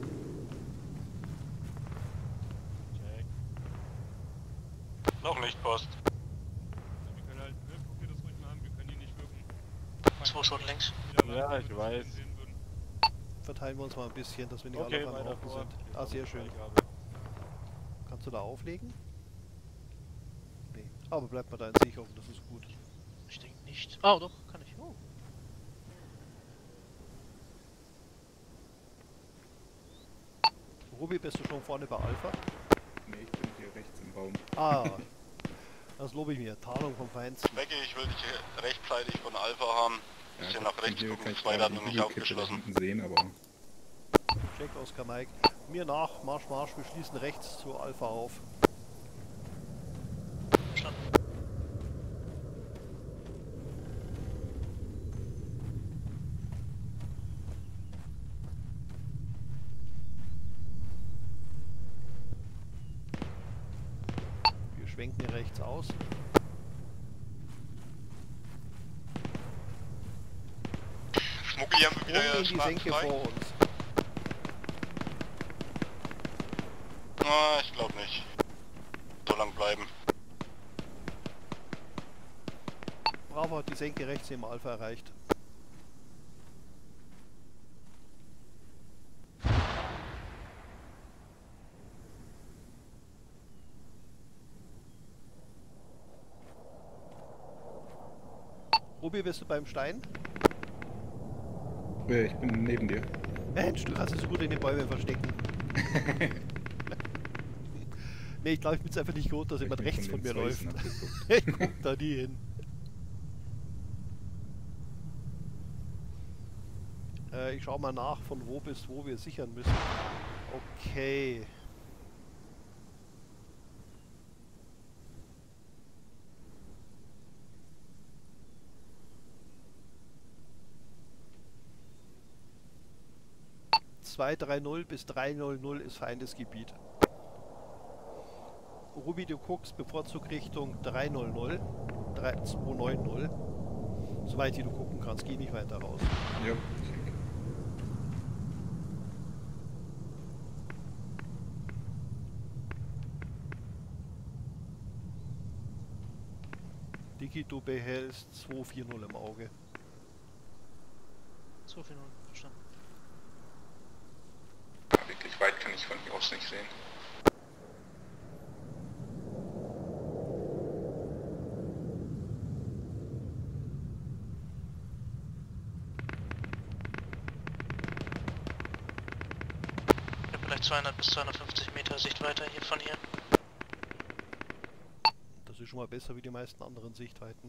Check. Noch nicht, Post. Wir können halt, ne, guck dir das ruhig mal an, wir können die nicht wirken. Zwei Schotten links. Ja, ich weiß. Verteilen wir uns mal ein bisschen, dass wir nicht Okay, alle auf einmal weiter offen vor. sind. Ah, sehr schön. Freigabe. Kannst du da auflegen? Nee. Aber bleibt mal da in Sicherung, das ist gut. Ich denke nicht. Ah, doch, kann ich. Oh. Ruby, bist du schon vorne bei Alpha? Nee, ich bin hier rechts im Baum. Ah, das lobe ich mir. Tarnung vom Feinsten. Becky, ich will dich rechtzeitig von Alpha haben. Ja, Bisschen ich nach kann rechts hier gucken, gleich zwei gerade hat noch die nicht Videokette da aufgeschlossen. hinten sehen, aber... Check, Oscar Mike. Mir nach, Marsch, Marsch, wir schließen rechts zur Alpha auf. Verstanden. Wir schwenken rechts aus. Smokey haben wir wieder Und in die schwarz Senke frei. vor uns. Na, ich glaube nicht. So lang bleiben. Bravo hat die Senke rechts im Alpha erreicht. Ruby, bist du beim Stein? Äh, Ich bin neben dir. Mensch, du kannst dich so gut in den Bäumen verstecken. Nee, ich glaube, ich bin es einfach nicht gewohnt, dass jemand bin rechts von von den mir läuft. Zeusen abgeguckt. Ich guck da nie hin. Äh, ich schau mal nach, von wo bis wo wir sichern müssen. Okay. zwei drei null bis drei null null ist Feindesgebiet. Ruby, du guckst bevorzugt Richtung drei null null, zwei neun null. Soweit wie du gucken kannst, geh nicht weiter raus. Ja, check. Dicky, du behältst zwei vier null im Auge. zwei vier null, verstanden. Ja, wirklich weit kann ich von hier aus nicht sehen. Ich habe vielleicht zweihundert bis zweihundertfünfzig Meter Sichtweite hier von hier. Das ist schon mal besser wie die meisten anderen Sichtweiten.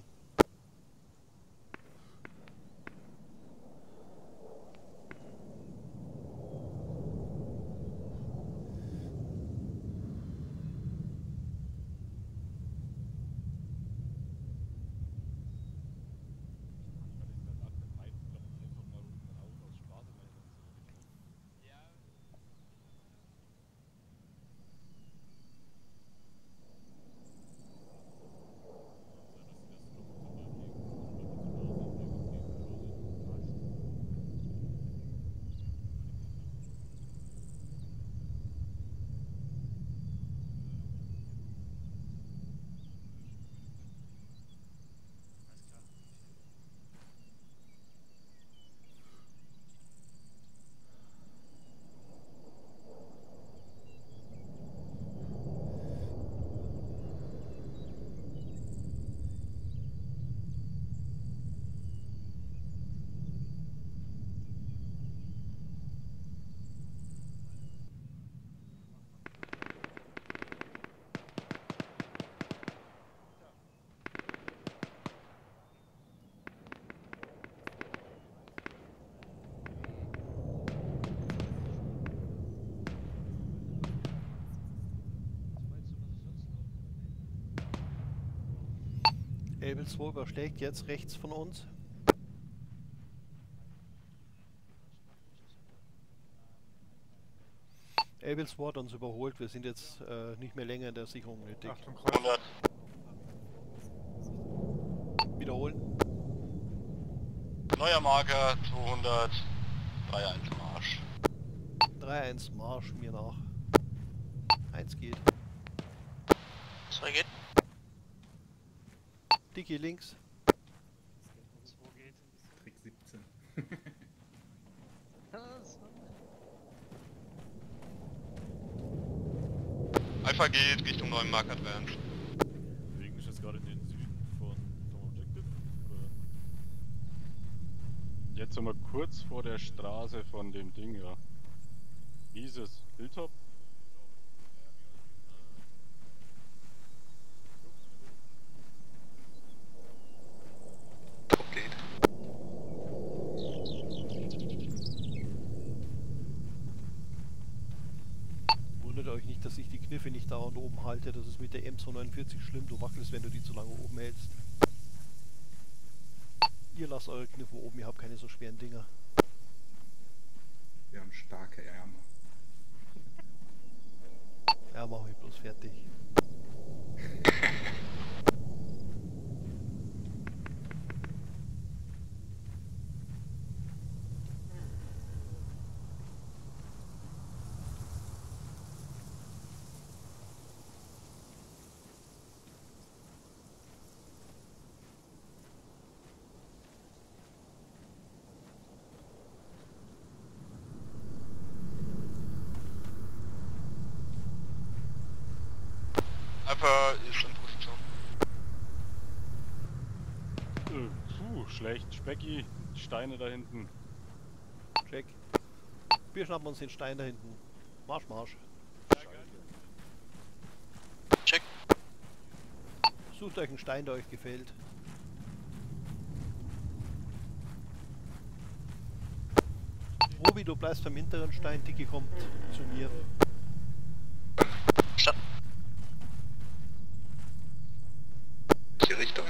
Able zwei überschlägt jetzt rechts von uns. Able zwei hat uns überholt, wir sind jetzt äh, nicht mehr länger in der Sicherung nötig. hundert. Wiederholen. Neuer Marker zweihundert. drei eins Marsch. drei eins Marsch mir nach. eins geht. zwei geht. Dicky links. zwei geht. Trick siebzehn. Alpha geht Richtung neuen Marker Advance. Bewegen sich jetzt gerade in den Süden von vom Objective? Oder? Jetzt sind wir kurz vor der Straße von dem Ding, ja. Dieses Hilltop. Top geht. Wundert euch nicht, dass ich die Kniffe nicht dauernd oben halte. Das ist mit der M zweihundertneunundvierzig schlimm. Du wackelst, wenn du die zu lange oben hältst. Ihr lasst eure Kniffe oben, ihr habt keine so schweren Dinger. Wir haben starke Ärmel. Ja, mach ich bloß fertig. Alpha ist in Position. Äh, puh, schlecht. Specki, Steine da hinten. Check. Wir schnappen uns den Stein da hinten. Marsch, Marsch. Check. Sucht euch einen Stein, der euch gefällt. Robi, du bleibst beim hinteren Stein, Dicky kommt zu mir. Statt. Die Richtung.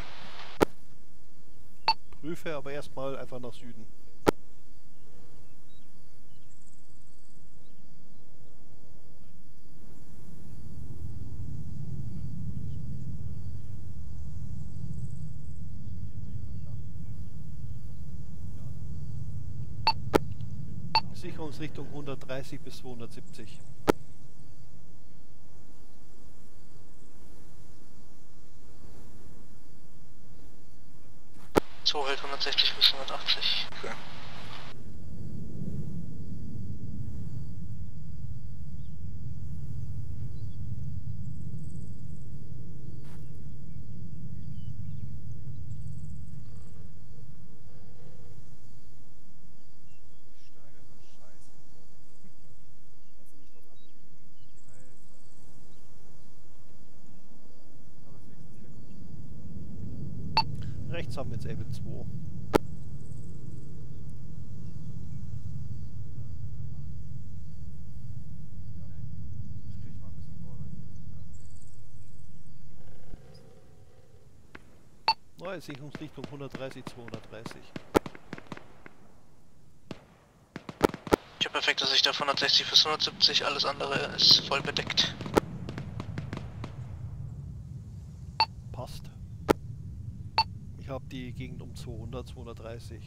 Prüfe aber erstmal einfach nach Süden. Sicherungsrichtung hundertdreißig bis zweihundertsiebzig. zwei hält hundertsechzig bis hundertachtzig. Okay. Steine sind scheiße. Kannst du nicht drauf abnehmen? Nein. Aber es wächst der Rechts haben wir jetzt Able zwei. Ich krieg mal ein bisschen Vorrat. Neue Sicherungsrichtung hundertdreißig, zweihundertdreißig. Ich habe perfekte Sicht auf hundertsechzig bis hundertsiebzig, alles andere ist voll bedeckt. Passt. Ich habe die Gegend um zweihundert, zweihundertdreißig.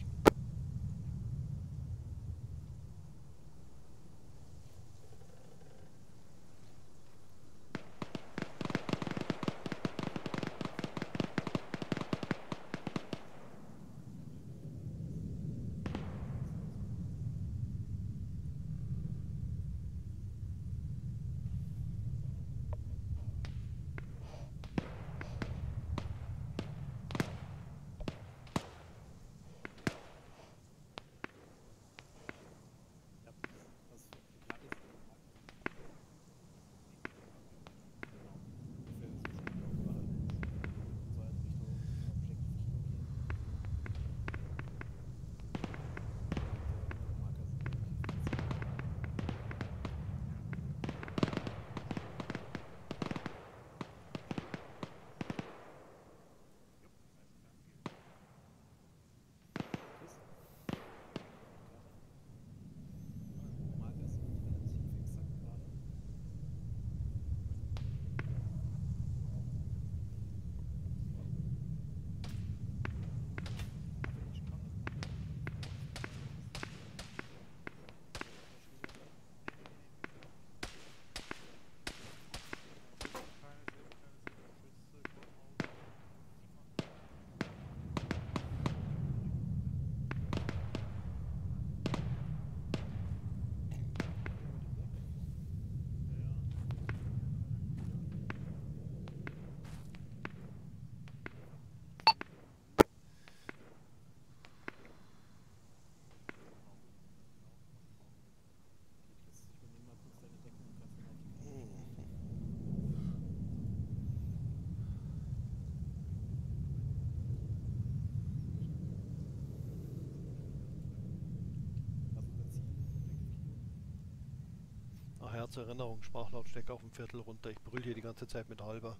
Ja, zur Erinnerung, Sprachlautstärke auf dem Viertel runter. Ich brüll hier die ganze Zeit mit halber.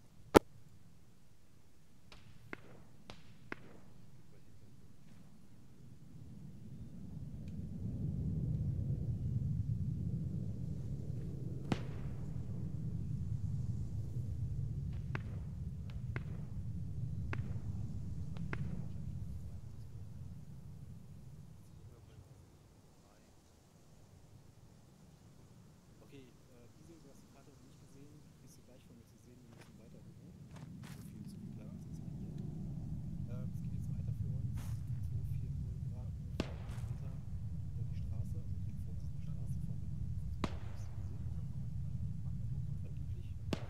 Okay, äh, Diesel, du hast die Karte noch nicht gesehen, kriegst du gleich von mir zu sehen, wir müssen weiter rücken. So viel, so viel bleibt uns jetzt mal hier. Ähm, es geht jetzt weiter für uns, zwei vier null Grad, ungefähr einen Meter über die Straße, also direkt vor uns ist eine Straße, fahren wir lang. Hast du gesehen? Angeblich, weiter.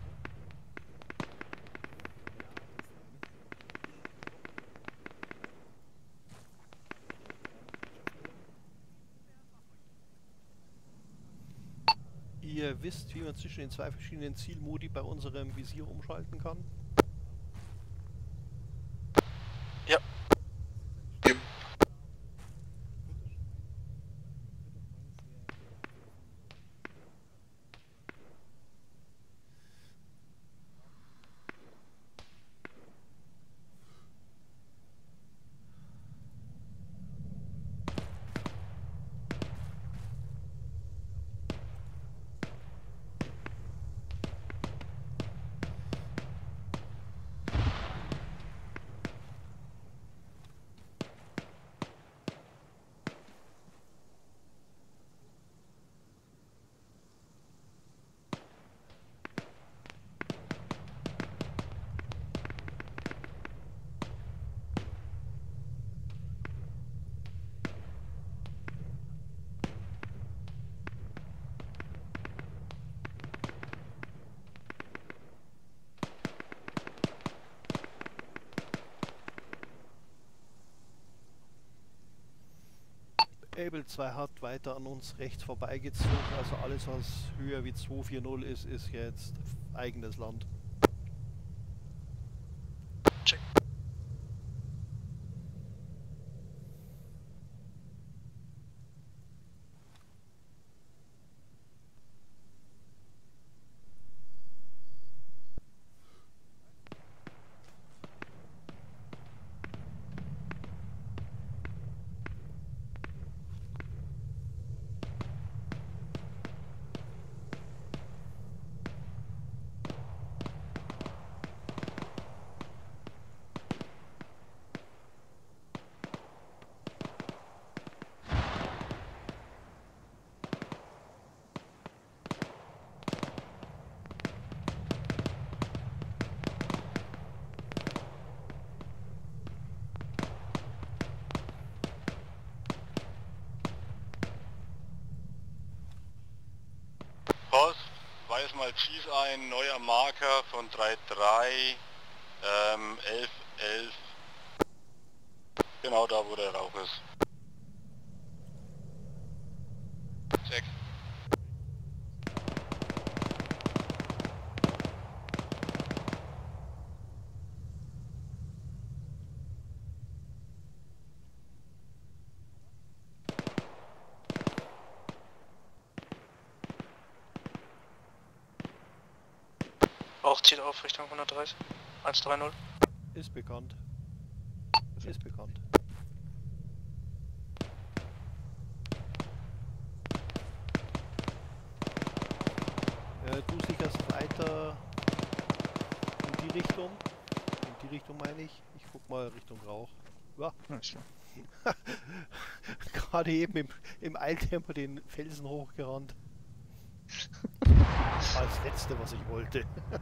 Ihr wisst, wie man zwischen den zwei verschiedenen Zielmodi bei unserem Visier umschalten kann? Ja. Yep. Able zwei hat weiter an uns rechts vorbeigezogen, also alles was höher wie zwei vier null ist, ist jetzt eigenes Land. Check. Post, weiß mal Chief ein, neuer Marker von drei drei, ähm, elf elf. Genau da, wo der Rauch ist. Check. Rauch zieht auf Richtung hundertdreißig. eins drei null. Ist bekannt. Ist bekannt. Äh, du sicherst weiter in die Richtung. In die Richtung meine ich. Ich guck mal Richtung Rauch. Ja. Gerade eben im, im Eiltempo den Felsen hochgerannt. Das war das Letzte, was ich wollte.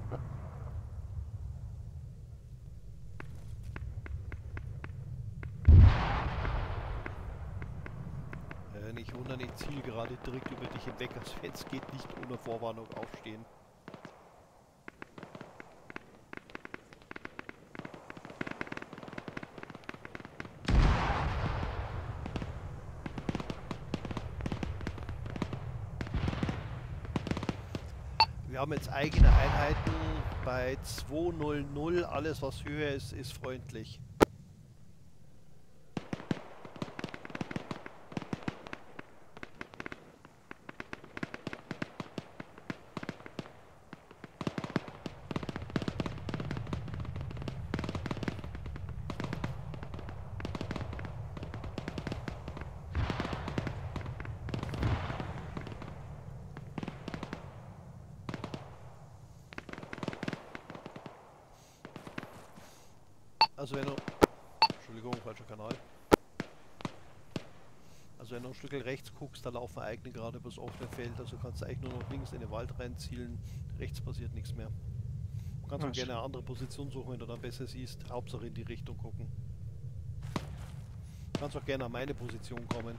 äh, nicht wundern, ich ziele gerade direkt über dich hinweg, als wenn es geht, nicht ohne Vorwarnung aufstehen. Wir haben jetzt eigene Einheiten bei zweihundert, alles was höher ist, ist freundlich. Also wenn du... Entschuldigung, falscher Kanal. Also wenn du ein Stück rechts guckst, da laufen eigene gerade übers offene Feld, also kannst du eigentlich nur noch links in den Wald reinzielen, rechts passiert nichts mehr. Du kannst auch gerne eine andere Position suchen, wenn du dann besser siehst, Hauptsache in die Richtung gucken. Du kannst auch gerne an meine Position kommen.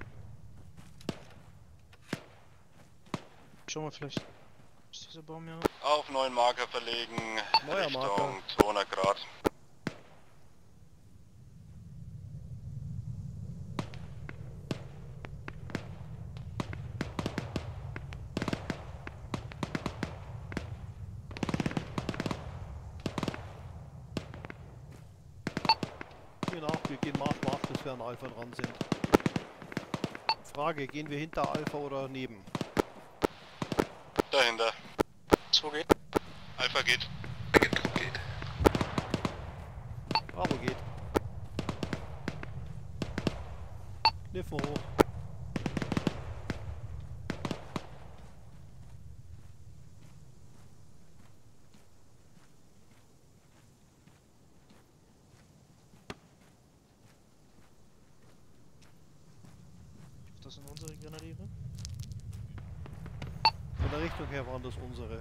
Schau mal, vielleicht ist dieser Baum ja... Auf neuen Marker verlegen, Neuer Richtung Marker. zweihundert Grad. Genau, wir gehen Marsch, Marsch, bis wir an Alpha dran sind. Frage, gehen wir hinter Alpha oder neben? Dahinter. zwei geht. Alpha geht. Geht. Bravo geht. Kniffen hoch. Das sind unsere Grenadiere. Von der Richtung her waren das unsere.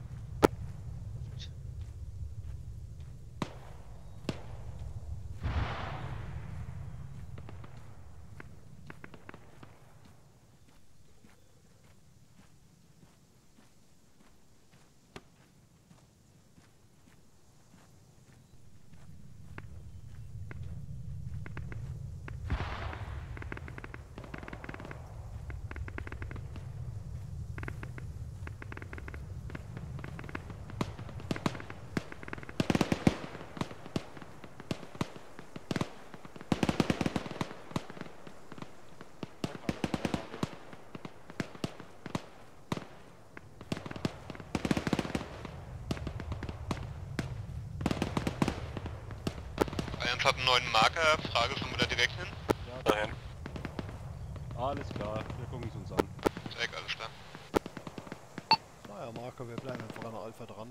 Bayern hat einen neuen Marker, Frage, sollen wir da direkt hin? Ja, Dahin. alles klar, wir gucken es uns an. Check, alles klar. Naja, Marker, wir bleiben einfach an der Alpha dran.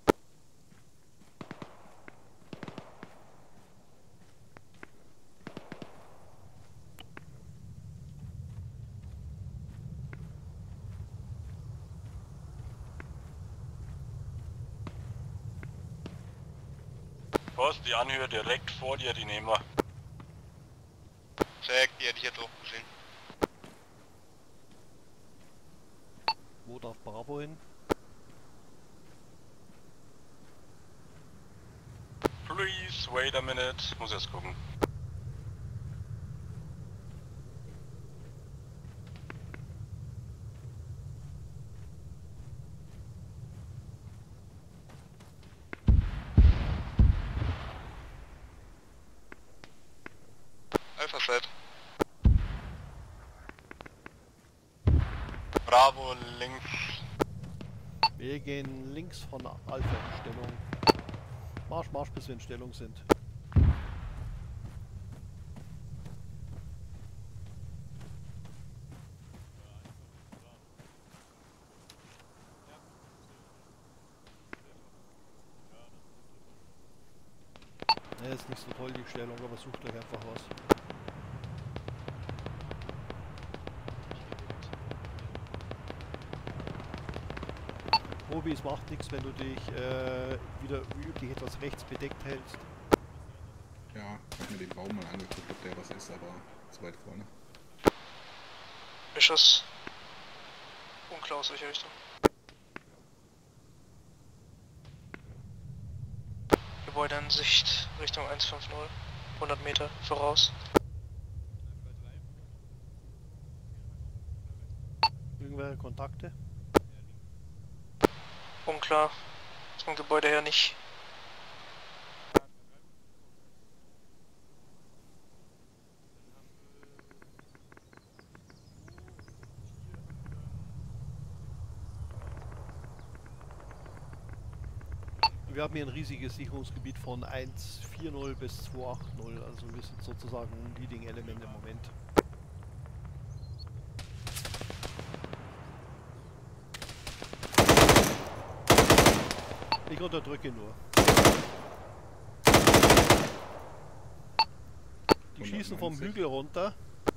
Post, die Anhöhe direkt vor dir, die nehmen wir. Check, die hätte ich jetzt auch gesehen. Wo darf Bravo hin? Please, wait a minute. Muss erst gucken. Alpha Set. Bravo, links. Wir gehen links von Alpha in Stellung. Marsch, Marsch, bis wir in Stellung sind. Ne, ist nicht so toll die Stellung, aber sucht euch einfach was. Robi, es macht nichts, wenn du dich äh, wieder wie üblich etwas rechts bedeckt hältst. Ja, ich hab mir den Baum mal angeguckt, ob der was ist, aber zu weit vorne. Beschuss. Unklar aus welcher Richtung. Gebäude in Sicht, Richtung eins fünf null. hundert Meter voraus. Irgendwelche Kontakte? Unklar. Vom Gebäude her nicht. Wir haben hier ein riesiges Sicherungsgebiet von eins vier null bis zwei acht null, also wir sind sozusagen ein Leading Element im Moment. Ich unterdrücke nur. Die schießen vom Hügel runter.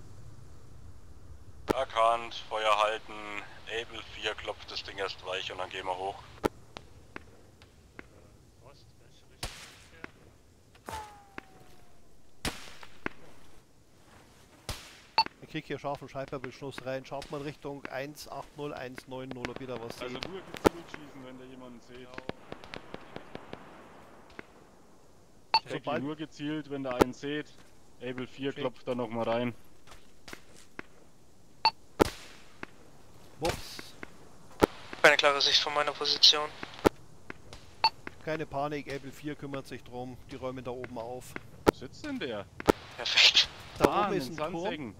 Erkannt, Feuer halten, Able vier klopft das Ding erst weich und dann gehen wir hoch. Ost, welche Richtung ist der? Ich krieg hier scharfen Scheibenbeschluss rein. Schaut mal Richtung eins acht null eins neun null, ob ihr da was Also seht. nur gezielt schießen, wenn da jemanden seht. Jackie, Sobald- nur gezielt, wenn da einen seht. Able vier Check. klopft da nochmal rein. Wups. Keine klare Sicht von meiner Position. Keine Panik, Able vier kümmert sich drum. Die räumen da oben auf. Wo sitzt denn der? Perfekt. Da Ah, oben in ist ein Turm. Sandsäcken.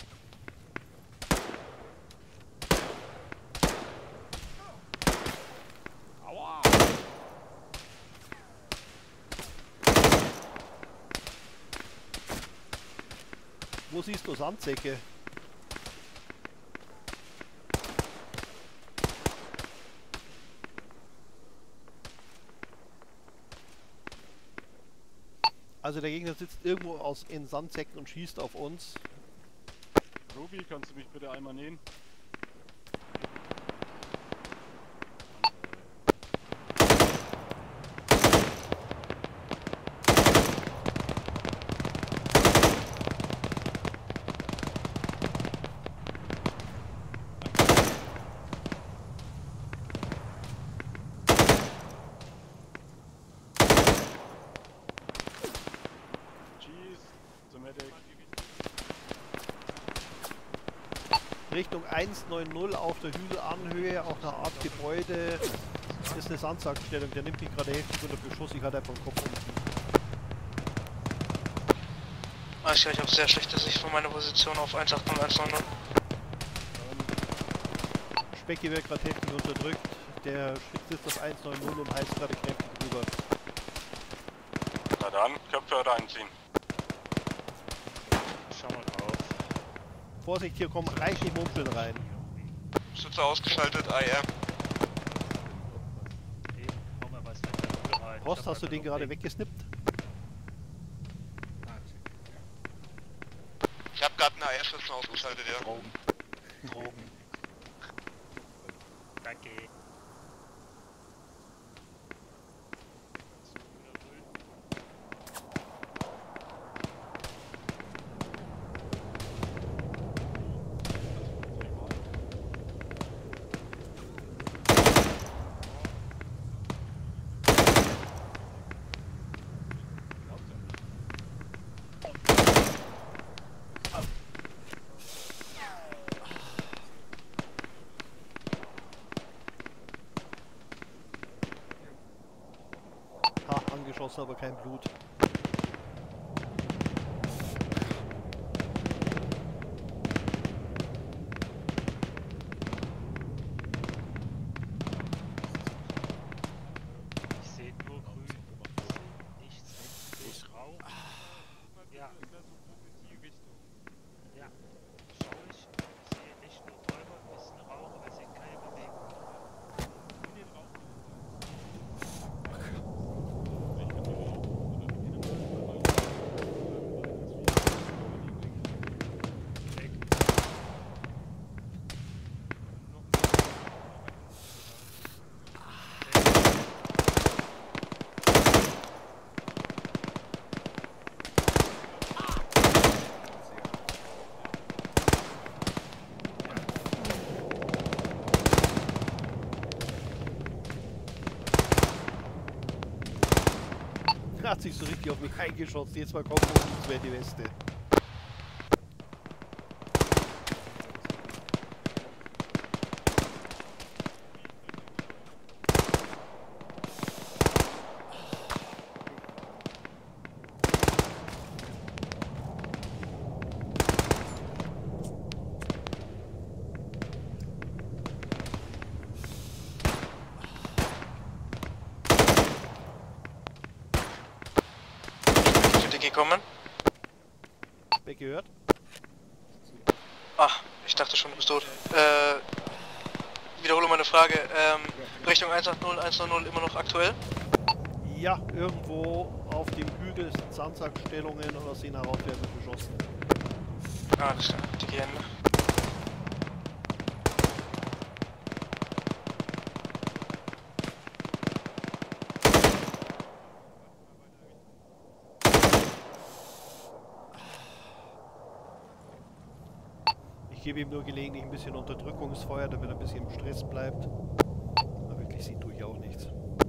Aua! Wo siehst du Sandsäcke? Also der Gegner sitzt irgendwo aus in Sandsäcken und schießt auf uns. Ruby, kannst du mich bitte einmal nähen? Cheese, zum Medic. Richtung eins neun null auf der Hügelanhöhe, auf einer Art Gebäude. Ist eine Sandsackstellung, der nimmt mich gerade heftig unter Beschuss, ich hatte einfach den Kopf unten. Ah, ich habe sehr schlechte Sicht von meiner Position auf eins acht null eins neun null. Specki wird gerade heftig unterdrückt, der sitzt auf eins neun null und heißt gerade kräftig rüber. Na dann, Köpfe reinziehen. Schau mal drauf. Vorsicht, hier kommen reichlich Mumpeln rein. Schütze ausgeschaltet, I R. Eben, hau mal was mit der Null rein. Rost, Ich hab hast du einfach den noch gerade Blick. weggesnippt? Ich hab gerade einen A R-Schützen ausgeschaltet, ja. Drogen. Drogen. Danke. Ha, angeschossen, aber kein Blut. Ich sehe nur grün. Ich sehe nichts. Ich sehe Rauch. Ja. Ja. Schau ich. Ich sehe nicht nur Räuber, ein bisschen Rauch, aber ich sehe keine Bewegung. In den Rauch. Hat sich so richtig auf mich eingeschossen. Jetzt mal kommt uns wäre die Weste. Gekommen. Wer gehört? Ah, ich dachte schon, du bist tot. Äh, wiederhole meine Frage. Ähm, Richtung eins acht null eins neun null immer noch aktuell? Ja, irgendwo auf dem Hügel sind Sandsackstellungen und aus denen heraus werden wir beschossen. Alles klar, dicke Hände. Ich gebe ihm nur gelegentlich ein bisschen Unterdrückungsfeuer, damit er ein bisschen im Stress bleibt. Aber wirklich sieht tue ich auch nichts.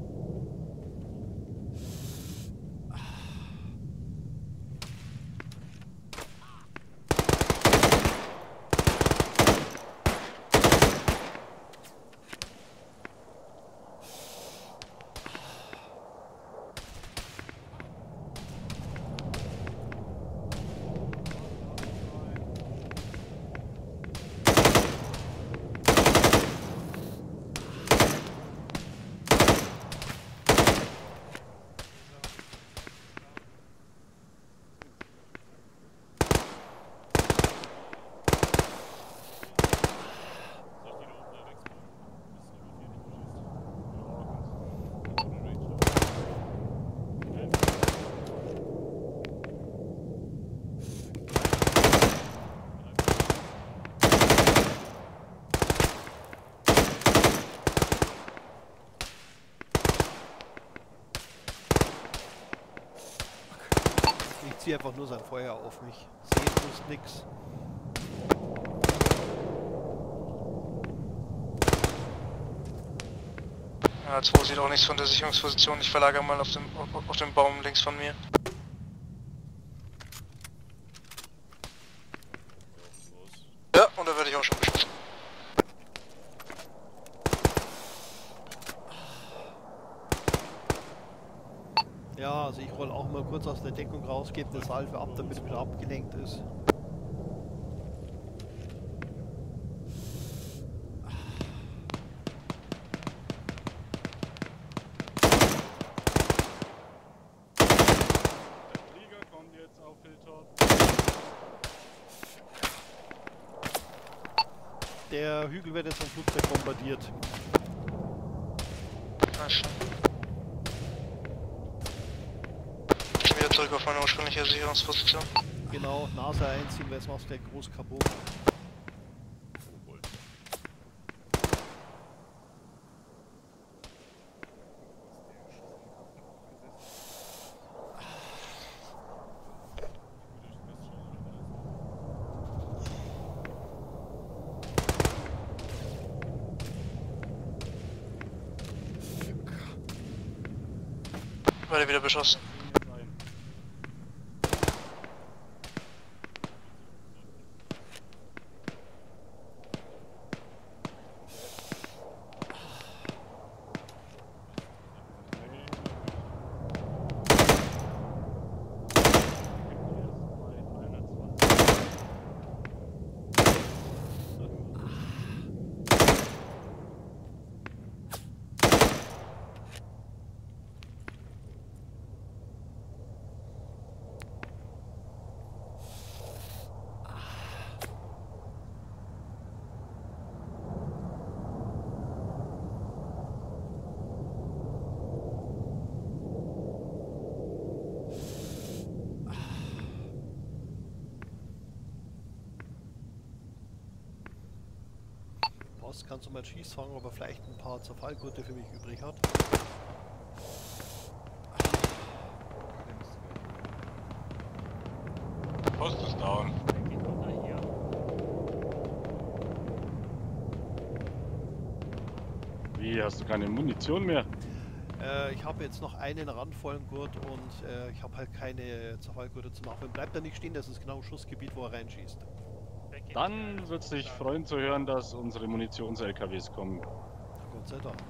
Ich ziehe einfach nur sein Feuer auf mich. Sehen tust nix. Ja, zwei sieht auch nichts von der Sicherungsposition. Ich verlagere mal auf den, auf den Baum links von mir. Ja, und da werde ich auch schon beschossen. Ja, also ich roll auch mal kurz aus der Deckung raus, gebe eine Salve ab, damit er wieder abgelenkt ist. Der Flieger kommt jetzt auf Hilltop. Der Hügel wird jetzt vom Flugzeug bombardiert. Ah, schon. Ich bin wieder zurück auf meine ursprüngliche Sicherungsposition. Genau, Nase einziehen, weil jetzt machst du der groß kaputt. Werde wieder beschossen. Post, kannst du mal Schieß fangen, ob er vielleicht ein paar Zerfallgurte für mich übrig hat? Post ist down. Wie, hast du keine Munition mehr? Äh, ich habe jetzt noch einen randvollen Gurt und äh, ich habe halt keine Zerfallgurte zu machen. Bleibt da nicht stehen, das ist genau Schussgebiet, wo er reinschießt. Dann wird es dich freuen zu hören, dass unsere Munitions-L K Ws kommen. Gott sei Dank.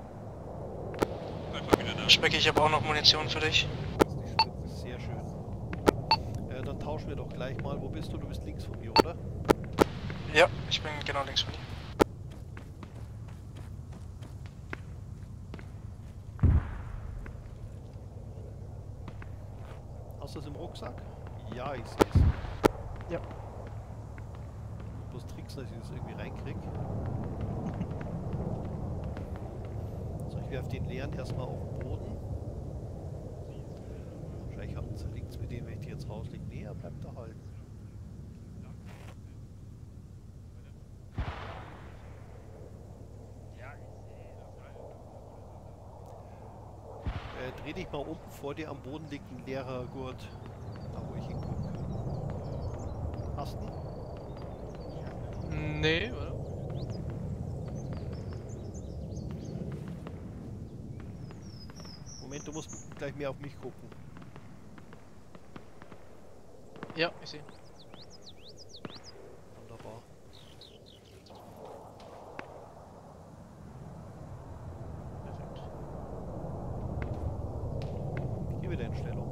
Specki, ich habe auch noch Munition für dich. Sehr schön. Äh, dann tauschen wir doch gleich mal. Wo bist du? Du bist links von mir, oder? Ja, ich bin genau links von dir. Hast du das im Rucksack? Ja, ich sehe es. Ja. Bloß Tricks, dass ich das irgendwie reinkrieg. So, ich werfe den leeren erstmal auf den Boden. Wahrscheinlich liegt es mit dem, wenn ich die jetzt rauslege. Nee, er bleibt da halten. Dreh dich mal um, vor dir am Boden liegt ein leerer Gurt. Da wo ich hingucke. Hast du? Nee, oder? Moment, du musst gleich mehr auf mich gucken. Ja, ich sehe. Wunderbar. Perfekt. Ich gehe wieder in Stellung.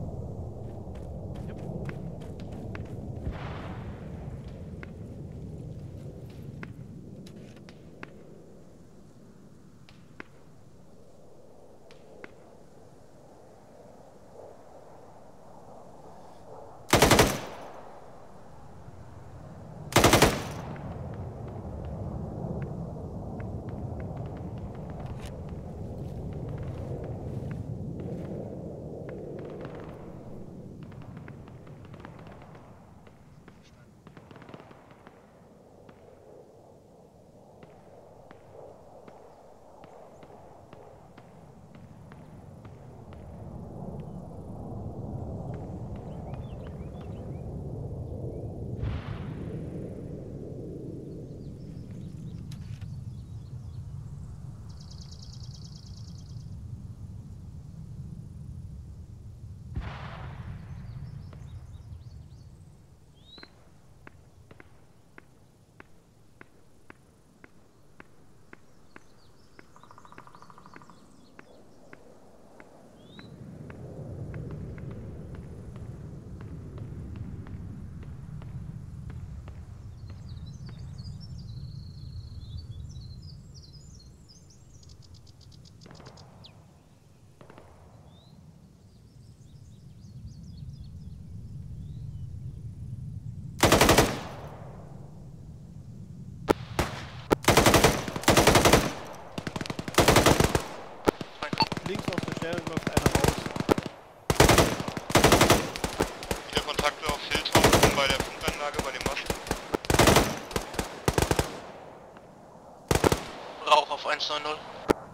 Links aus der Stelle läuft einer raus. Wieder Kontakte auf Filter bei der Funkanlage, bei dem Mast. Rauch auf eins neun null.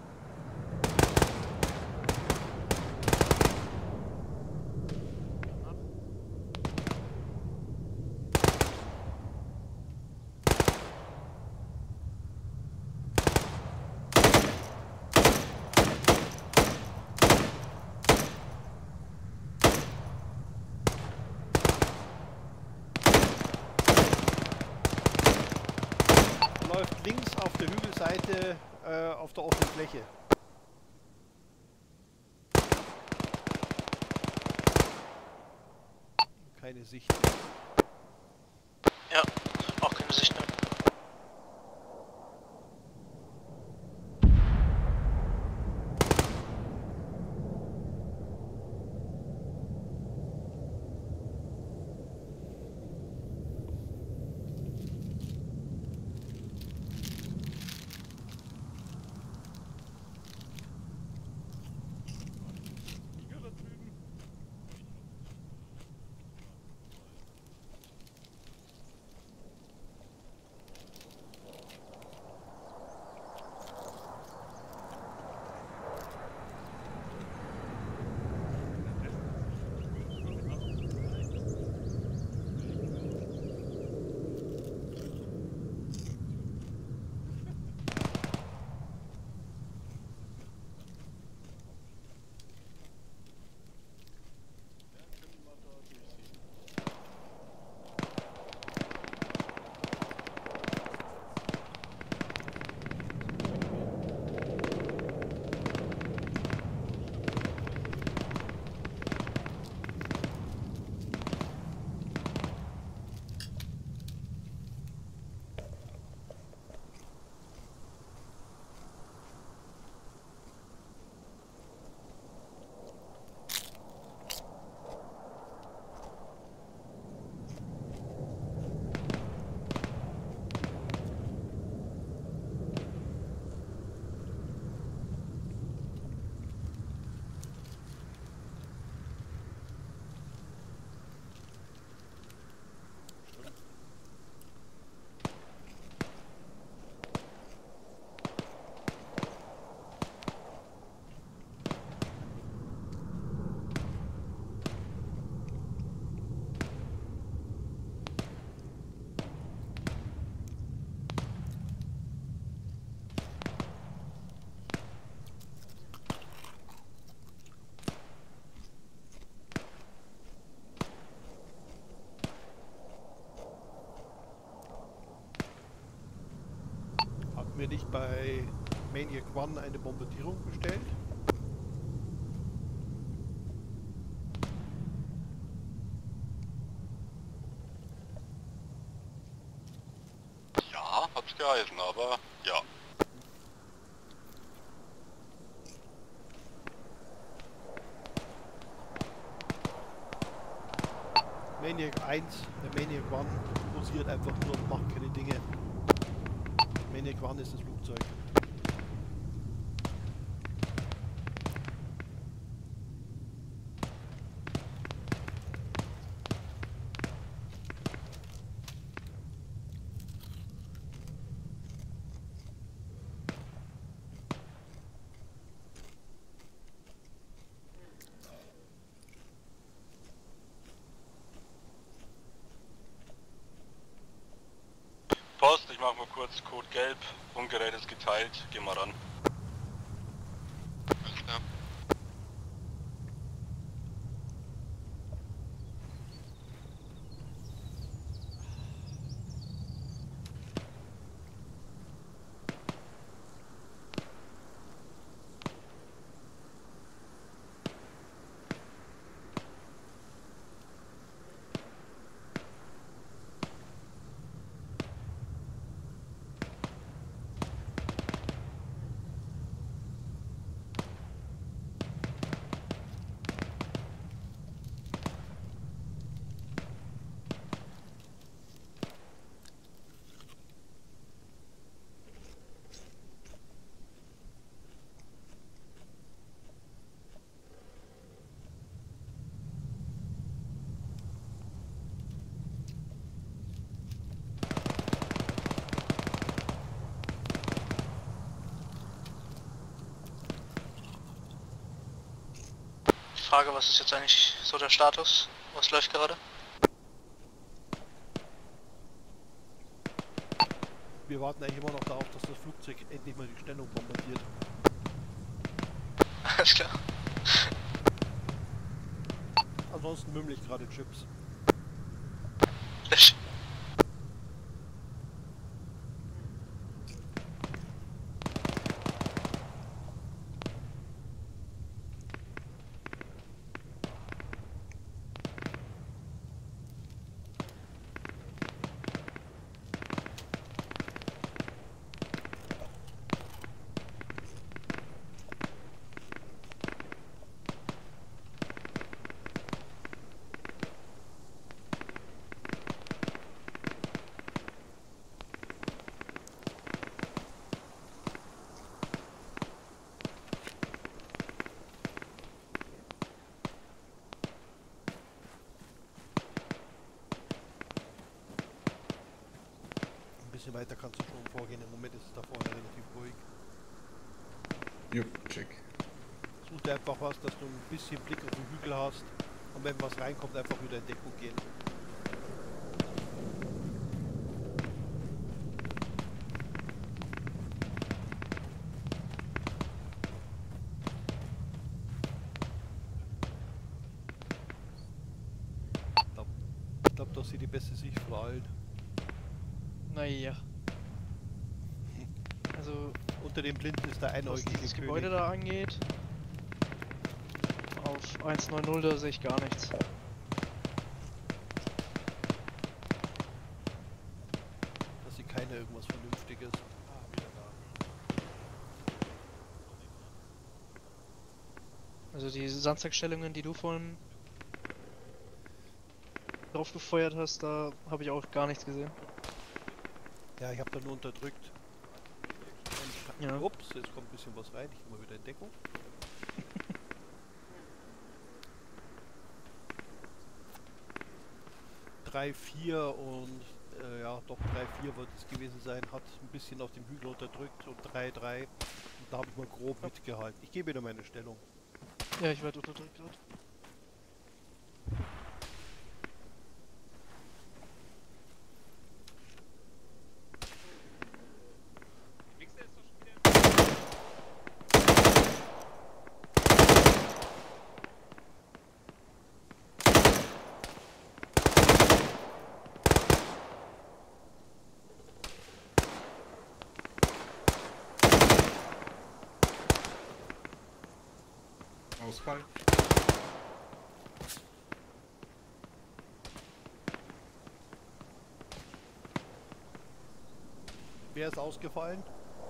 Läuft links auf der Hügelseite äh, auf der offenen Fläche. Keine Sicht. Ja, auch keine Sicht mehr. mir nicht bei Maniac One eine Bombardierung bestellt? Ja, hat's geheißen, aber ja. Maniac eins, der Maniac One posiert einfach nur und macht keine Dinge. Maniac One ist das Flugzeug. Post, ich mach mal kurz Code gelb, Funkgerät ist geteilt, geh mal ran. Alles klar. Frage, was ist jetzt eigentlich so der Status? Was läuft gerade? Wir warten eigentlich immer noch darauf, dass das Flugzeug endlich mal die Stellung bombardiert. Alles klar. Ansonsten mümmel ich gerade Chips. Ein bisschen weiter kannst du schon vorgehen, im Moment ist es da vorne relativ ruhig. Jupp, check. Such dir einfach was, dass du ein bisschen Blick auf den Hügel hast und wenn was reinkommt, einfach wieder in Deckung gehen. Ich glaube, das ist die beste Sicht für alt. Naja. Also unter den Blinden ist der einäugige was das König. Gebäude da angeht, auf eins neun null da sehe ich gar nichts. Da sieht keiner irgendwas Vernünftiges. Ah, wieder da. Also die Sandsackstellungen, die du vorhin drauf gefeuert hast, da habe ich auch gar nichts gesehen. Ja, ich habe da nur unterdrückt. Und ja. Ups, jetzt kommt ein bisschen was rein. Ich gehe mal wieder in Deckung. drei vier und äh, ja, doch drei vier wird es gewesen sein. Hat ein bisschen auf dem Hügel unterdrückt und drei drei. Und da habe ich mal grob ja. mitgehalten. Ich gebe wieder meine Stellung. Ja, ich werde unterdrückt gerade. Ausfall. Wer ist ausgefallen?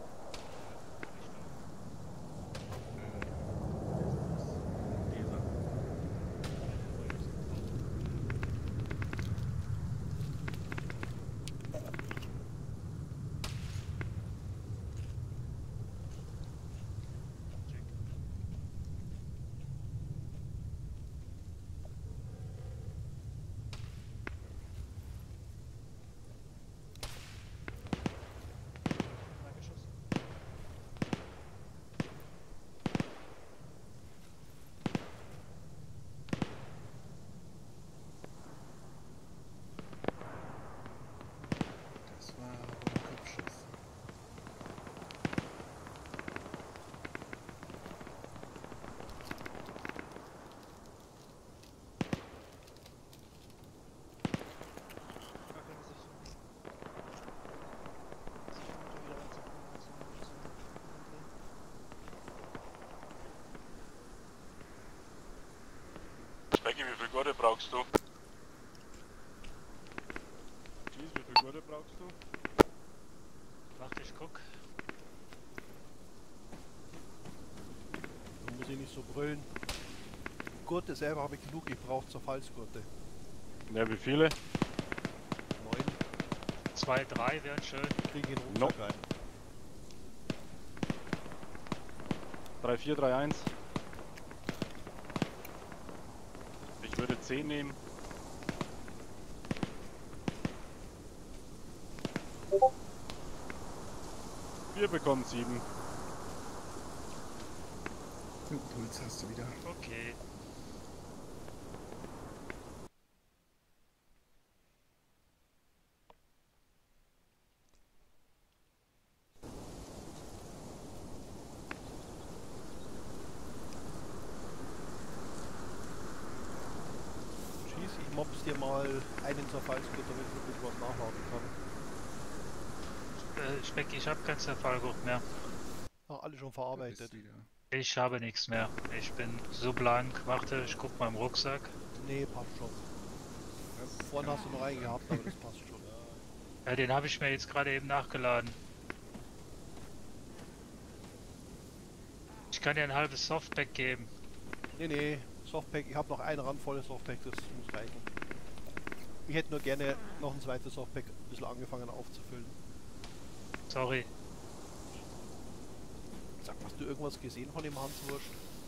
Das war ein Kopfschuss. Becky, wie viel Gurte brauchst du? Cheese, wie viel Gurte brauchst du? Warte, ich guck. Da muss ich nicht so brüllen. Gurte selber habe ich genug, ich brauche Zerfallsgurte. Ja, wie viele? Neun. Zwei, drei wären schön. Kriege ich einen Rucksack No. rein. drei vier, drei eins. Ich würde zehn nehmen. Wir bekommen sieben. Puls hast du wieder. Okay. Schieß, ich mobs dir mal einen Zerfallsgurt, damit ich wirklich was nachladen kann. Äh, Speck, ich habe kein Zerfallgurt mehr. Ah, alle schon verarbeitet. Ich habe nichts mehr. Ich bin so blank. Warte, ich guck mal im Rucksack. Nee, passt schon. Vorhin hast du noch einen gehabt, aber das passt schon. Ja, den habe ich mir jetzt gerade eben nachgeladen. Ich kann dir ein halbes Softpack geben. Nee, nee, Softpack, ich habe noch eine randvolle Softpack, das muss reichen. Ich hätte nur gerne noch ein zweites Softpack ein bisschen angefangen aufzufüllen. Sorry. Sag, hast du irgendwas gesehen von dem Hanswurst?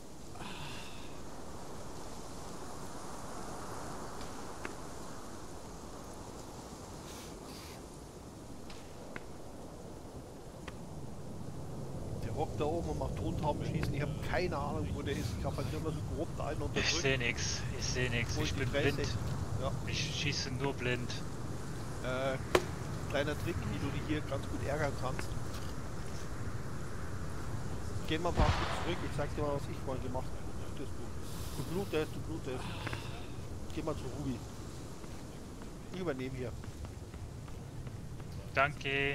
Der hockt da oben und macht Tontaubenschießen. Ich habe keine Ahnung, wo der ist. Ich habe halt immer so grob da einen unterdrückt. Ich sehe nix. Ich sehe nix. Wo Ich die bin Fresse- blind. Ja. Ich schieße nur blind. Äh, kleiner Trick, wie du dich hier ganz gut ärgern kannst. Geh mal ein paar Schritte zurück, ich zeig dir mal, was ich vorhin gemacht habe. Das du. Du blutest, du blutest. Geh mal zu Ruby. Ich übernehme hier. Danke.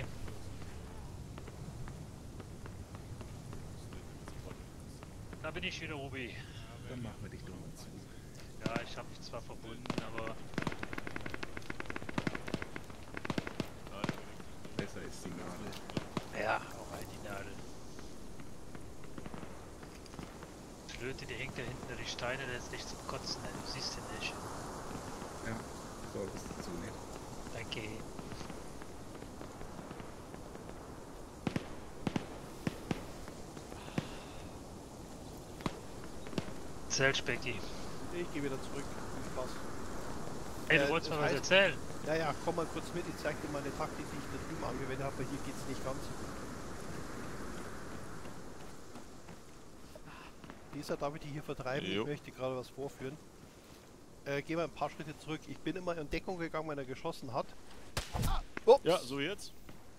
Da bin ich wieder, Ruby. Dann machen wir dich doch mal zu. Ja, ich habe mich zwar verbunden, aber Besser ist die Nadel. ja, auch ein die Nadel. Flöte, die hängt da hinten an die Steine, der ist nicht zum Kotzen, ey. Du siehst den nicht. Ja, solltest du zunehmen. Danke. Zeltspecki. Ich gehe wieder zurück. Viel Spaß. Ey, du Äh, wolltest das mal was heißt- erzählen? Ja, ja, komm mal kurz mit. Ich zeig dir meine Taktik, die ich da drüben angewendet habe, weil hier geht's nicht ganz so gut. Dieser darf ich die hier vertreiben. Jo. Ich möchte gerade was vorführen. Äh, geh mal ein paar Schritte zurück. Ich bin immer in Deckung gegangen, wenn er geschossen hat. Ups. Ja, so jetzt.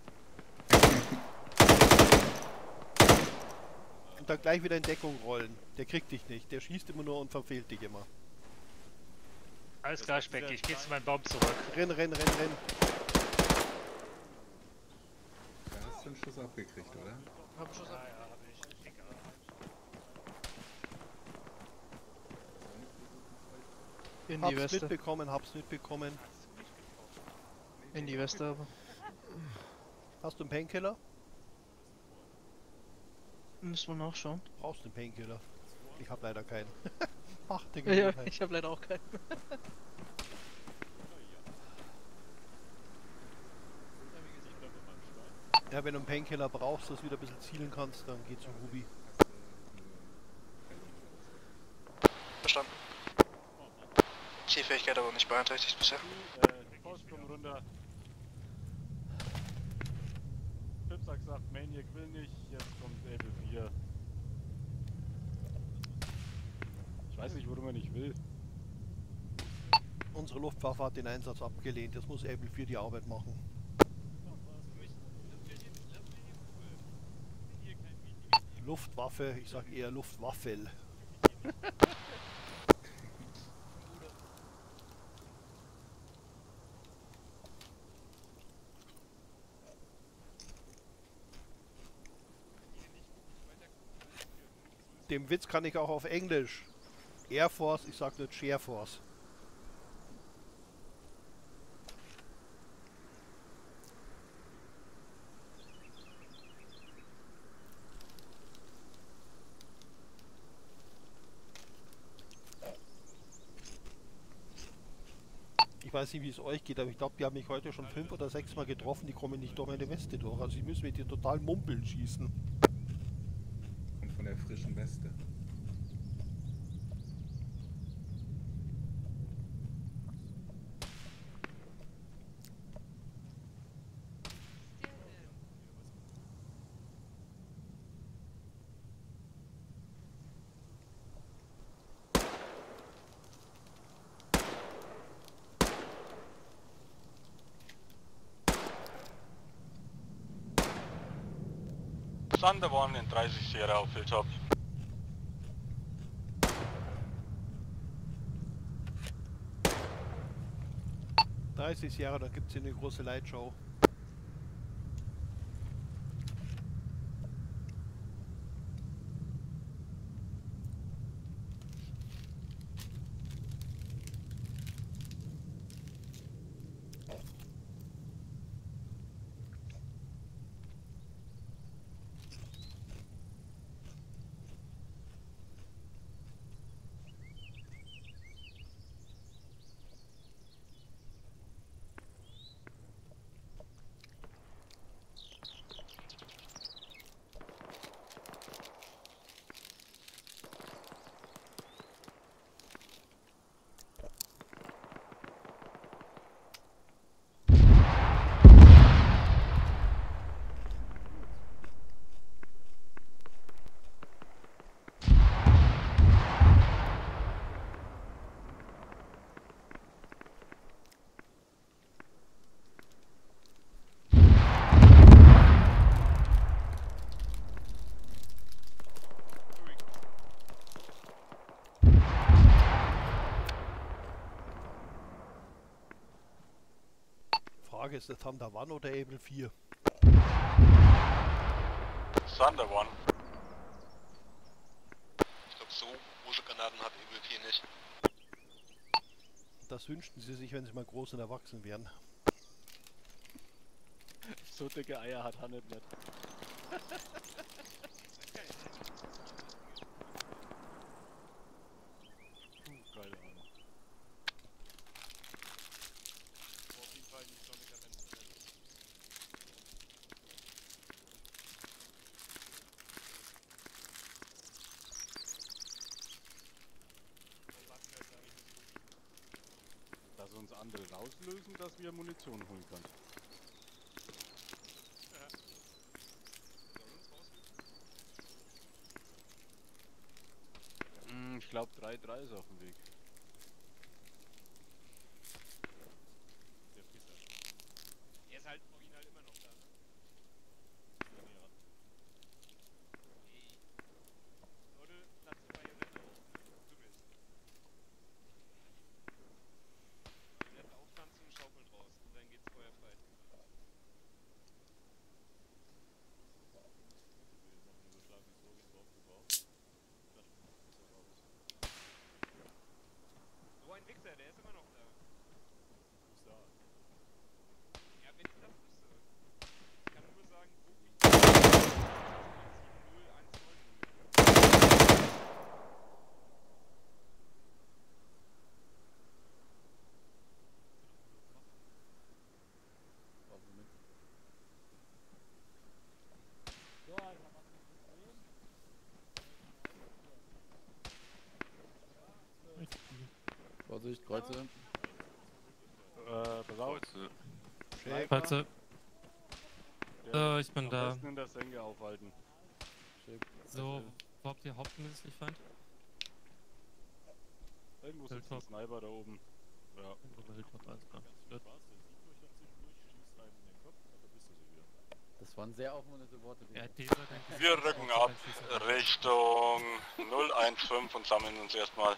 Und dann gleich wieder in Deckung rollen. Der kriegt dich nicht. Der schießt immer nur und verfehlt dich immer. Alles klar, Specki, ich gehe zu meinem Baum zurück. Renn, renn, renn, renn. Da hast du einen Schuss abgekriegt, oder? Hab Schuss ab. Ja, ja, hab ich. Egal. In die Hab's Weste. mitbekommen, hab's mitbekommen. In die Weste aber. Hast du einen Painkiller? Müssen wir nachschauen. Brauchst du einen Painkiller? Ich hab leider keinen. Ach, der Ja, Gesundheit. ich habe leider auch keinen. Ja, wenn du einen Painkiller brauchst, dass du wieder ein bisschen zielen kannst, dann geh zu Ruby. Verstanden. Zielfähigkeit aber nicht beeinträchtigt bisher. Äh, Post, komm runter. Pipsack sagt, Maniac will nicht, jetzt kommt Able vier. Ich weiß nicht, warum er nicht will. Unsere Luftwaffe hat den Einsatz abgelehnt, jetzt muss Able vier die Arbeit machen. Luftwaffe, ich sag eher Luftwaffel. Dem Witz kann ich auch auf Englisch. Air Force, ich sag nicht Share Force. Ich weiß nicht, wie es euch geht, aber ich glaube, die haben mich heute schon fünf oder sechs Mal getroffen, die kommen nicht durch meine Weste durch. Also ich muss mit dir total mumpeln schießen. Und von der frischen Weste. Thunder One in dreißig Sierra auf Hilltop. dreißig Jahre, da gibt es hier eine große Lightshow. Frage, ist das Thunder One oder Able vier? Thunder One. Ich glaube, so große Granaten hat Able vier nicht. Das wünschten sie sich, wenn sie mal groß und erwachsen wären. So dicke Eier hat Hannet nicht. Puh, keine Ahnung. Auf jeden Fall nicht sonniger Mensch. Dass uns andere rauslösen, dass wir Munition holen können. Ja. Soll uns rauslösen? Hm, ich glaube drei drei ist auf dem Weg. Der Pisser. Er ist halt original immer noch da, ne? Ja. Ey. Leute, lasst die Marionette auf, ne? Du bist. Marionette auftanzen, schaukelt raus. Und dann geht's feuerfrei. So ein Wichser, der Vorsicht, Kreuze. Äh, pass auf. Kreuze. Kreuze. So, ich bin am da. besten in der Senke aufhalten. So, wo habt ihr hauptsächlich Feind? Irgendwo sitzt ein Sniper da oben. Ja. Irgendwo Hilltop, alles klar. Wird. Das waren sehr aufmunternde Worte. Ja, dieser denkt, Wir rücken ab Richtung null eins fünf und sammeln uns erstmal.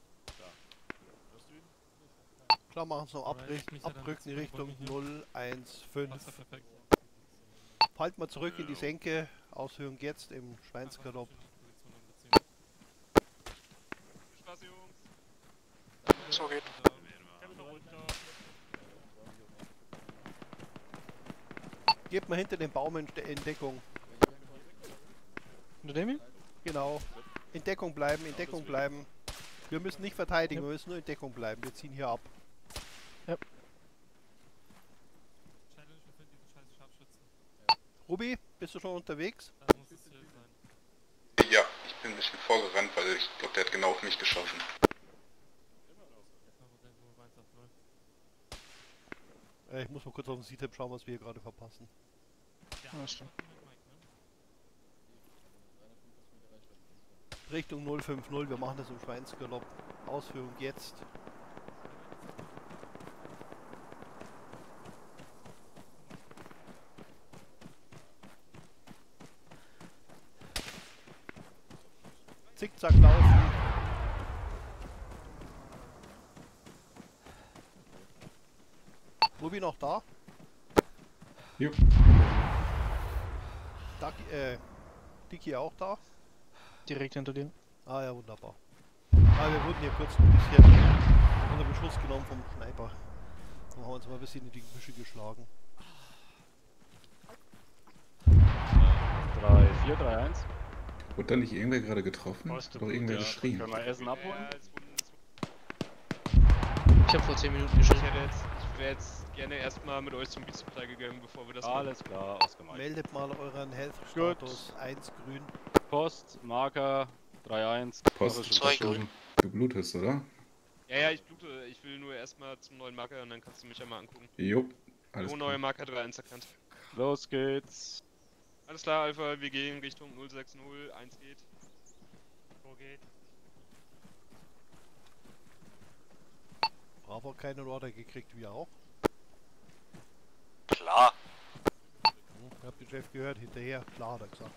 Klar, machen Sie noch Alright, abrücken, mich ja dann abrücken dazu Richtung verbunden. null eins fünf. Passt ja perfekt. Halt mal zurück in die Senke. Ausführung jetzt im Schweinsgalopp. Spaß, Jungs. So geht. Kämpfe runter. Gebt mal hinter dem Baum in, in Deckung. Hinter dem? Genau. In Deckung bleiben, in Deckung bleiben. Wir müssen nicht verteidigen, wir müssen nur in Deckung bleiben. Wir ziehen hier ab. Ja. Challenge, wir finden diesen scheiß Scharfschützen. Ruby, bist du schon unterwegs? Da muss es hier sein. Ja, ich bin ein bisschen vorgerannt, weil ich glaube, der hat genau auf mich geschossen. Äh, ich muss mal kurz auf den C-Tab schauen, was wir hier gerade verpassen. Ja, stimmt. Richtung null fünf null, wir machen das im Schweinsgalopp. Ausführung jetzt. Zickzack laufen. Ruby noch da? Jo. Ducky, äh, Dicky auch da? Direkt hinter dir. Ah ja, wunderbar. Ah, wir wurden hier kurz ein bisschen unter Beschuss genommen vom Sniper. Dann haben wir uns mal ein bisschen in die Büsche geschlagen. drei vier, drei eins. Wurde da nicht irgendwer gerade getroffen? Oh, Hat doch irgendwer geschrien. Können wir Essen abholen? Ich hab vor zehn Minuten Ich geschrieben. hätte jetzt, ich wäre jetzt gerne erstmal mit euch zum Beat-Supply gegangen, bevor wir das Alles klar, ausgemacht. Meldet mal euren Health-Status eins grün. Post, Marker, drei eins. Post, Zwei du, grün. du blutest, oder? Ja, ja, ich blute. Ich will nur erstmal zum neuen Marker und dann kannst du mich ja mal angucken. Jo, alles Nur klar. neue Marker drei eins erkannt. Los geht's. Alles klar, Alpha, wir gehen Richtung null sechs null, eins geht. Wo geht? Bravo, keine Order gekriegt, wir auch. Klar. Hm, habt ihr Chef gehört? Hinterher, klar hat er gesagt.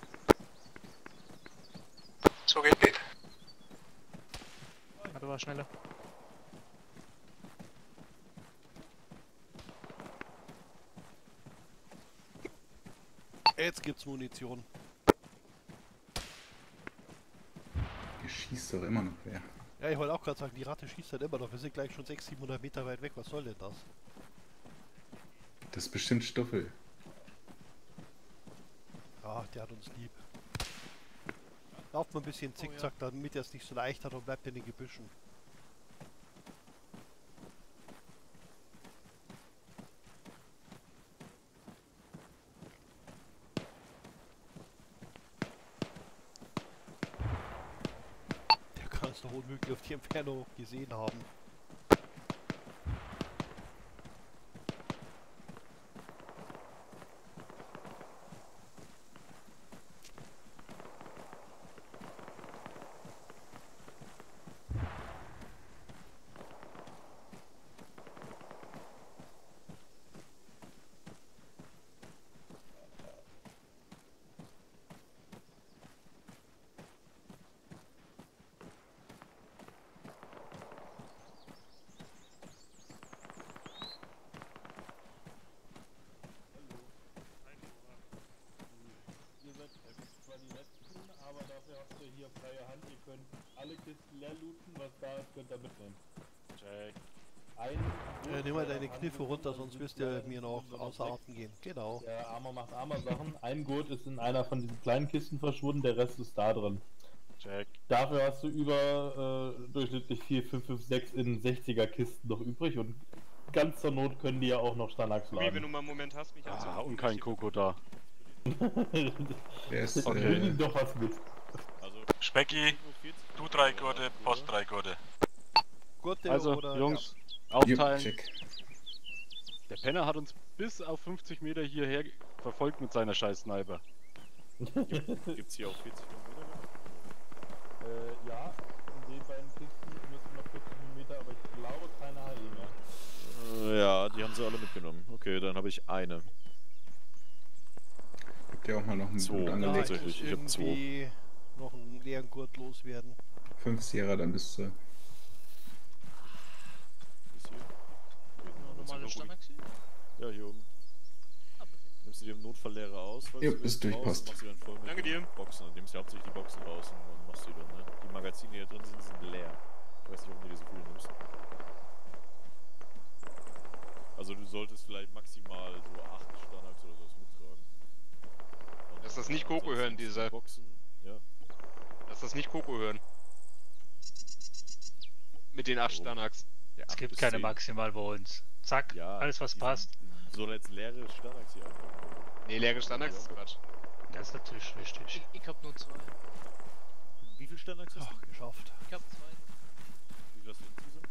So geht. geht. Warte mal schneller. Jetzt gibt's Munition. Hier schießt doch immer noch wer. Ja, ich wollte auch gerade sagen, die Ratte schießt halt immer noch. Wir sind gleich schon sechshundert, siebenhundert Meter weit weg. Was soll denn das? Das ist bestimmt Stoffel. Ah, der hat uns lieb. Lauft mal ein bisschen zickzack, damit er es nicht so leicht hat und bleibt in den Gebüschen. Der kann es doch unmöglich auf die Entfernung gesehen haben. Ihr seid zwar die Letzten, aber dafür habt ihr hier freie Hand. Ihr könnt alle Kisten leer looten, was da ist, könnt ihr mitnehmen. Check. Ein Äh, nimm mal deine Kniffe runter, sonst wirst du mir noch außer Atem gehen. Genau. Der Armer macht Armer-Sachen. Ein Gurt ist in einer von diesen kleinen Kisten verschwunden, der Rest ist da drin. Check. Dafür hast du über äh, durchschnittlich vier, fünf, fünf, sechs in sechziger Kisten noch übrig und ganz zur Not können die ja auch noch Standards Wie, wenn laden. du mal einen Moment hast, mich Ah, anzurufen. und kein Koko da. Wer ist, Okay. Nimm ihm doch was mit. Specki, du drei Gurte, Post drei Gurte. Gurte Also, oder... Jungs, ja. aufteilen. Check. Der Penner hat uns bis auf fünfzig Meter hierher ge- verfolgt mit seiner scheiß Sniper. Gibt's hier auch vierzig Kilometer? Äh, ja, in den beiden Kisten müssen noch vierzig Millimeter, aber ich glaube keine H E mehr. Äh, ja, die haben sie alle mitgenommen. Okay, dann habe ich eine. Habt ihr auch mal noch einen Zwei, Blut angelegt? tatsächlich. Ich hab zwei. Irgendwie noch einen leeren Gurt loswerden. Fünf Sierra, dann bist du. Bis hier. Normale Standachse? Ja, hier oben. Nimmst du dir im Notfall leere aus, weil Ja, du ist raus, durchpasst. machst du dann voll mit Danke dir. Boxen. Dann nimmst du hauptsächlich die Boxen raus und dann machst du die dann, ne? Die Magazine, die hier drin sind, sind leer. Ich weiß nicht, warum du dir so viele nimmst. Also du solltest vielleicht maximal so acht Stanax oder sowas mittragen. Und Lass das nicht Coco hören, dieser. Boxen, ja. Lass das nicht Coco hören. Mit den acht Stanax. Ja, Es acht gibt bis keine zehn. Maximal bei uns. Zack, Ja, alles was die passt. sind- Soll jetzt leere Stanax hier einfach. Nee, leere Stanax ist Quatsch. Das ist natürlich richtig. Ich, ich hab nur zwei. Wie viel Stanax hast du? Ach, geschafft. Ich hab zwei. Wie viel hast du insgesamt?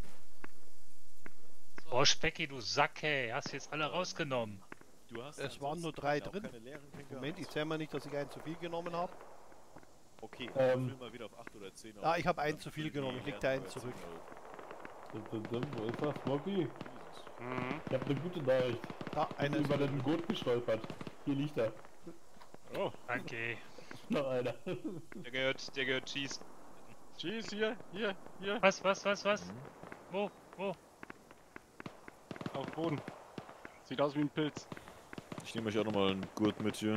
Oh, Specki, du Sack, ey. Hast jetzt alle rausgenommen. Du hast Es waren nur drei auch drin. keine leeren Finger. Moment, ich zähle mal nicht, dass ich einen zu viel genommen habe. Okay, Ähm. füll mal wieder auf acht oder zehn auf. Ah, ich habe einen Dann zu viel füll die genommen. Ich leg leeren da einen Magazine zurück. auf. Wo ist das, Smokey? Mhm. Ich hab eine gute Nachricht. Ah, Ich einer bin ist über den Gurt gestolpert. Hier liegt er. Oh, Danke. Noch einer. Der gehört, der gehört Cheese. Cheese, hier, hier, hier. Was, was, was, was? Wo, wo? Auf dem Boden. Sieht aus wie ein Pilz. Ich nehme euch auch nochmal einen Gurt mit hier.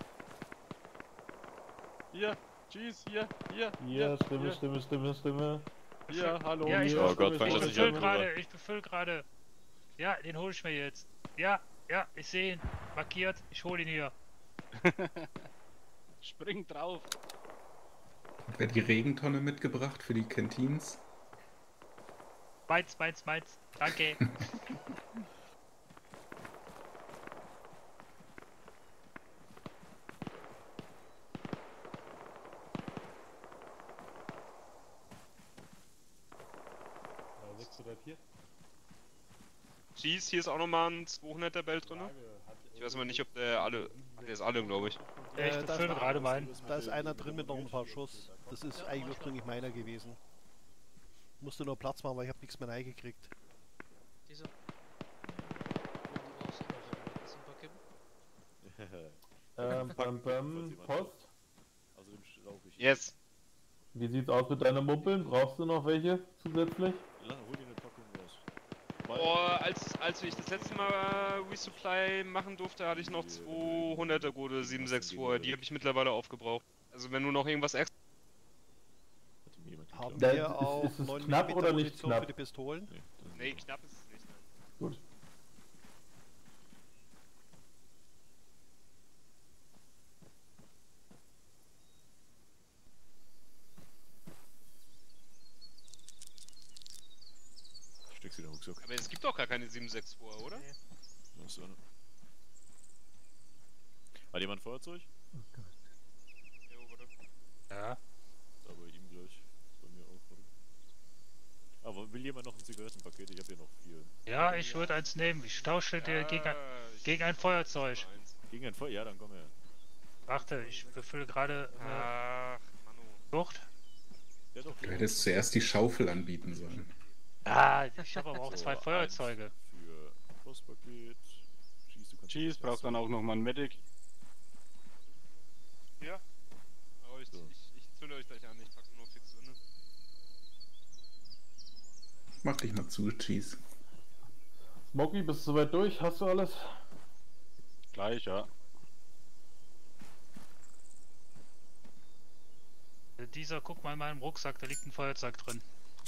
Hier, Cheese, hier, hier. Hier, Stimme, hier. Stimme, Stimme, Stimme. Hier, hallo. Ja, ich, hier, Oh Gott, Stimme, fang ich das Stimme, nicht befüll an, Stimme. gerade, ich befüll gerade. Ja, den hol ich mir jetzt. Ja, ja, ich sehe ihn. Markiert, ich hol ihn hier. Spring drauf. Hat wer die Regentonne mitgebracht für die Canteens? Meins, meins, meins. Danke. sechs oder vier? Cheese, hier ist auch nochmal ein zweihunderter Belt drin. Ich weiß aber nicht, ob der alle. Der ist alle, glaube ich. Ja, ich Äh, da, befülle ist, gerade meinen. da ist einer drin mit noch ein paar Schuss. Das ist eigentlich ursprünglich meiner gewesen. Musste nur Platz machen, weil ich habe nichts mehr reingekriegt. Diese. Wenn die raus sind, also das sind ein paar Kippen. Ähm, bam, bam, Post. Außerdem rauche ich. Yes. Wie sieht's aus mit deinen Mumpeln? Brauchst du noch welche zusätzlich? La, hol dir eine Packung raus. Boah, als, als ich das letzte Mal Resupply machen durfte, hatte ich noch zweihunderter gute sieben sechs vorher. Die habe ich mittlerweile aufgebraucht. Also wenn du noch irgendwas extra... Haben Da- wir ist- auch ist es neun knapp Millimeter oder nicht Munition knapp? für die Pistolen? Nee, knapp ist es nicht. Nein. Gut. Steckst du in den Rucksack. Aber es gibt doch gar keine sieben sechs vorher, oder? Nee. Da ist eine. Hat jemand ein Feuerzeug? Jo, warte. Ja. Da bei ihm gleich. Bei mir auch, oder? Aber will jemand noch ein Zigarettenpaket? Ich habe hier noch vier. Ja, ich würde eins nehmen. Ich tausche dir gegen, ein, gegen ein Feuerzeug. Gegen ein Feuer? Ja, dann komm her. Warte, ich befülle gerade eine Ach, Manu. Frucht. Ja, doch. Du hättest zuerst die Schaufel anbieten sollen. Ah, ich habe aber auch So, zwei eins Feuerzeuge. Für Postpaket. Cheese, du kannst Cheese braucht dann auch nochmal ein Medic. Ja. Aber ich, So. ich, ich zünde euch gleich an, ich packe nur fix drin. Mach dich mal zu, Cheese. Smokey, bist du soweit durch? Hast du alles? Gleich, ja. Dieser, guck mal in meinem Rucksack, da liegt ein Feuerzeug drin.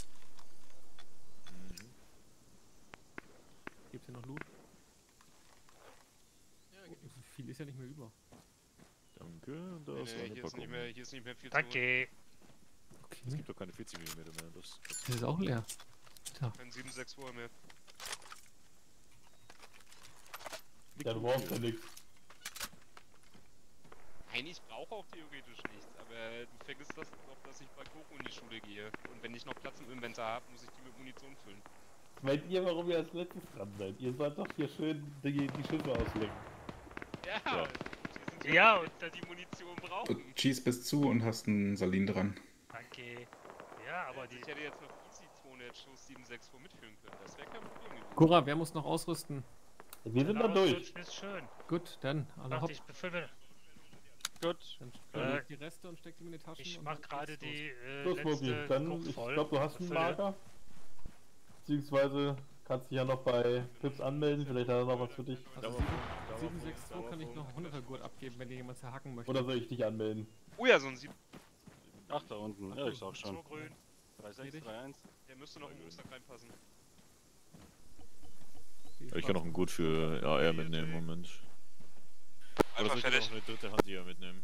Gibt's hier noch Loot? Ja, Oh, so viel ist ja nicht mehr über. Danke, und da Nee, ist nee, eine hier, ist Packung. nicht mehr, hier ist nicht mehr viel zu holen. Danke. Es gibt doch keine vierzig Millimeter mehr. Das, das Das ist auch leer. Tja. Kein sieben sechs vorher mehr. Ja, du brauchst ja nichts. Nein, ich brauche auch theoretisch nichts, aber du vergisst das doch, dass ich bei Koko in die Schule gehe. Und wenn ich noch Platz im Inventar habe, muss ich die mit Munition füllen. Meint ihr, warum ihr als letztes dran seid? Ihr sollt doch hier schön die, die Schiffe auslegen. Ja, Ja. die sind Ja, so, und- dass die Munition Du brauchen. schießt bis zu und hast einen Salin dran. Danke. Ja, aber die. Ich hätte jetzt noch easy zweihundert Schuss sieben sechs zwei mitführen können, das wäre kein Problem gewesen. Cora, wer muss noch ausrüsten? Wir sind da Genau, durch. das ist schön. Gut, dann alle Warte, hopp. ich befüllen. Gut. Dann Äh, äh, die Reste und steck die in die Taschen. Ich und mach dann gerade geht's los. die äh, Los, Mogi. letzte Dann, Druck ich voll. glaube, du hast einen Befülle. Marker. Beziehungsweise kannst dich ja noch bei Pips anmelden. Vielleicht hat er noch was für dich. Also sieben sechs zwei kann ich noch hunderter Gurt abgeben, wenn dir jemand zerhacken möchte. Oder soll ich dich anmelden? Oh ja, so ein sieben. Ach, da unten. Ja, ich sag schon. So grün. drei sechs, drei eins. Der müsste noch im Rucksack reinpassen. Ich kann noch ein Gut für A R mitnehmen, Moment. Oder Einfach soll ich fertig. noch eine dritte Hand hier mitnehmen?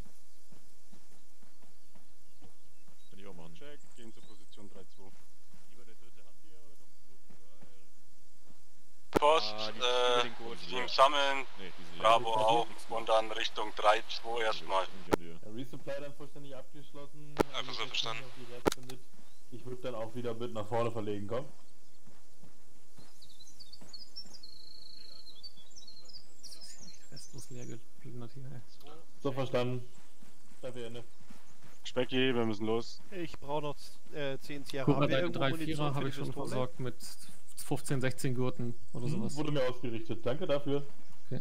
Kann ich auch machen. Check, gehen zur Position drei zwei. Lieber eine dritte Hand hier oder noch ein Gut für A R? Post, Ah, die- äh, über den Code. Team sammeln, Nee, die sind Bravo leer. auch und dann Richtung drei zwei erstmal. Der Resupply dann vollständig abgeschlossen. Einfach so Also, verstanden. noch die Reste mit. Ich würde dann auch wieder mit nach vorne verlegen, komm. Restlos leer geplündert hier. ey. So verstanden. Dafür Ende. Specki, wir müssen los. Ich brauche noch äh, zehn Sierra. Guck mal, Haben wir deine irgendwo drei Munition Vierer für habe die ich schon Pistole? versorgt mit fünfzehn, sechzehn Gurten oder sowas. Hm, wurde mir ausgerichtet. Danke dafür. Okay.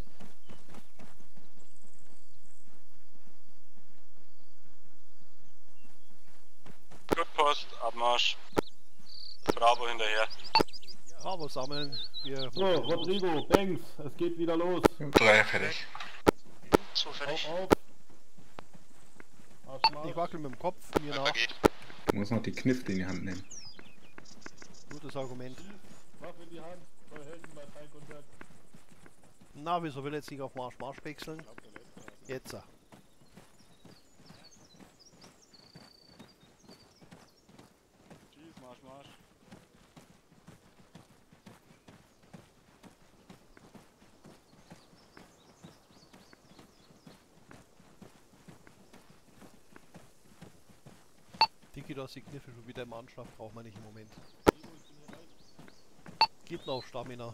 Gut, Post, Abmarsch. Bravo hinterher. Bravo sammeln. Wir So, Rodrigo, Banks, es geht wieder los. Drei fertig. So, fertig. Auf, auf. Marsch, Marsch. Ich wackel mit dem Kopf mir nach. Du musst noch die Knifte in die Hand nehmen. Gutes Argument. Waffe in die Hand, voll Helden bei Feindkontakt. Na, wieso will er jetzt nicht auf Marsch Marsch wechseln? Jetzt. äh. Tschüss, Marsch, Marsch. Dicky, du hast die Kniffe schon wieder im Anschlag, braucht man nicht im Moment. Geht noch Stamina.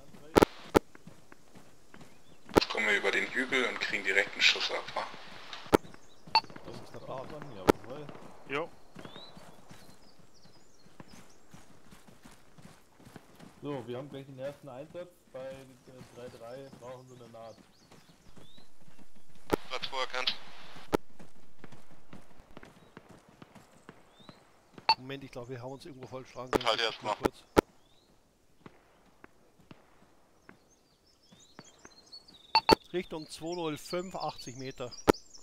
Jetzt kommen wir über den Hügel und kriegen direkt einen Schuss ab. wa? Das ist der Plan. Jawohl. Jo. So, wir haben gleich den ersten Einsatz. Bei drei drei brauchen wir eine Naht. Grad vorerkannt. Moment, ich glaube, wir haben uns irgendwo falsch dran. Halt erst mal. Kurz. Richtung zweihundertfünf, achtzig Meter.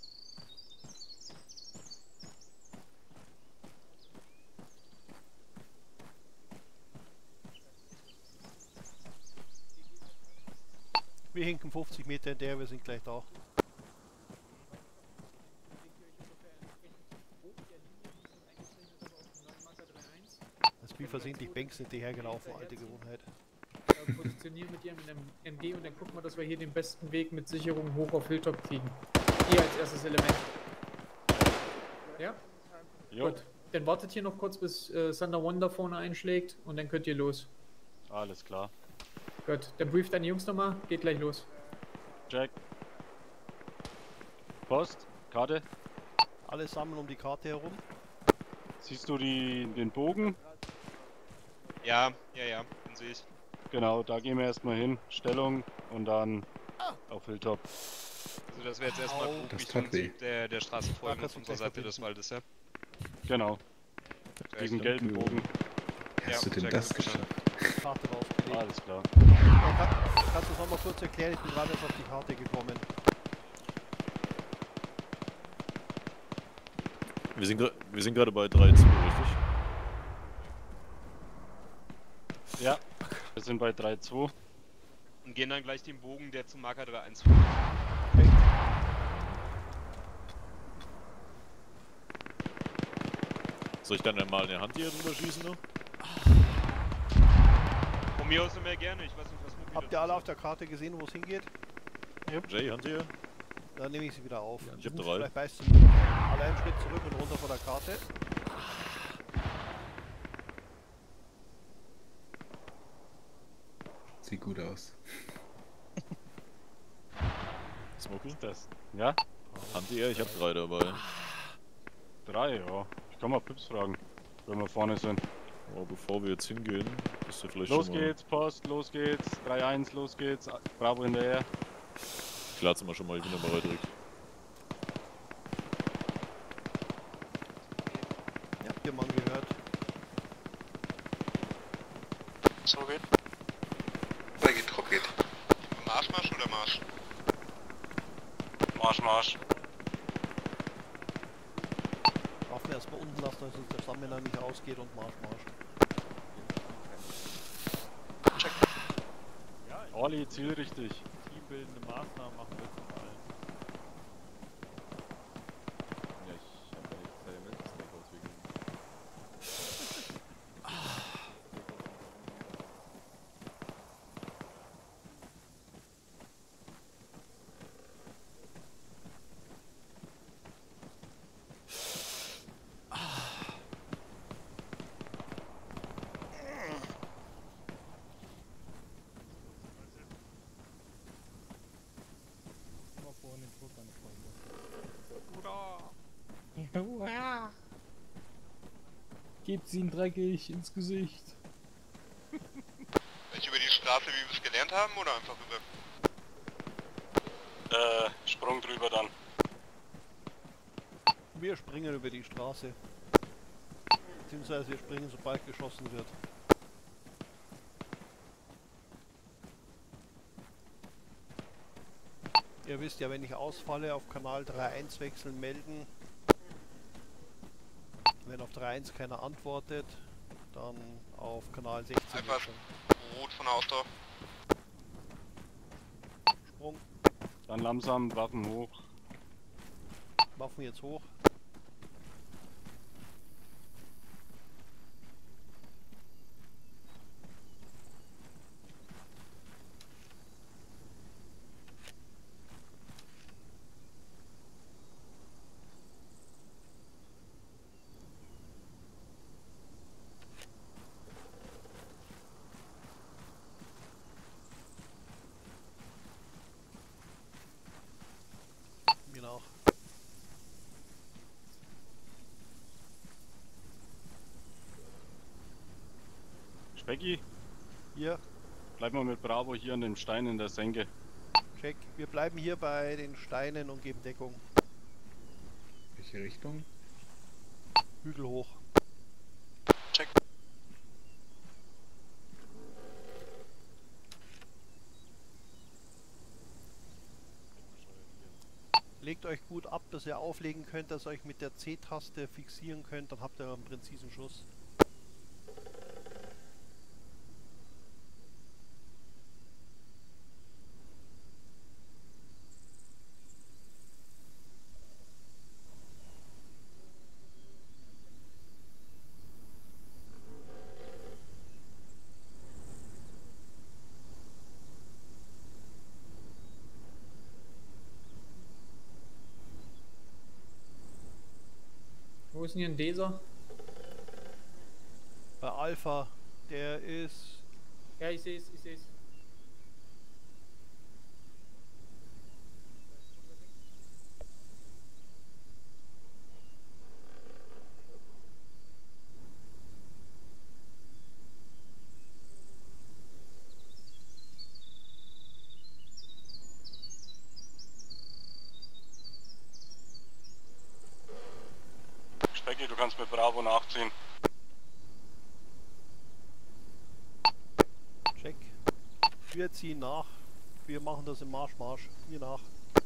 Wir hinken fünfzig Meter in der, wir sind gleich da. Das ist wie versehentlich Banks hinterhergelaufen, alte Gewohnheit. Äh, positionieren mit ihrem M G und dann gucken wir, dass wir hier den besten Weg mit Sicherung hoch auf Hilltop kriegen. Ihr als erstes Element. Ja? Jo. Gut. Dann wartet hier noch kurz, bis äh, Thunder One da vorne einschlägt und dann könnt ihr los. Alles klar. Gut. Dann brieft deine Jungs nochmal. Geht gleich los. Check. Post, Karte. Alle sammeln um die Karte herum. Siehst du die, den Bogen? Ja, ja, ja, den sehe ich. Genau, da gehen wir erstmal hin. Stellung und dann auf Hilltop. Also das wäre jetzt erstmal grob Das Richtung tat weh. Süd der, der Straße folgen Ja, auf unserer Seite des Waldes, ja? Genau. Diesen gelben Bogen. Wie hast Ja, du denn check, das verstanden. geschafft? Karte rausgelegt. Alles klar. Ja, kann, kannst du es nochmal kurz erklären? Ich bin gerade erst auf die Karte gekommen. Wir sind, gra- wir sind gerade bei drei zwei, richtig? Ja, wir sind bei drei zwei. Und gehen dann gleich den Bogen, der zum Marker drei eins führt. Soll ich dann mal eine Hand hier drüber schießen noch? Von mir aus immer gerne, ich weiß nicht, was Mobil Habt ihr alle auf der Karte gesehen, wo es hingeht? Jay, Hand hier? Dann nehme ich sie wieder auf. Ich hab Muss drei. Vielleicht beißt du alle einen Schritt zurück und runter von der Karte. Sieht gut aus. Smoky? Das. Ja? Anti-Air, ich hab drei dabei. Drei, ja. Ich kann mal Pips fragen, wenn wir vorne sind. Aber bevor wir jetzt hingehen, bist du vielleicht Los schon mal... geht's, Post, los geht's. drei eins, los geht's. Bravo hinterher. Ich lade mal schon mal, ich bin aber bereit. Ja, habt ihr Mann gehört? So geht. Oder geht, Drop geht. Marsch, Marsch oder Marsch? Marsch, Marsch. Waffen erstmal unten lassen, dass uns der Stamina nicht ausgeht und Marsch, Marsch. Check. Olli, zielrichtig. Teambildende Maßnahmen machen wir von allen. Ja, ich hab ja jetzt Elementsnack auswählen. Immer vorhin den Druck an Hurra! Gebt sie ihn dreckig ins Gesicht. Welche über die Straße, wie wir es gelernt haben, oder einfach rüber? Äh, Sprung drüber dann. Wir springen über die Straße. Beziehungsweise wir springen, sobald geschossen wird. Ihr wisst ja, wenn ich ausfalle, auf Kanal drei eins wechseln, melden. Wenn auf drei eins keiner antwortet, dann auf Kanal sechzehn Einfach wechseln. rot von der Ausdauer. Sprung, Dann langsam Waffen hoch. Waffen jetzt hoch. Genau. Specki, Hier, bleib mal mit Bravo hier an dem Stein in der Senke. check. Wir bleiben hier bei den Steinen und geben Deckung. Welche Richtung? Hügel hoch. Check. Legt euch gut ab, dass ihr auflegen könnt, dass ihr euch mit der C-Taste fixieren könnt, dann habt ihr einen präzisen Schuss. Wo ist denn hier ein Deser? Bei Alpha, der ist... Ja, ich sehe es, ich sehe es. Specki, du kannst mit Bravo nachziehen. Check. Wir ziehen nach. Wir machen das im Marsch, Marsch. Wir nach.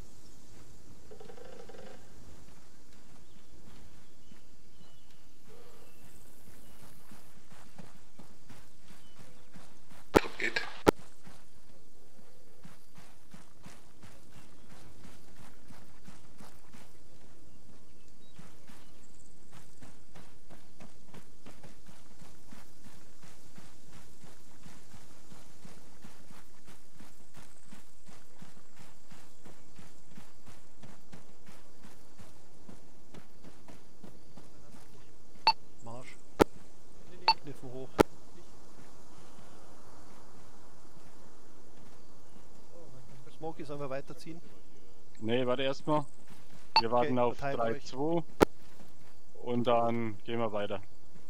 Drop geht. Smoky, sollen wir weiterziehen? Nee, warte erstmal. Wir warten Okay, auf verteilt drei euch. zwei und dann gehen wir weiter.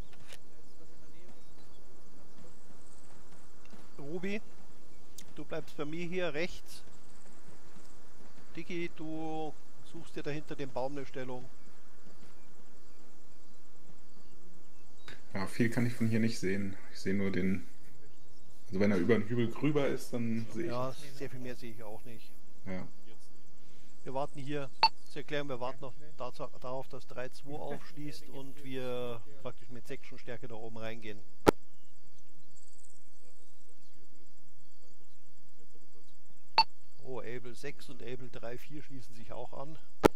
Ruby, du bleibst bei mir hier rechts. Dicky, du suchst dir dahinter den Baum eine Stellung. Ja, viel kann ich von hier nicht sehen. Ich sehe nur den... Also wenn er über den Hügel drüber ist, dann sehe ich... Ja, sehr viel mehr sehe ich auch nicht. Ja. Wir warten hier, zu erklären, wir warten noch dazu, darauf, dass drei zwei aufschließt und wir praktisch mit Sectionstärke da oben reingehen. Oh, Able sechs und Able drei vier schließen sich auch an.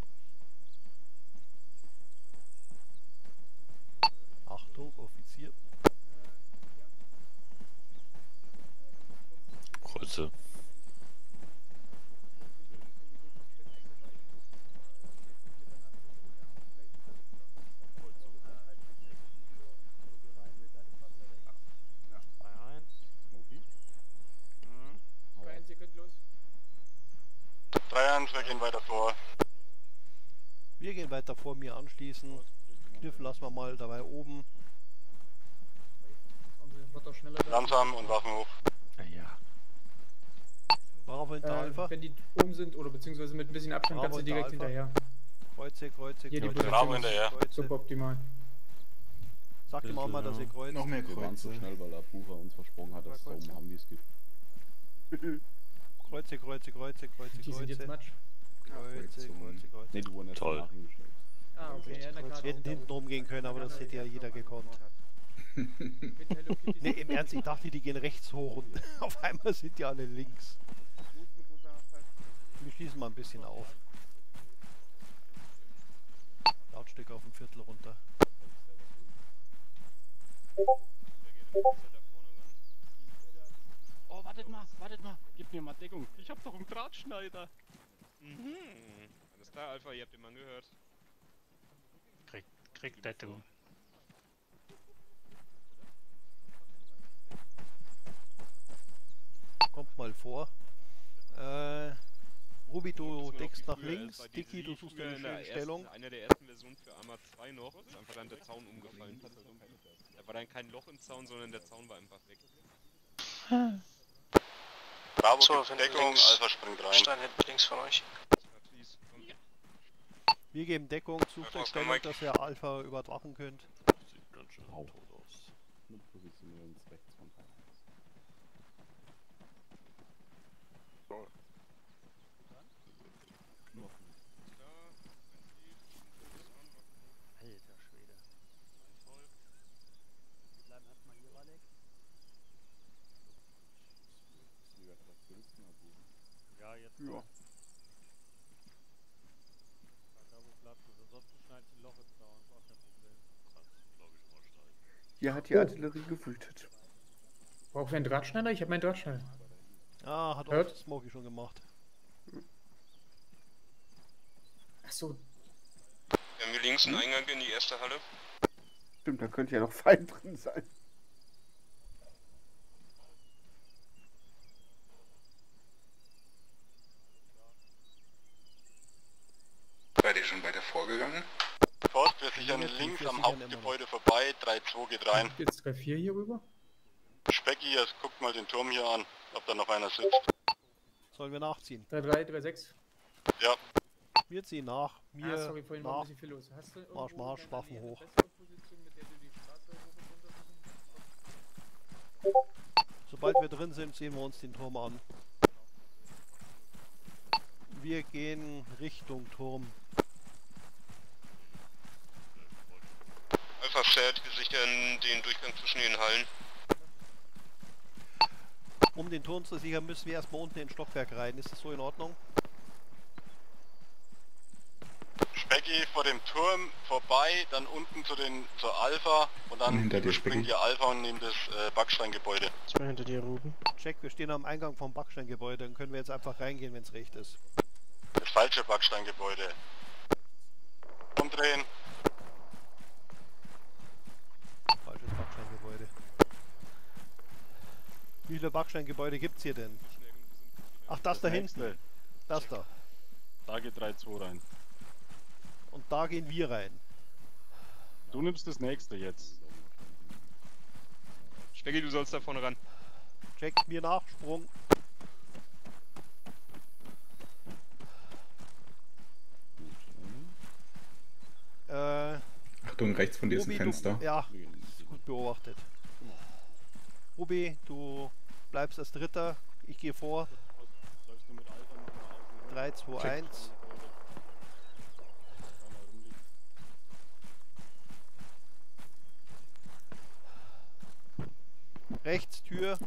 Achtung, Offizier. Kreuze. drei eins, ihr könnt los. drei eins, wir gehen weiter vor. Wir gehen weiter vor mir anschließen. Kniffen lassen wir mal dabei oben. Wird auch schneller da. Langsam und Waffen hoch. Ja. Bravo hinter Äh, Alpha. wenn die oben sind oder beziehungsweise mit ein bisschen Abstand Bravo kannst du direkt hinter Alpha. hinterher. Kreuze, Kreuze, Hier die Kreuze. Position ist suboptimal. Sagt ihm auch mal, dass ihr kreuzt. Noch mehr Wir waren zu Kreuze. schnell, weil der Bucher uns versprochen hat, dass da oben Hamwis gibt. Kreuze, Kreuze, Kreuze, Kreuze, Die sind jetzt Kreuze. Matsch. Kreuze, Kreuze, Kreuze. Ne, die wurden erst Toll. danach hingestellt. Ah, okay, ja, na klar. Wir hätten hinten rumgehen können, aber das hätte ja jeder gekonnt. Ne, im Ernst, ich dachte, die gehen rechts hoch und auf einmal sind die alle links. Wir schließen mal ein bisschen auf. Lautstück auf ein Viertel runter. Oh, wartet mal, wartet mal. Gib mir mal Deckung. Ich hab doch einen Drahtschneider. Mhm. Alles klar, Alpha, ihr habt den Mann gehört. Krieg, krieg das du. Kommt mal vor. Äh, Ruby, du Das war noch deckst wie nach früher, links. es war die Dicky, du Serie suchst früher eine in der schöne ersten- Stellung. Einer der ersten Versionen für Arma zwei noch, ist einfach dann der Zaun umgefallen. Da war dann kein Loch im Zaun, sondern der Zaun war einfach weg. Bravo, So, gibt wenn Deckung, links- Alpha springt rein. Stein hinten links von euch. Wir geben Deckung, sucht Ja, euch Stellung, Mike. dass ihr Alpha überwachen könnt. Sieht ganz schön Au. tot aus. Wir positionieren uns rechts von drei eins. Alter Schwede. Wir bleiben erstmal hier, Alec. Wie weit was willst du noch, Bucher? Ja, jetzt. Ja. Da wo bleibt es. Ansonsten schneidet ein Loch ins Zaun. Ist auch kein Problem. Kannst du, glaube ich, mal steigen. Hier hat die Artillerie gewütet. Braucht wer einen Drahtschneider? Ich habe meinen Drahtschneider. Ah, hat Hört? auch Smokey schon gemacht. Achso, Wir haben hier links einen Eingang in die erste Halle. Stimmt, da könnte ja noch Feind drin sein. Seid ihr schon weiter vorgegangen? Forst, wir sichern Wir links sichern am immer Hauptgebäude vorbei. drei zwei geht rein. jetzt drei vier hier rüber. Specki, jetzt guckt mal den Turm hier an, ob da noch einer sitzt. Sollen wir nachziehen? drei drei, drei sechs. Ja. Wir ziehen nach. Wir Ah, sorry, vorhin war ein nach. bisschen viel los. Hast du irgendwo Marsch, Marsch, in der Waffen Nähe eine hoch. bessere Position, mit der du die Straße hoch und runter Sobald wir drin sind, sehen wir uns den Turm an. Wir gehen Richtung Turm. Alpha Set, wir sichern den Durchgang zwischen den Hallen. Um den Turm zu sichern, müssen wir erstmal unten in den Stockwerk rein. Ist das so in Ordnung? Specki vor dem Turm vorbei, dann unten zu den zur Alpha und dann Hinter dir, springen Specki. die Alpha und nehmen das äh, Backsteingebäude. Ich bin hinter dir, Ruben. Check, wir stehen am Eingang vom Backsteingebäude. Dann können wir jetzt einfach reingehen, wenn es recht ist. Das falsche Backsteingebäude. Umdrehen. Falsches Backsteingebäude. Wie viele Backsteingebäude gibt's hier denn? Ach, das da hinten. Das da. Da geht drei zwei rein. Und da gehen wir rein. Du nimmst das nächste jetzt. Specki, du sollst da vorne ran. Checkt mir nach, Sprung. Äh, Achtung, rechts von dir ist ein Ruby, Fenster. Du, ja, ist gut beobachtet. Ruby, du bleibst als Dritter. Ich gehe vor. drei, zwei, eins. Rechts, Tür.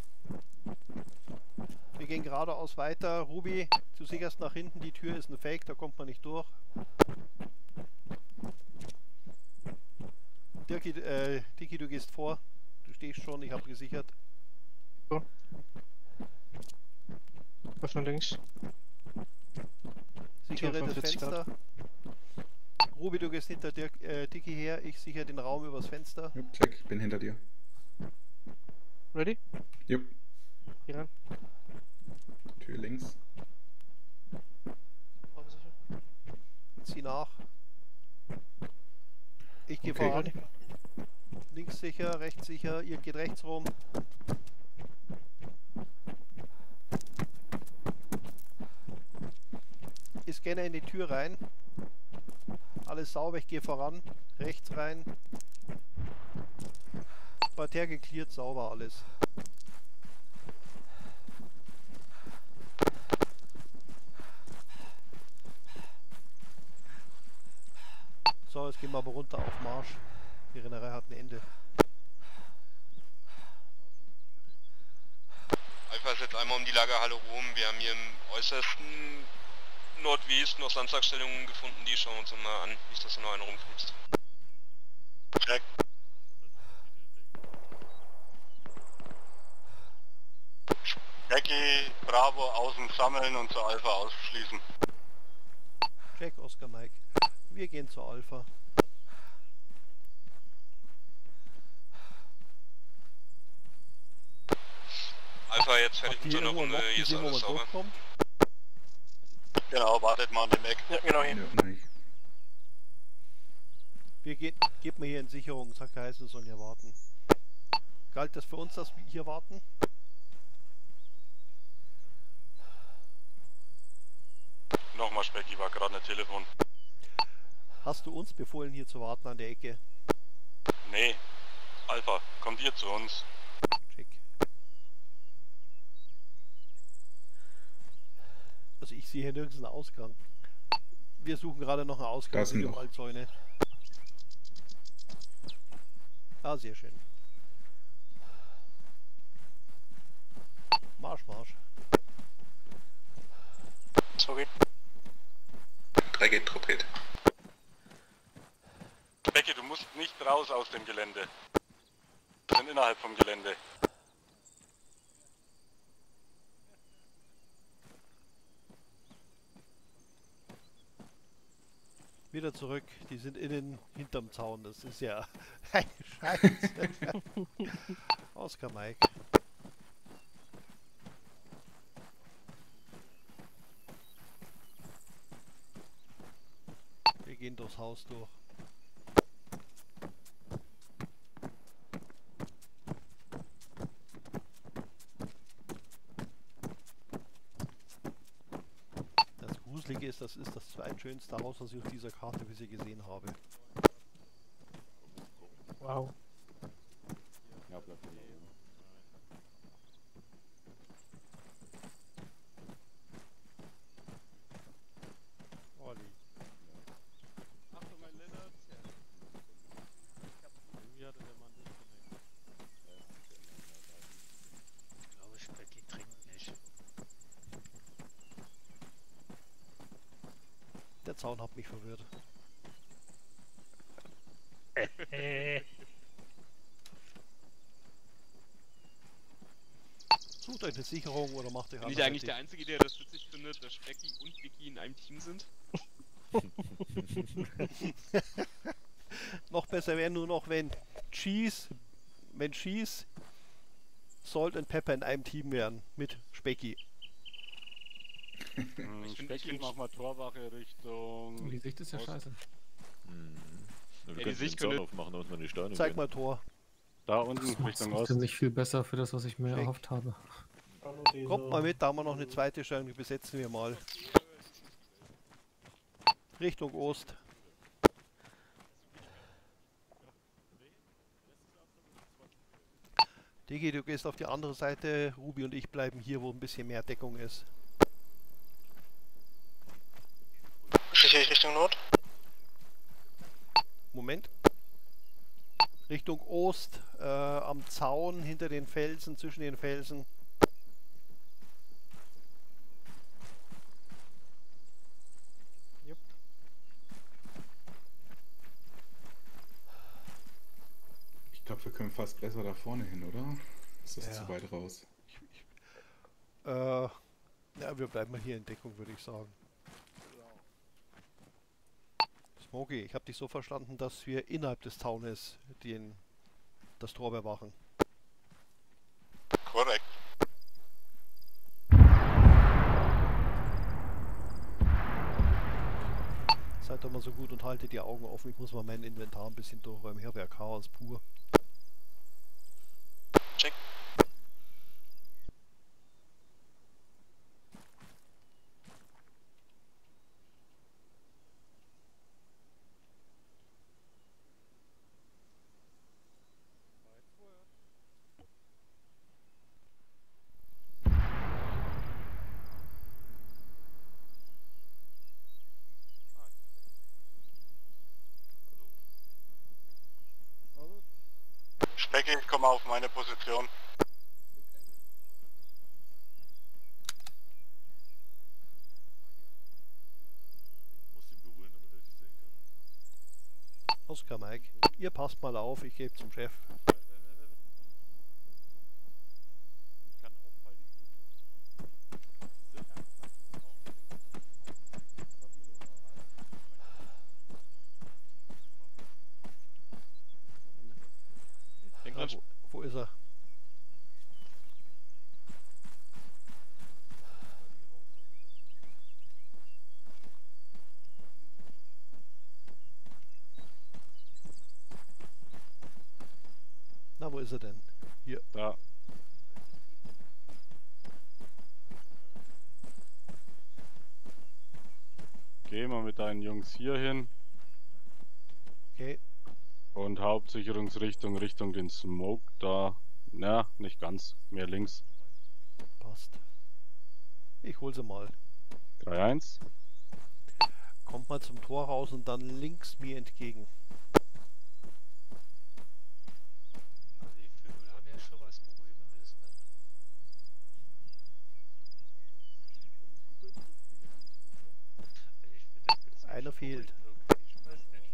Wir gehen geradeaus weiter. Ruby, du sicherst nach hinten. Die Tür ist ein Fake, da kommt man nicht durch. Dirki, äh, Dicky, du gehst vor. Du stehst schon, ich habe gesichert. So. Öffne links. Sichere das Fenster. Ruby, du gehst hinter Dirk, äh, Dicky her. Ich sichere den Raum übers Fenster. Jupp, check, ich bin hinter dir. Ready? Jupp. Geh ran. Tür links. Zieh nach. Ich gehe Okay. voran. Links sicher, rechts sicher. Ihr geht rechts rum. Ich scanne in die Tür rein. Alles sauber, ich gehe voran. Rechts rein. Parterre geklärt, sauber alles. So, jetzt gehen wir aber runter auf Marsch. Die Rennerei hat ein Ende. Alpha ist jetzt einmal um die Lagerhalle rum. Wir haben hier im äußersten Nordwest noch Samstagstellungen gefunden. Die schauen wir uns mal an. Nicht, dass da noch einer rumflitzt. Check. Becky, Bravo, außen sammeln und zur Alpha ausschließen. Check, Oscar Mike. Wir gehen zur Alpha. Alpha jetzt fertig Habt mit ihr seiner irgendwo ein Runde. Loch Hier ist gesehen, wo alles man sauber. durchkommt? Genau, wartet mal an dem Eck. Ja, genau hier. Ja, mach ich. Wir gehen, gebt mir hier in Sicherung, sagt heißen, wir sollen hier warten. Galt das für uns, dass wir hier warten? Nochmal Specki, war gerade ein Telefon. Hast du uns befohlen, hier zu warten an der Ecke? Nee, Alpha, kommt ihr zu uns. Check. Also ich sehe hier nirgends einen Ausgang. Wir suchen gerade noch einen Ausgang Da ist in ein die Loch. Waldzäune. Ah, sehr schön. Marsch, Marsch. Sorry. drei geht Tropet. Becky, du musst nicht raus aus dem Gelände. Wir sind innerhalb vom Gelände. Wieder zurück. Die sind innen hinterm Zaun. Das ist ja ein Scheiße. Oscar Mike. Wir gehen durchs Haus durch. Das Gruselige ist, das ist das zweitschönste Haus, was ich auf dieser Karte bisher gesehen habe. Wow. Ja, bleibt hier. Olli. Achtung, mein Lennart. Irgendwie hatte der Mann disconnected. Ich glaube, Specki trinkt nicht. Der Zaun hat mich verwirrt. Sucht euch eine Sicherung oder macht euch Bin ich eigentlich der Einzige, der das witzig findet, dass Specki und Vicky in einem Team sind? Noch besser wäre nur noch, wenn Cheese, wenn Cheese, Salt und Pepper in einem Team wären mit Specki. Hm, Ich find- Specky, ich find- mach mal Torwache Richtung... Die Sicht ist ja Ost. scheiße. Hm. Ja, du die kannst den Sicht Zaun könnte- aufmachen, da muss man die Steine Zeig gehen. mal Tor. Da unten Das macht Richtung es Ost. ziemlich viel besser für das, was ich mir Check. erhofft habe. Kommt mal mit, da haben wir noch eine zweite Stellung, die besetzen wir mal. Richtung Ost. Digi, du gehst auf die andere Seite, Ruby und ich bleiben hier, wo ein bisschen mehr Deckung ist. Sichere ich Richtung Nord? Moment. Richtung Ost, äh, am Zaun, hinter den Felsen, zwischen den Felsen. Jupp. Ich glaube, wir können fast besser da vorne hin, oder? Ist das Ja. zu weit raus? Äh, ja, wir bleiben mal hier in Deckung, würde ich sagen. Smokey, ich habe dich so verstanden, dass wir innerhalb des Zaunes den, das Tor bewachen. Korrekt. Seid doch mal so gut und haltet die Augen offen. Ich muss mal mein Inventar ein bisschen durchräumen. Ich habe ja Chaos pur. Check. Specky, komm auf meine Position. Muss ihn berühren, damit er dich sehen kann. Oscar, Mike, ihr passt mal auf, ich gebe zum Chef. Kann auffallen. Denk Ja, dran, wo, wo ist er? Na, wo ist er denn? Hier. Da. Geh mal mit deinen Jungs hier hin. Okay. Und Hauptsicherungsrichtung Richtung den Smoke da. Na, nicht ganz. Mehr links. Passt. Ich hol sie mal. drei eins. Kommt mal zum Tor raus und dann links mir entgegen. Also die Vögel haben ja schon was Beruhigendes, ne? Ich find, das gibt's Einer fehlt. irgendwie, ich weiß nicht.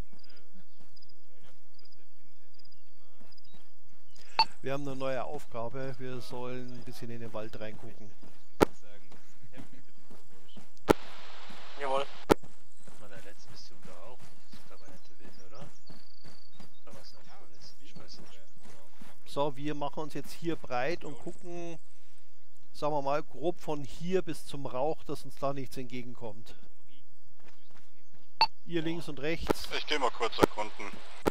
Wir haben eine neue Aufgabe. Wir sollen ein bisschen in den Wald reingucken. Jawohl. Hat man in der letzten Mission da auch das permanente Wind, oder? Oder was noch cool ist? Ich weiß nicht. So, wir machen uns jetzt hier breit und gucken, sagen wir mal, grob von hier bis zum Rauch, dass uns da nichts entgegenkommt. Ihr links und rechts. Ich gehe mal kurz erkunden.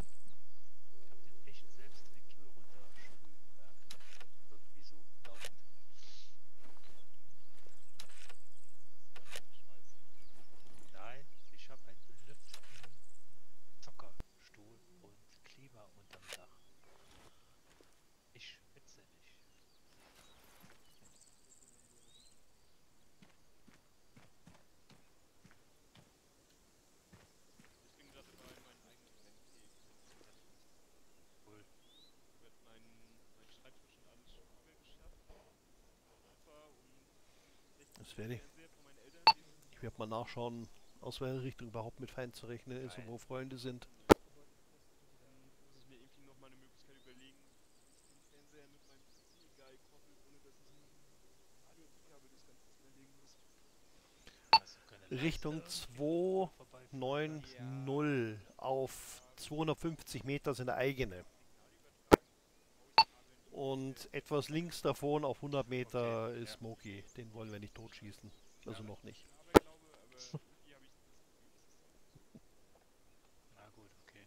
Echt selbst die Tür runterspülen, ja. Irgendwie so laufend. Nein, ich habe einen belüfteten Zockerstuhl und Klima unterm Dach. Ich schwitze nicht. Ich bin gerade dabei, meinen eigenen Event Cool. Ich werde meinen mein Schreibtisch und alles schon übergeschafft. Sofa und Das werde ich. Fernseher von meinen Eltern. Ich werde mal nachschauen, aus welcher Richtung überhaupt mit Feind zu rechnen ist und wo Freunde sind. Dann muss ich mir irgendwie noch mal eine Möglichkeit überlegen, den Fernseher mit meinem P C geil koppelt, ohne dass ich ein A D A C-Kabel das ganze Zimmer legen muss. Richtung zwei neun null auf zweihundertfünfzig Meter sind eigene. Und etwas links davon auf hundert Meter ist Smokey. Den wollen wir nicht totschießen. Also noch nicht. Na gut, okay.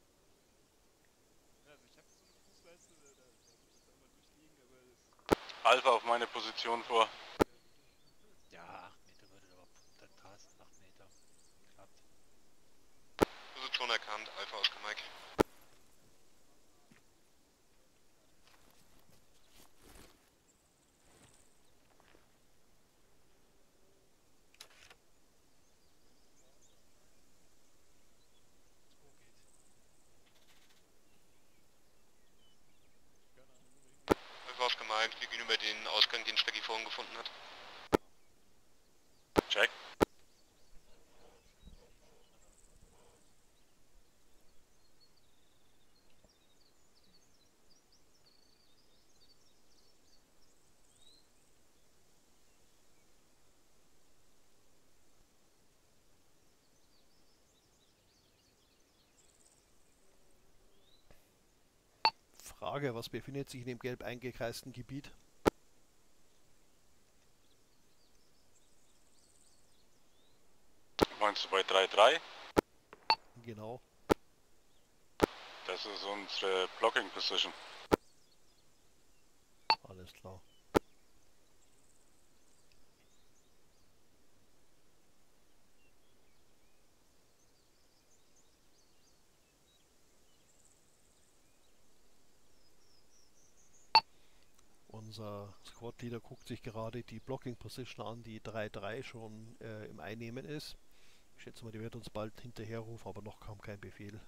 Also ich habe so eine Fußleiste, da, da muss ich jetzt einmal durchliegen, aber das... Alpha auf meine Position vor. Ja, acht Meter würde aber dann passen, acht Meter. Klappt. Position erkannt, Alpha Oscar Mike. Alpha Oscar Mike, wir gehen über den Ausgang, den Specky vorhin gefunden hat. Check. Frage, was befindet sich in dem gelb eingekreisten Gebiet? Meinst du bei drei drei? Genau. Das ist unsere Blocking Position. Alles klar. Unser Squad Leader guckt sich gerade die Blocking Position an, die drei drei schon äh, im Einnehmen ist. Ich schätze mal, die wird uns bald hinterherrufen, aber noch kam kein Befehl.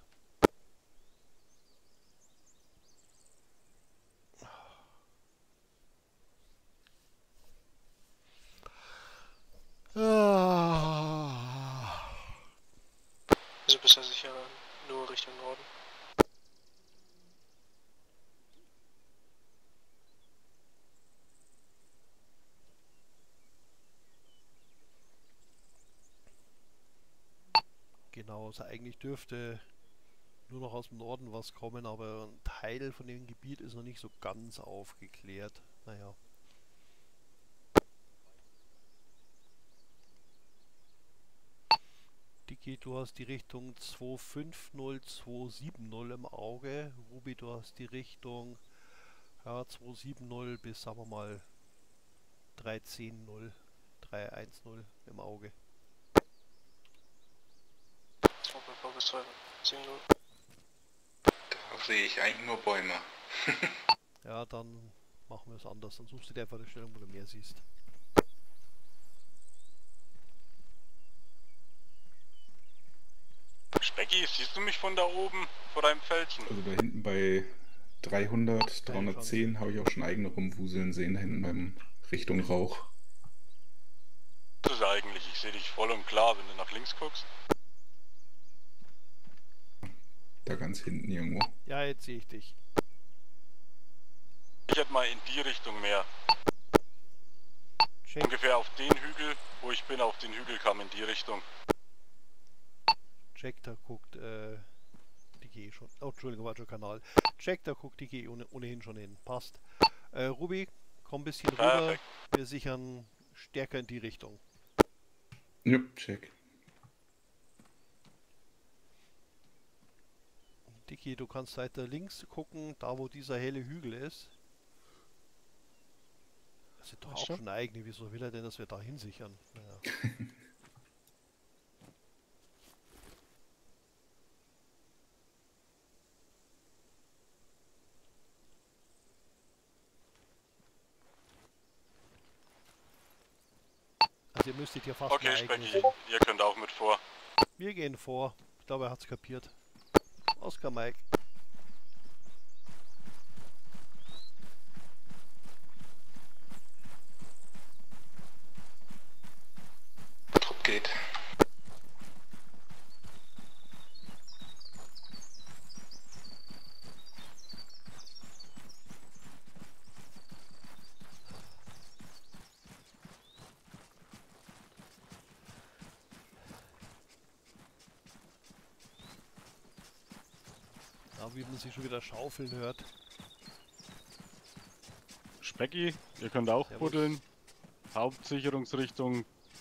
Ah. Also bisher sicher nur Richtung Norden. Genau, also eigentlich dürfte nur noch aus dem Norden was kommen, aber ein Teil von dem Gebiet ist noch nicht so ganz aufgeklärt. Naja. Dicky, du hast die Richtung zwei fünf null zwei sieben null im Auge. Ruby, du hast die Richtung ja, zwei sieben null bis, sagen wir mal, drei zehn null, drei eins null im Auge. Da sehe ich eigentlich nur Bäume. Ja, dann machen wir es anders. Dann suchst du dir einfach eine Stellung, wo du mehr siehst. Specky, siehst du mich von da oben, vor deinem Felsen? Also da hinten bei dreihundert, dreihundertzehn habe ich auch schon eigene rumwuseln sehen, da hinten beim Richtung Rauch. Das ist eigentlich, ich sehe dich voll und klar, wenn du nach links guckst. Da ganz hinten irgendwo. Ja, jetzt sehe ich dich. Ich hätte mal in die Richtung mehr. Check. Ungefähr auf den Hügel, wo ich bin, auf den Hügel kam in die Richtung. Check, da guckt äh, die G schon. Oh, Entschuldigung, war schon Kanal. Check, da guckt die G ohne, ohnehin schon hin. Passt. Äh, Ruby, komm ein bisschen rüber. Perfekt. Wir sichern stärker in die Richtung. Jupp, check. Dicky, du kannst weiter links gucken, da wo dieser helle Hügel ist. Das sind doch auch schon eigene. Wieso will er denn, dass wir da hinsichern? Naja. Also ihr müsstet ja fast Okay, eine eigene Specky, sehen. ihr könnt auch mit vor. Wir gehen vor. Ich glaube, er hat's kapiert. Oscar Mike. Trupp geht. Da, wie man sich schon wieder schaufeln hört. Specky, ihr könnt auch Servus. buddeln. Hauptsicherungsrichtung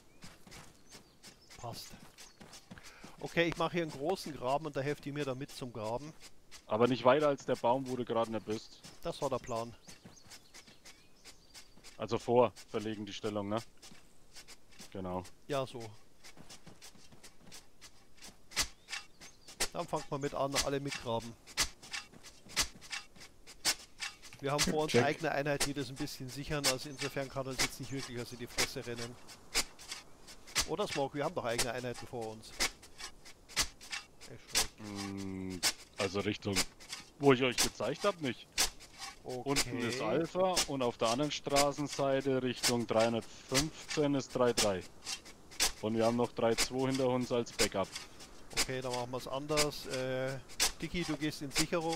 Passt. Okay, ich mache hier einen großen Graben und da helft ihr mir damit zum Graben. Aber nicht weiter als der Baum, wo du gerade nicht bist. Das war der Plan. Also vor verlegen die Stellung, ne? Genau. Ja, so. Dann fangt man mit an, alle mitgraben. Wir haben vor uns Check. eigene Einheiten, die das ein bisschen sichern, also insofern kann uns jetzt nicht wirklich aus in die Fresse rennen. Oder Smoke, wir haben doch eigene Einheiten vor uns. Mm, Also Richtung, wo ich euch gezeigt habe, nicht. Okay. Unten ist Alpha und auf der anderen Straßenseite Richtung dreihundertfünfzehn ist drei drei. Und wir haben noch drei zwei hinter uns als Backup. Okay, dann machen wir es anders. Äh, Dicky, du gehst in Sicherung.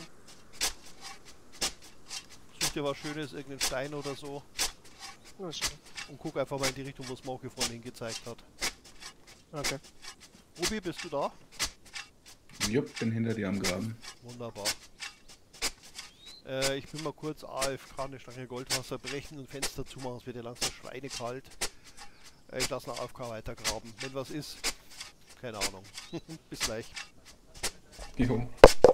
Such dir was Schönes, irgendeinen Stein oder so. Und guck einfach mal in die Richtung, wo Smoke vorhin gezeigt hat. Okay. Ruby, bist du da? Jupp, bin hinter dir am Graben. Wunderbar. Äh, ich bin mal kurz A F K, eine Stange Goldwasser brechen und Fenster zumachen, es wird ja langsam schweinekalt. Äh, ich lasse nach A F K weitergraben. Wenn was ist, keine Ahnung. Bis gleich. Jo.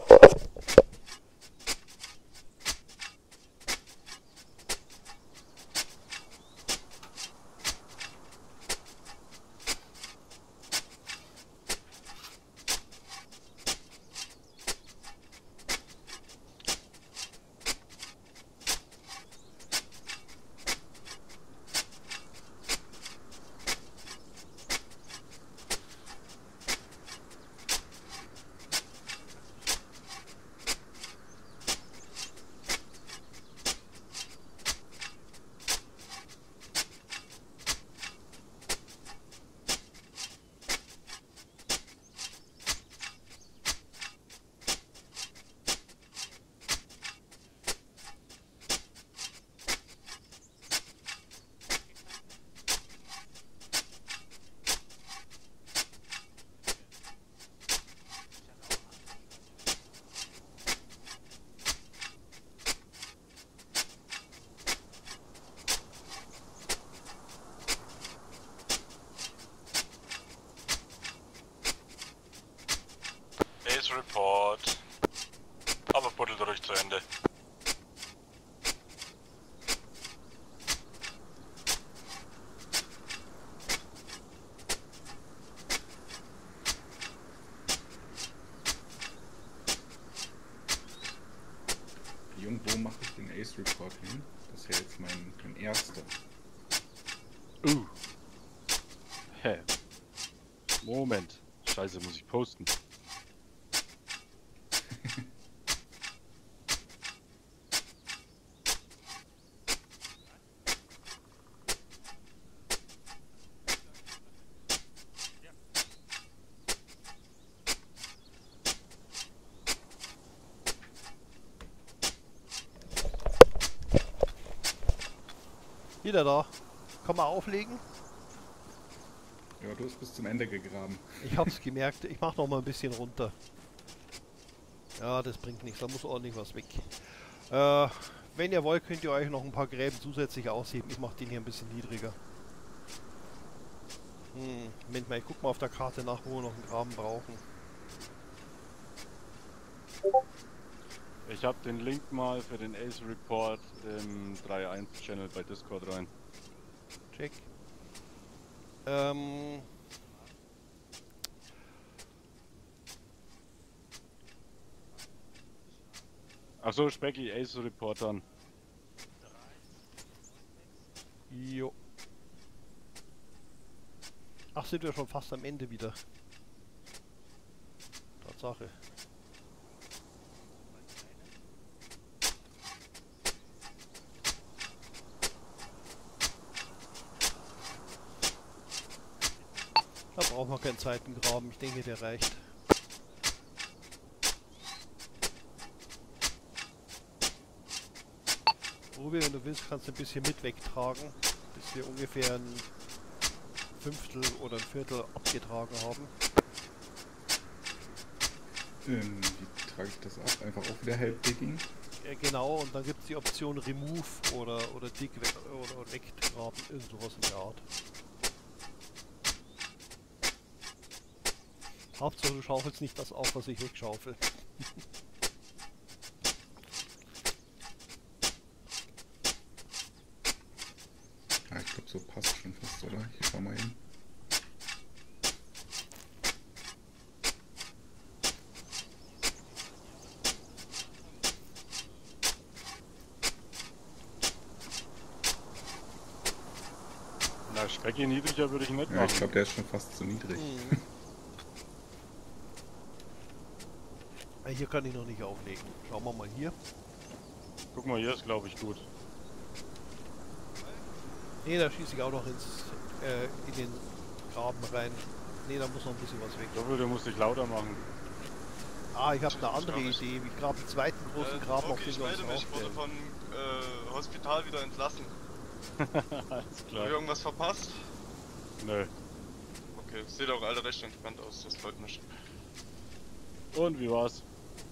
Report. Aber buddelt ruhig zu Ende. Jung, wo mache ich den Ace Report hin? Das ist ja jetzt mein, mein erster. Uh. Hä? Moment. Scheiße, muss ich posten. Wieder da. Kann man auflegen? Ja, du hast bis zum Ende gegraben. Ich hab's gemerkt. Ich mach noch mal ein bisschen runter. Ja, das bringt nichts. Da muss ordentlich was weg. Äh, wenn ihr wollt, könnt ihr euch noch ein paar Gräben zusätzlich ausheben. Ich mach den hier ein bisschen niedriger. Hm, Moment mal, ich guck mal auf der Karte nach, wo wir noch einen Graben brauchen. Ich habe den Link mal für den Ace Report im drei Punkt eins Channel bei Discord rein. Check. Ähm... Achso, Specky, Ace Report dann. Jo. Ach, sind wir schon fast am Ende wieder. Tatsache. Da brauchen wir keinen Zeitengraben, ich denke, der reicht. Ruby, wenn du willst, kannst du ein bisschen mit wegtragen, bis wir ungefähr ein Fünftel oder ein Viertel abgetragen haben. Ähm, wie trage ich das ab? Einfach auch wieder Help Digging? Ja, genau, und dann gibt es die Option Remove oder, oder Dig we oder weggraben, irgend sowas in der Art. Hauptsache du schaufelst nicht das auf, was ich wegschaufel. Ja, ich glaube, so passt schon fast, oder? Ich schau mal hin. Na, Strecke niedriger würde ich nicht Ja, machen. ich glaube, der ist schon fast zu niedrig. Mhm. Ja, hier kann ich noch nicht auflegen. Schauen wir mal hier. Guck mal, hier ist glaube ich gut. Ne, da schieße ich auch noch ins, äh, in den Graben rein. Ne, da muss noch ein bisschen was weg. So, der muss ich lauter machen. Ah, ich habe eine andere Idee. Ich grabe einen zweiten großen Äh, Graben, auf okay, den ich wir uns melde mich, ich wurde aufstellen. von äh, Hospital wieder entlassen. Alles Hab ich irgendwas verpasst? Nö. Okay, sieht auch alle recht entspannt aus, das freut mich. Und wie war's?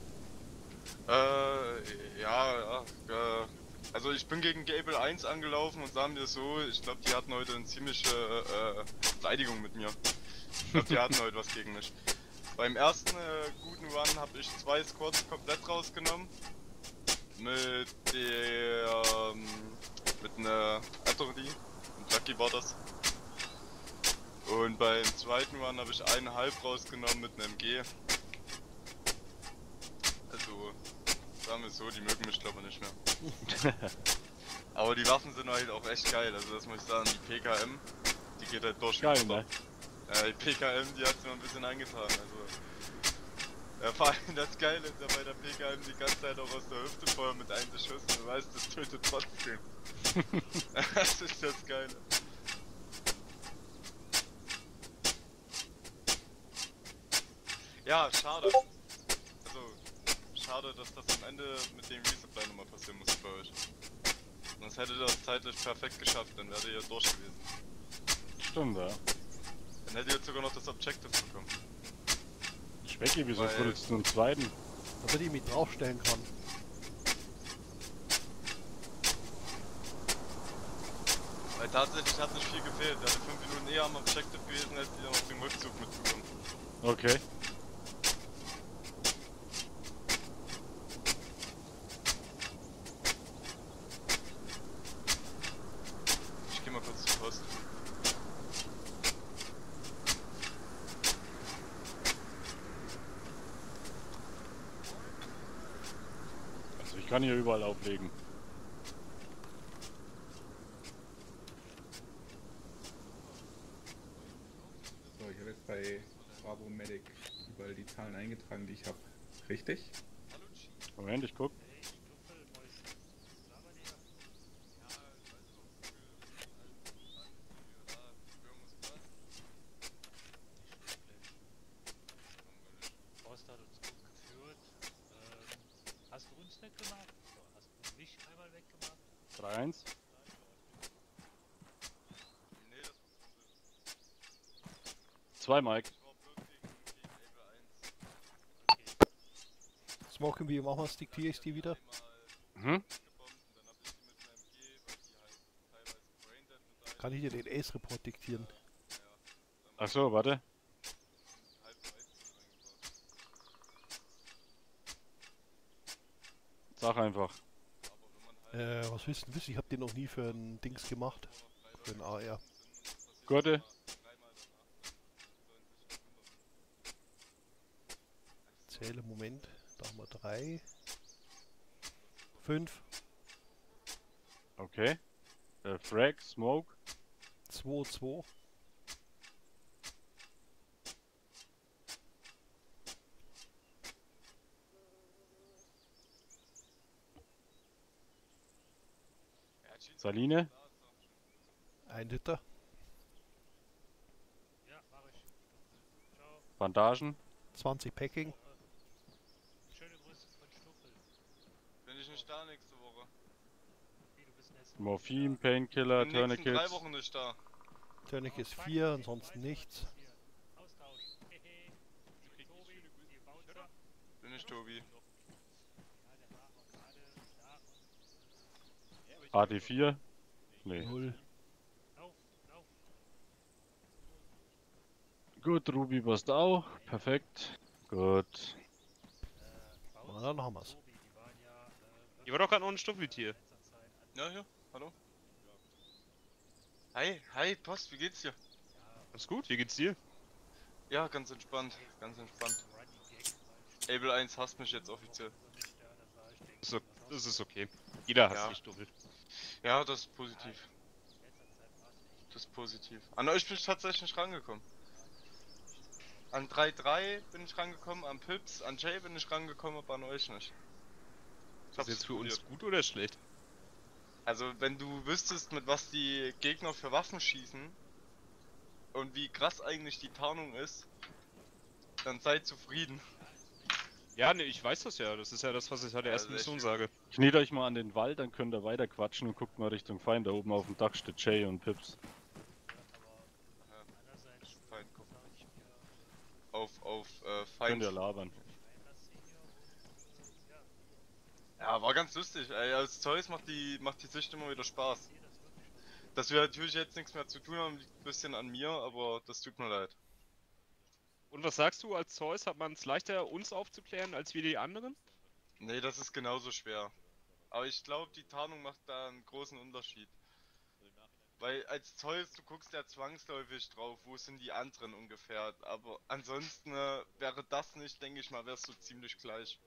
Äh, ja, ja, äh, also ich bin gegen Gable eins angelaufen und sagen wir so, ich glaube, die hatten heute eine ziemliche äh, Beleidigung mit mir. Ich glaube, die hatten heute was gegen mich. Beim ersten äh, guten Run habe ich zwei Squads komplett rausgenommen. Mit der, ähm, mit einer Authority, und Lucky war das. Und beim zweiten Run habe ich einen halb rausgenommen mit einem M G. Also, sagen wir es so, die mögen mich glaube ich nicht mehr. Aber die Waffen sind halt auch echt geil, also das muss ich sagen, die P K M, die geht halt durch. Geil, ne? Äh, die P K M, die hat mir ein bisschen angetan, also... Ja, vor allem das Geile ist ja bei der P K M die ganze Zeit auch aus der Hüfte voll mit einem Schuss, du weißt, das tötet trotzdem. Das ist das Geile. Ja, schade. Also, schade, dass das am Ende mit dem Resupply nochmal passieren muss bei euch. Sonst hättet ihr das zeitlich perfekt geschafft, dann wärt ihr ja durch gewesen. Stimmt, ja. Dann hättet ihr sogar noch das Objective bekommen. Schwecki, wieso Weil- füllst du einen zweiten? Damit ich mich draufstellen kann. Weil tatsächlich hat nicht viel gefehlt. Der hatte fünf Minuten eher am Objective gewesen, als die dann auf dem Rückzug mitbekommen. Okay. Ich geh mal kurz zur Post. Also ich kann hier überall auflegen. So, ich habe jetzt bei Bravo Medic überall die Zahlen eingetragen, die ich habe. Richtig? Moment, ich guck. Forster hat uns gut geführt. Ähm, hast du uns weggemacht? Oder hast du mich einmal weggemacht? drei eins. Zwei Mike. Smoken, wie machen wir es? Diktiere ich die wieder? Mhm. Kann ich dir den Ace-Report diktieren? Ach so, warte. Sag einfach. Äh, was willst du wissen? Ich habe den noch nie für ein Dings gemacht. Für ein A R. Gurte. Zähle, Moment. Da haben wir drei. Fünf. Okay. Äh, Frag, Smoke. Zwei, zwei. Saline. Ein Liter. Ja, mach ich. Ciao. Bandagen. zwanzig Packing. Schöne Grüße von Stuffel. Bin ich nicht da nächste Woche. Wie, du bist nächste Morphin, Painkiller, In den nächsten drei Tourniquets. Wochen nicht da. Tourniquet ist vier, ansonsten nichts. Austausch. Hehe. Die Tobi, die Bouncer. Bin ich Tobi. Ja, der war auch gerade da. A D vier. Nee. Null. Lauf, lauf. Gut, Ruby passt auch. Perfekt. Gut. Na, dann haben wir's. Hier war doch gerade noch ein Stuffeltier. Ja, ja, hallo. Hi, hi, Post, wie geht's dir? Alles gut, wie geht's dir? Ja, ganz entspannt, ganz entspannt. Able eins hasst mich jetzt offiziell. So, das ist okay. Jeder hasst Ja. die Stuffel. Ja, das ist positiv. Das ist positiv. An euch bin ich tatsächlich nicht rangekommen. An drei drei bin ich rangekommen, an Pips, an Jay bin ich rangekommen, aber an euch nicht. Ich Ist jetzt für uns gut oder schlecht? Also, wenn du wüsstest, mit was die Gegner für Waffen schießen und wie krass eigentlich die Tarnung ist, dann sei zufrieden. Ja, ne, ich weiß das ja. Das ist ja das, was ich bei der ersten Also echt Mission sage. Kniet euch mal an den Wald, dann könnt ihr weiter quatschen und guckt mal Richtung Feind. Da oben auf dem Dach steht Jay und Pips. Feind gucken. Auf, auf, äh, Könnt Feind. ihr labern. Ja, war ganz lustig. Ey, als Zeus macht die, macht die Sicht immer wieder Spaß. Dass wir natürlich jetzt nichts mehr zu tun haben, liegt ein bisschen an mir, aber das tut mir leid. Und was sagst du, als Zeus hat man es leichter, uns aufzuklären, als wir die anderen? Nee, das ist genauso schwer. Aber ich glaube, die Tarnung macht da einen großen Unterschied. Weil als Zeus, du guckst ja zwangsläufig drauf, wo sind die anderen ungefähr. Aber ansonsten äh, wäre das nicht, denke ich mal, wärst du ziemlich gleich.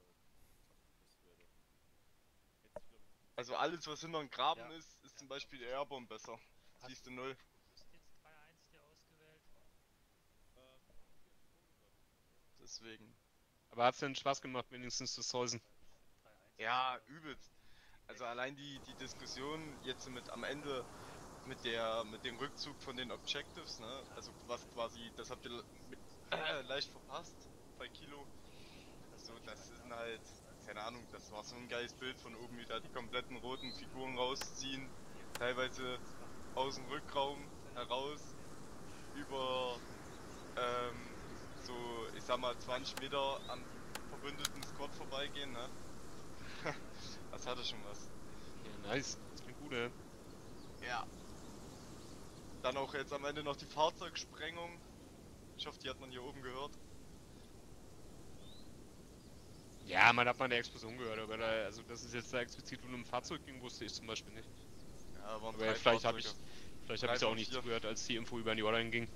Also alles, was hinter dem Graben Ja. ist, ist zum Beispiel Airborne besser. Siehst du null. Deswegen. Aber hat's denn Spaß gemacht, wenigstens zu säusen? Ja, übelst. Also allein die, die Diskussion jetzt mit am Ende mit der mit dem Rückzug von den Objectives, ne? Also was quasi, das habt ihr le- mit, äh, leicht verpasst bei Kilo. So, das sind halt, keine Ahnung, das war so ein geiles Bild von oben, wie da die kompletten roten Figuren rausziehen, teilweise aus dem Rückraum heraus über ähm, so, ich sag mal zwanzig Meter am verbündeten Squad vorbeigehen, ne? Das hatte schon was. Ja, nice. Das klingt gut, ey. Ja. Dann auch jetzt am Ende noch die Fahrzeugsprengung. Ich hoffe, die hat man hier oben gehört. Ja, man hat mal eine Explosion gehört, aber da, also dass es jetzt da explizit um ein Fahrzeug ging, wusste ich zum Beispiel nicht. Ja, waren Aber drei vielleicht habe ich, Fahrzeuge. vielleicht Drei habe ich auch von nicht vier. zugehört, als die Info über die Online ging.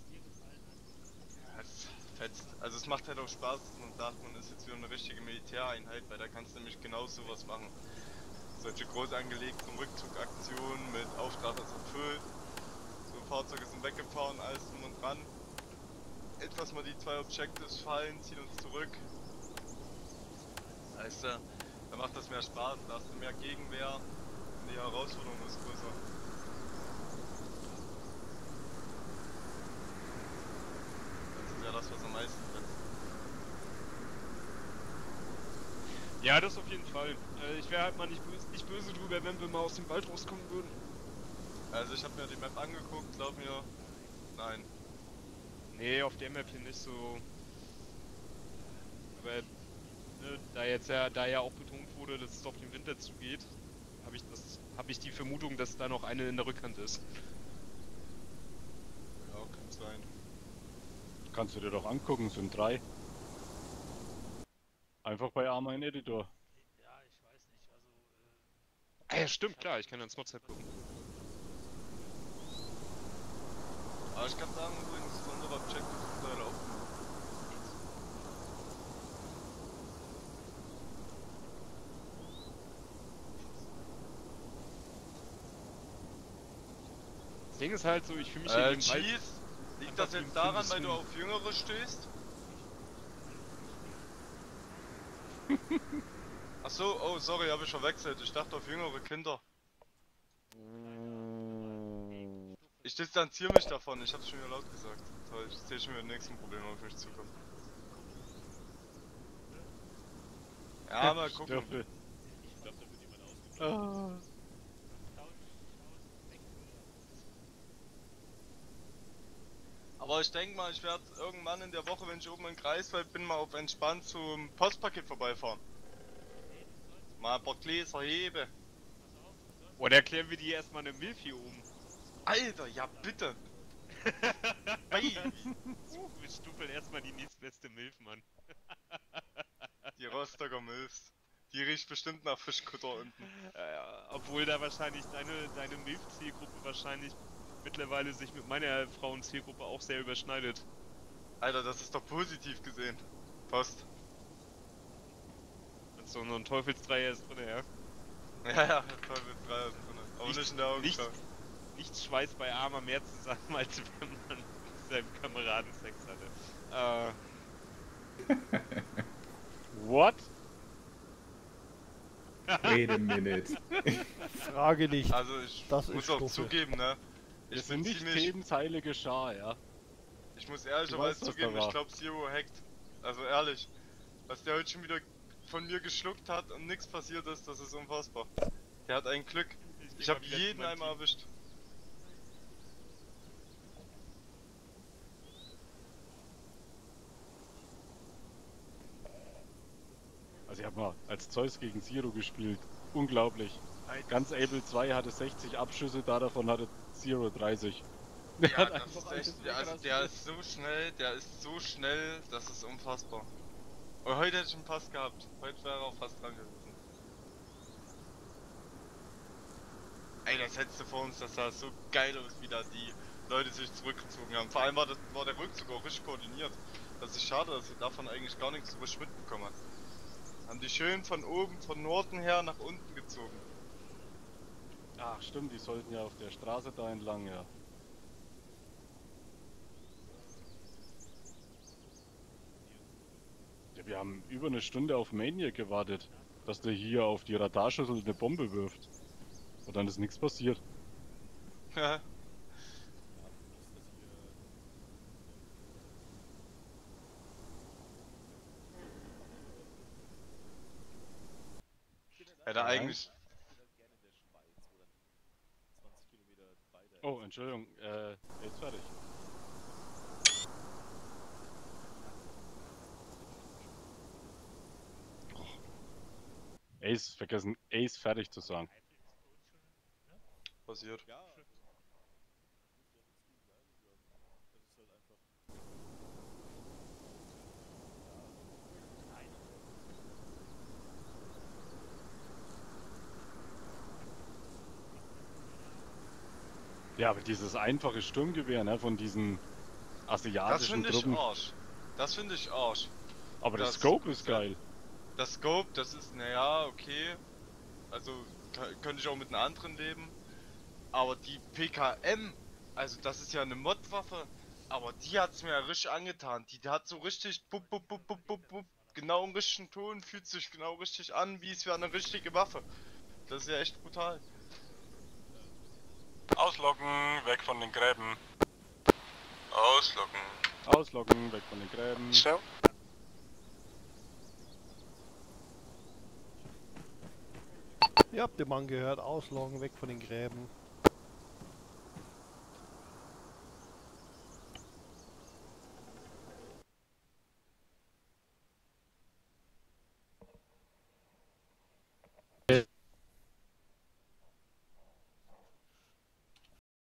Ja, es fetzt. Also es macht halt auch Spaß, dass man sagt, man ist jetzt wieder eine richtige Militäreinheit, weil da kannst du nämlich genau sowas machen. Solche groß angelegten Rückzugaktionen mit Auftrag ist erfüllt. So Fahrzeuge sind weggefahren, alles drum und dran. Etwas mal die zwei Objectives fallen, ziehen uns zurück. Weißt du, da macht das mehr Spaß, da hast du mehr Gegenwehr und die Herausforderung ist größer. Das ist ja das, was am meisten fetzt. Ja, das auf jeden Fall. Äh, ich wäre halt mal nicht böse, nicht böse drüber, wenn wir mal aus dem Wald rauskommen würden. Also ich habe mir die Map angeguckt, glaub mir, nein. Nee, auf der Map hier nicht so. Aber ne, da jetzt ja, da ja auch betont wurde, dass es auf den Winter zugeht, habe ich das, habe ich die Vermutung, dass da noch eine in der Rückhand ist. Ja, kann sein. Kannst du dir doch angucken, sind drei. Einfach bei Arma in Editor. Ja, ich weiß nicht, also. Äh, Ah ja, stimmt, klar, ich kann ans Modzeit gucken. Aber ich kann sagen, übrigens, unsere Objectives sind leider auch gut. Das Ding ist halt so, ich fühle mich Äh, in dem Wald Cheese, liegt einfach das wie ein jetzt daran, fünftes weil du Huhn. auf Jüngere stößt? Achso, oh sorry, habe ich verwechselt. Ich dachte auf jüngere Kinder. Ich distanziere mich davon, ich hab's schon wieder laut gesagt. Toll, ich sehe schon wieder die nächsten Probleme auf mich zukommen. Ja, mal gucken. Störfel. ich glaube, da wird jemand ausgeklaut. Aber ich denke mal, ich werde irgendwann in der Woche, wenn ich oben in Greifswald bin, mal auf entspannt zum Postpaket vorbeifahren. Mal ein paar Gläser hebe. Boah, da erklären wir die erstmal eine Milch hier oben. Alter, ja bitte. Wir stuffeln erstmal die nächstbeste Milf, Mann. Die Rostocker Milfs. Die riecht bestimmt nach Fischkutter unten. Ja, obwohl da wahrscheinlich deine, deine Milf-Zielgruppe wahrscheinlich mittlerweile sich mit meiner Frauen-Zielgruppe auch sehr überschneidet. Alter, das ist doch positiv gesehen. Passt. Und so ein Teufelsdreier ist drin, ja. Ja, ja, Teufelsdreier ist drin. Aber nicht in der Augenschau. Nichts, nichts schweißt bei Arma mehr zusammen, als wenn man mit seinem Kameraden Sex hatte. Äh. What? Wait a minute. Frage nicht. Also ich das muss ist auch Stufe. zugeben, ne? Wir Ich sind bin nicht ziemlich... Thebens heilige Schar, ja. Ich muss Du ehrlicherweise weißt, was zugeben, da ich war. glaube Zero hackt. Also ehrlich. Was der heute schon wieder von mir geschluckt hat und nichts passiert ist, das ist unfassbar. Der hat ein Glück. Ich, ich habe jeden einmal erwischt. Also ich habe mal als Zeus gegen Zero gespielt. Unglaublich. Ganz Able zwei hatte sechzig Abschüsse, da davon hatte Zero dreißig. Der Ja, hat das einfach ist alles echt, der, also der wegrasiert. ist so schnell, der ist so schnell, das ist unfassbar. Und heute hätte ich einen Pass gehabt. Heute wäre er auch fast dran gewesen. Ey, das hättest du vor uns, das sah so geil aus, wie da die Leute sich zurückgezogen haben. Vor allem war, das, war der Rückzug auch richtig koordiniert. Das ist schade, dass ich davon eigentlich gar nichts so richtig mitbekommen habe. Haben die schön von oben, von Norden her nach unten gezogen. Ach stimmt, die sollten ja auf der Straße da entlang, ja. Ja, wir haben über eine Stunde auf Maniac gewartet, dass der hier auf die Radarschüssel eine Bombe wirft. Und dann ist nichts passiert. Ja. Hätte eigentlich... Oh, Entschuldigung, äh, jetzt fertig. Ace, vergessen, Ace fertig zu sagen. Passiert. Ja, aber dieses einfache Sturmgewehr, ne, von diesen Das asiatischen finde ich Truppen. Arsch. Das finde ich Arsch. Aber das Das- Scope ist geil. Das Scope, das ist, naja, okay. Also, k- könnte ich auch mit einer anderen leben. Aber die P K M, also das ist ja eine Mod-Waffe, aber die hat's mir ja richtig angetan. Die hat so richtig, bup, bup, bup, bup, bup, bup, genau im richtigen Ton, fühlt sich genau richtig an, wie es für eine richtige Waffe. Das ist ja echt brutal. Ausloggen, weg von den Gräben. Ausloggen. Ausloggen, weg von den Gräben. Ciao. Ihr habt den Mann gehört, ausloggen, weg von den Gräben.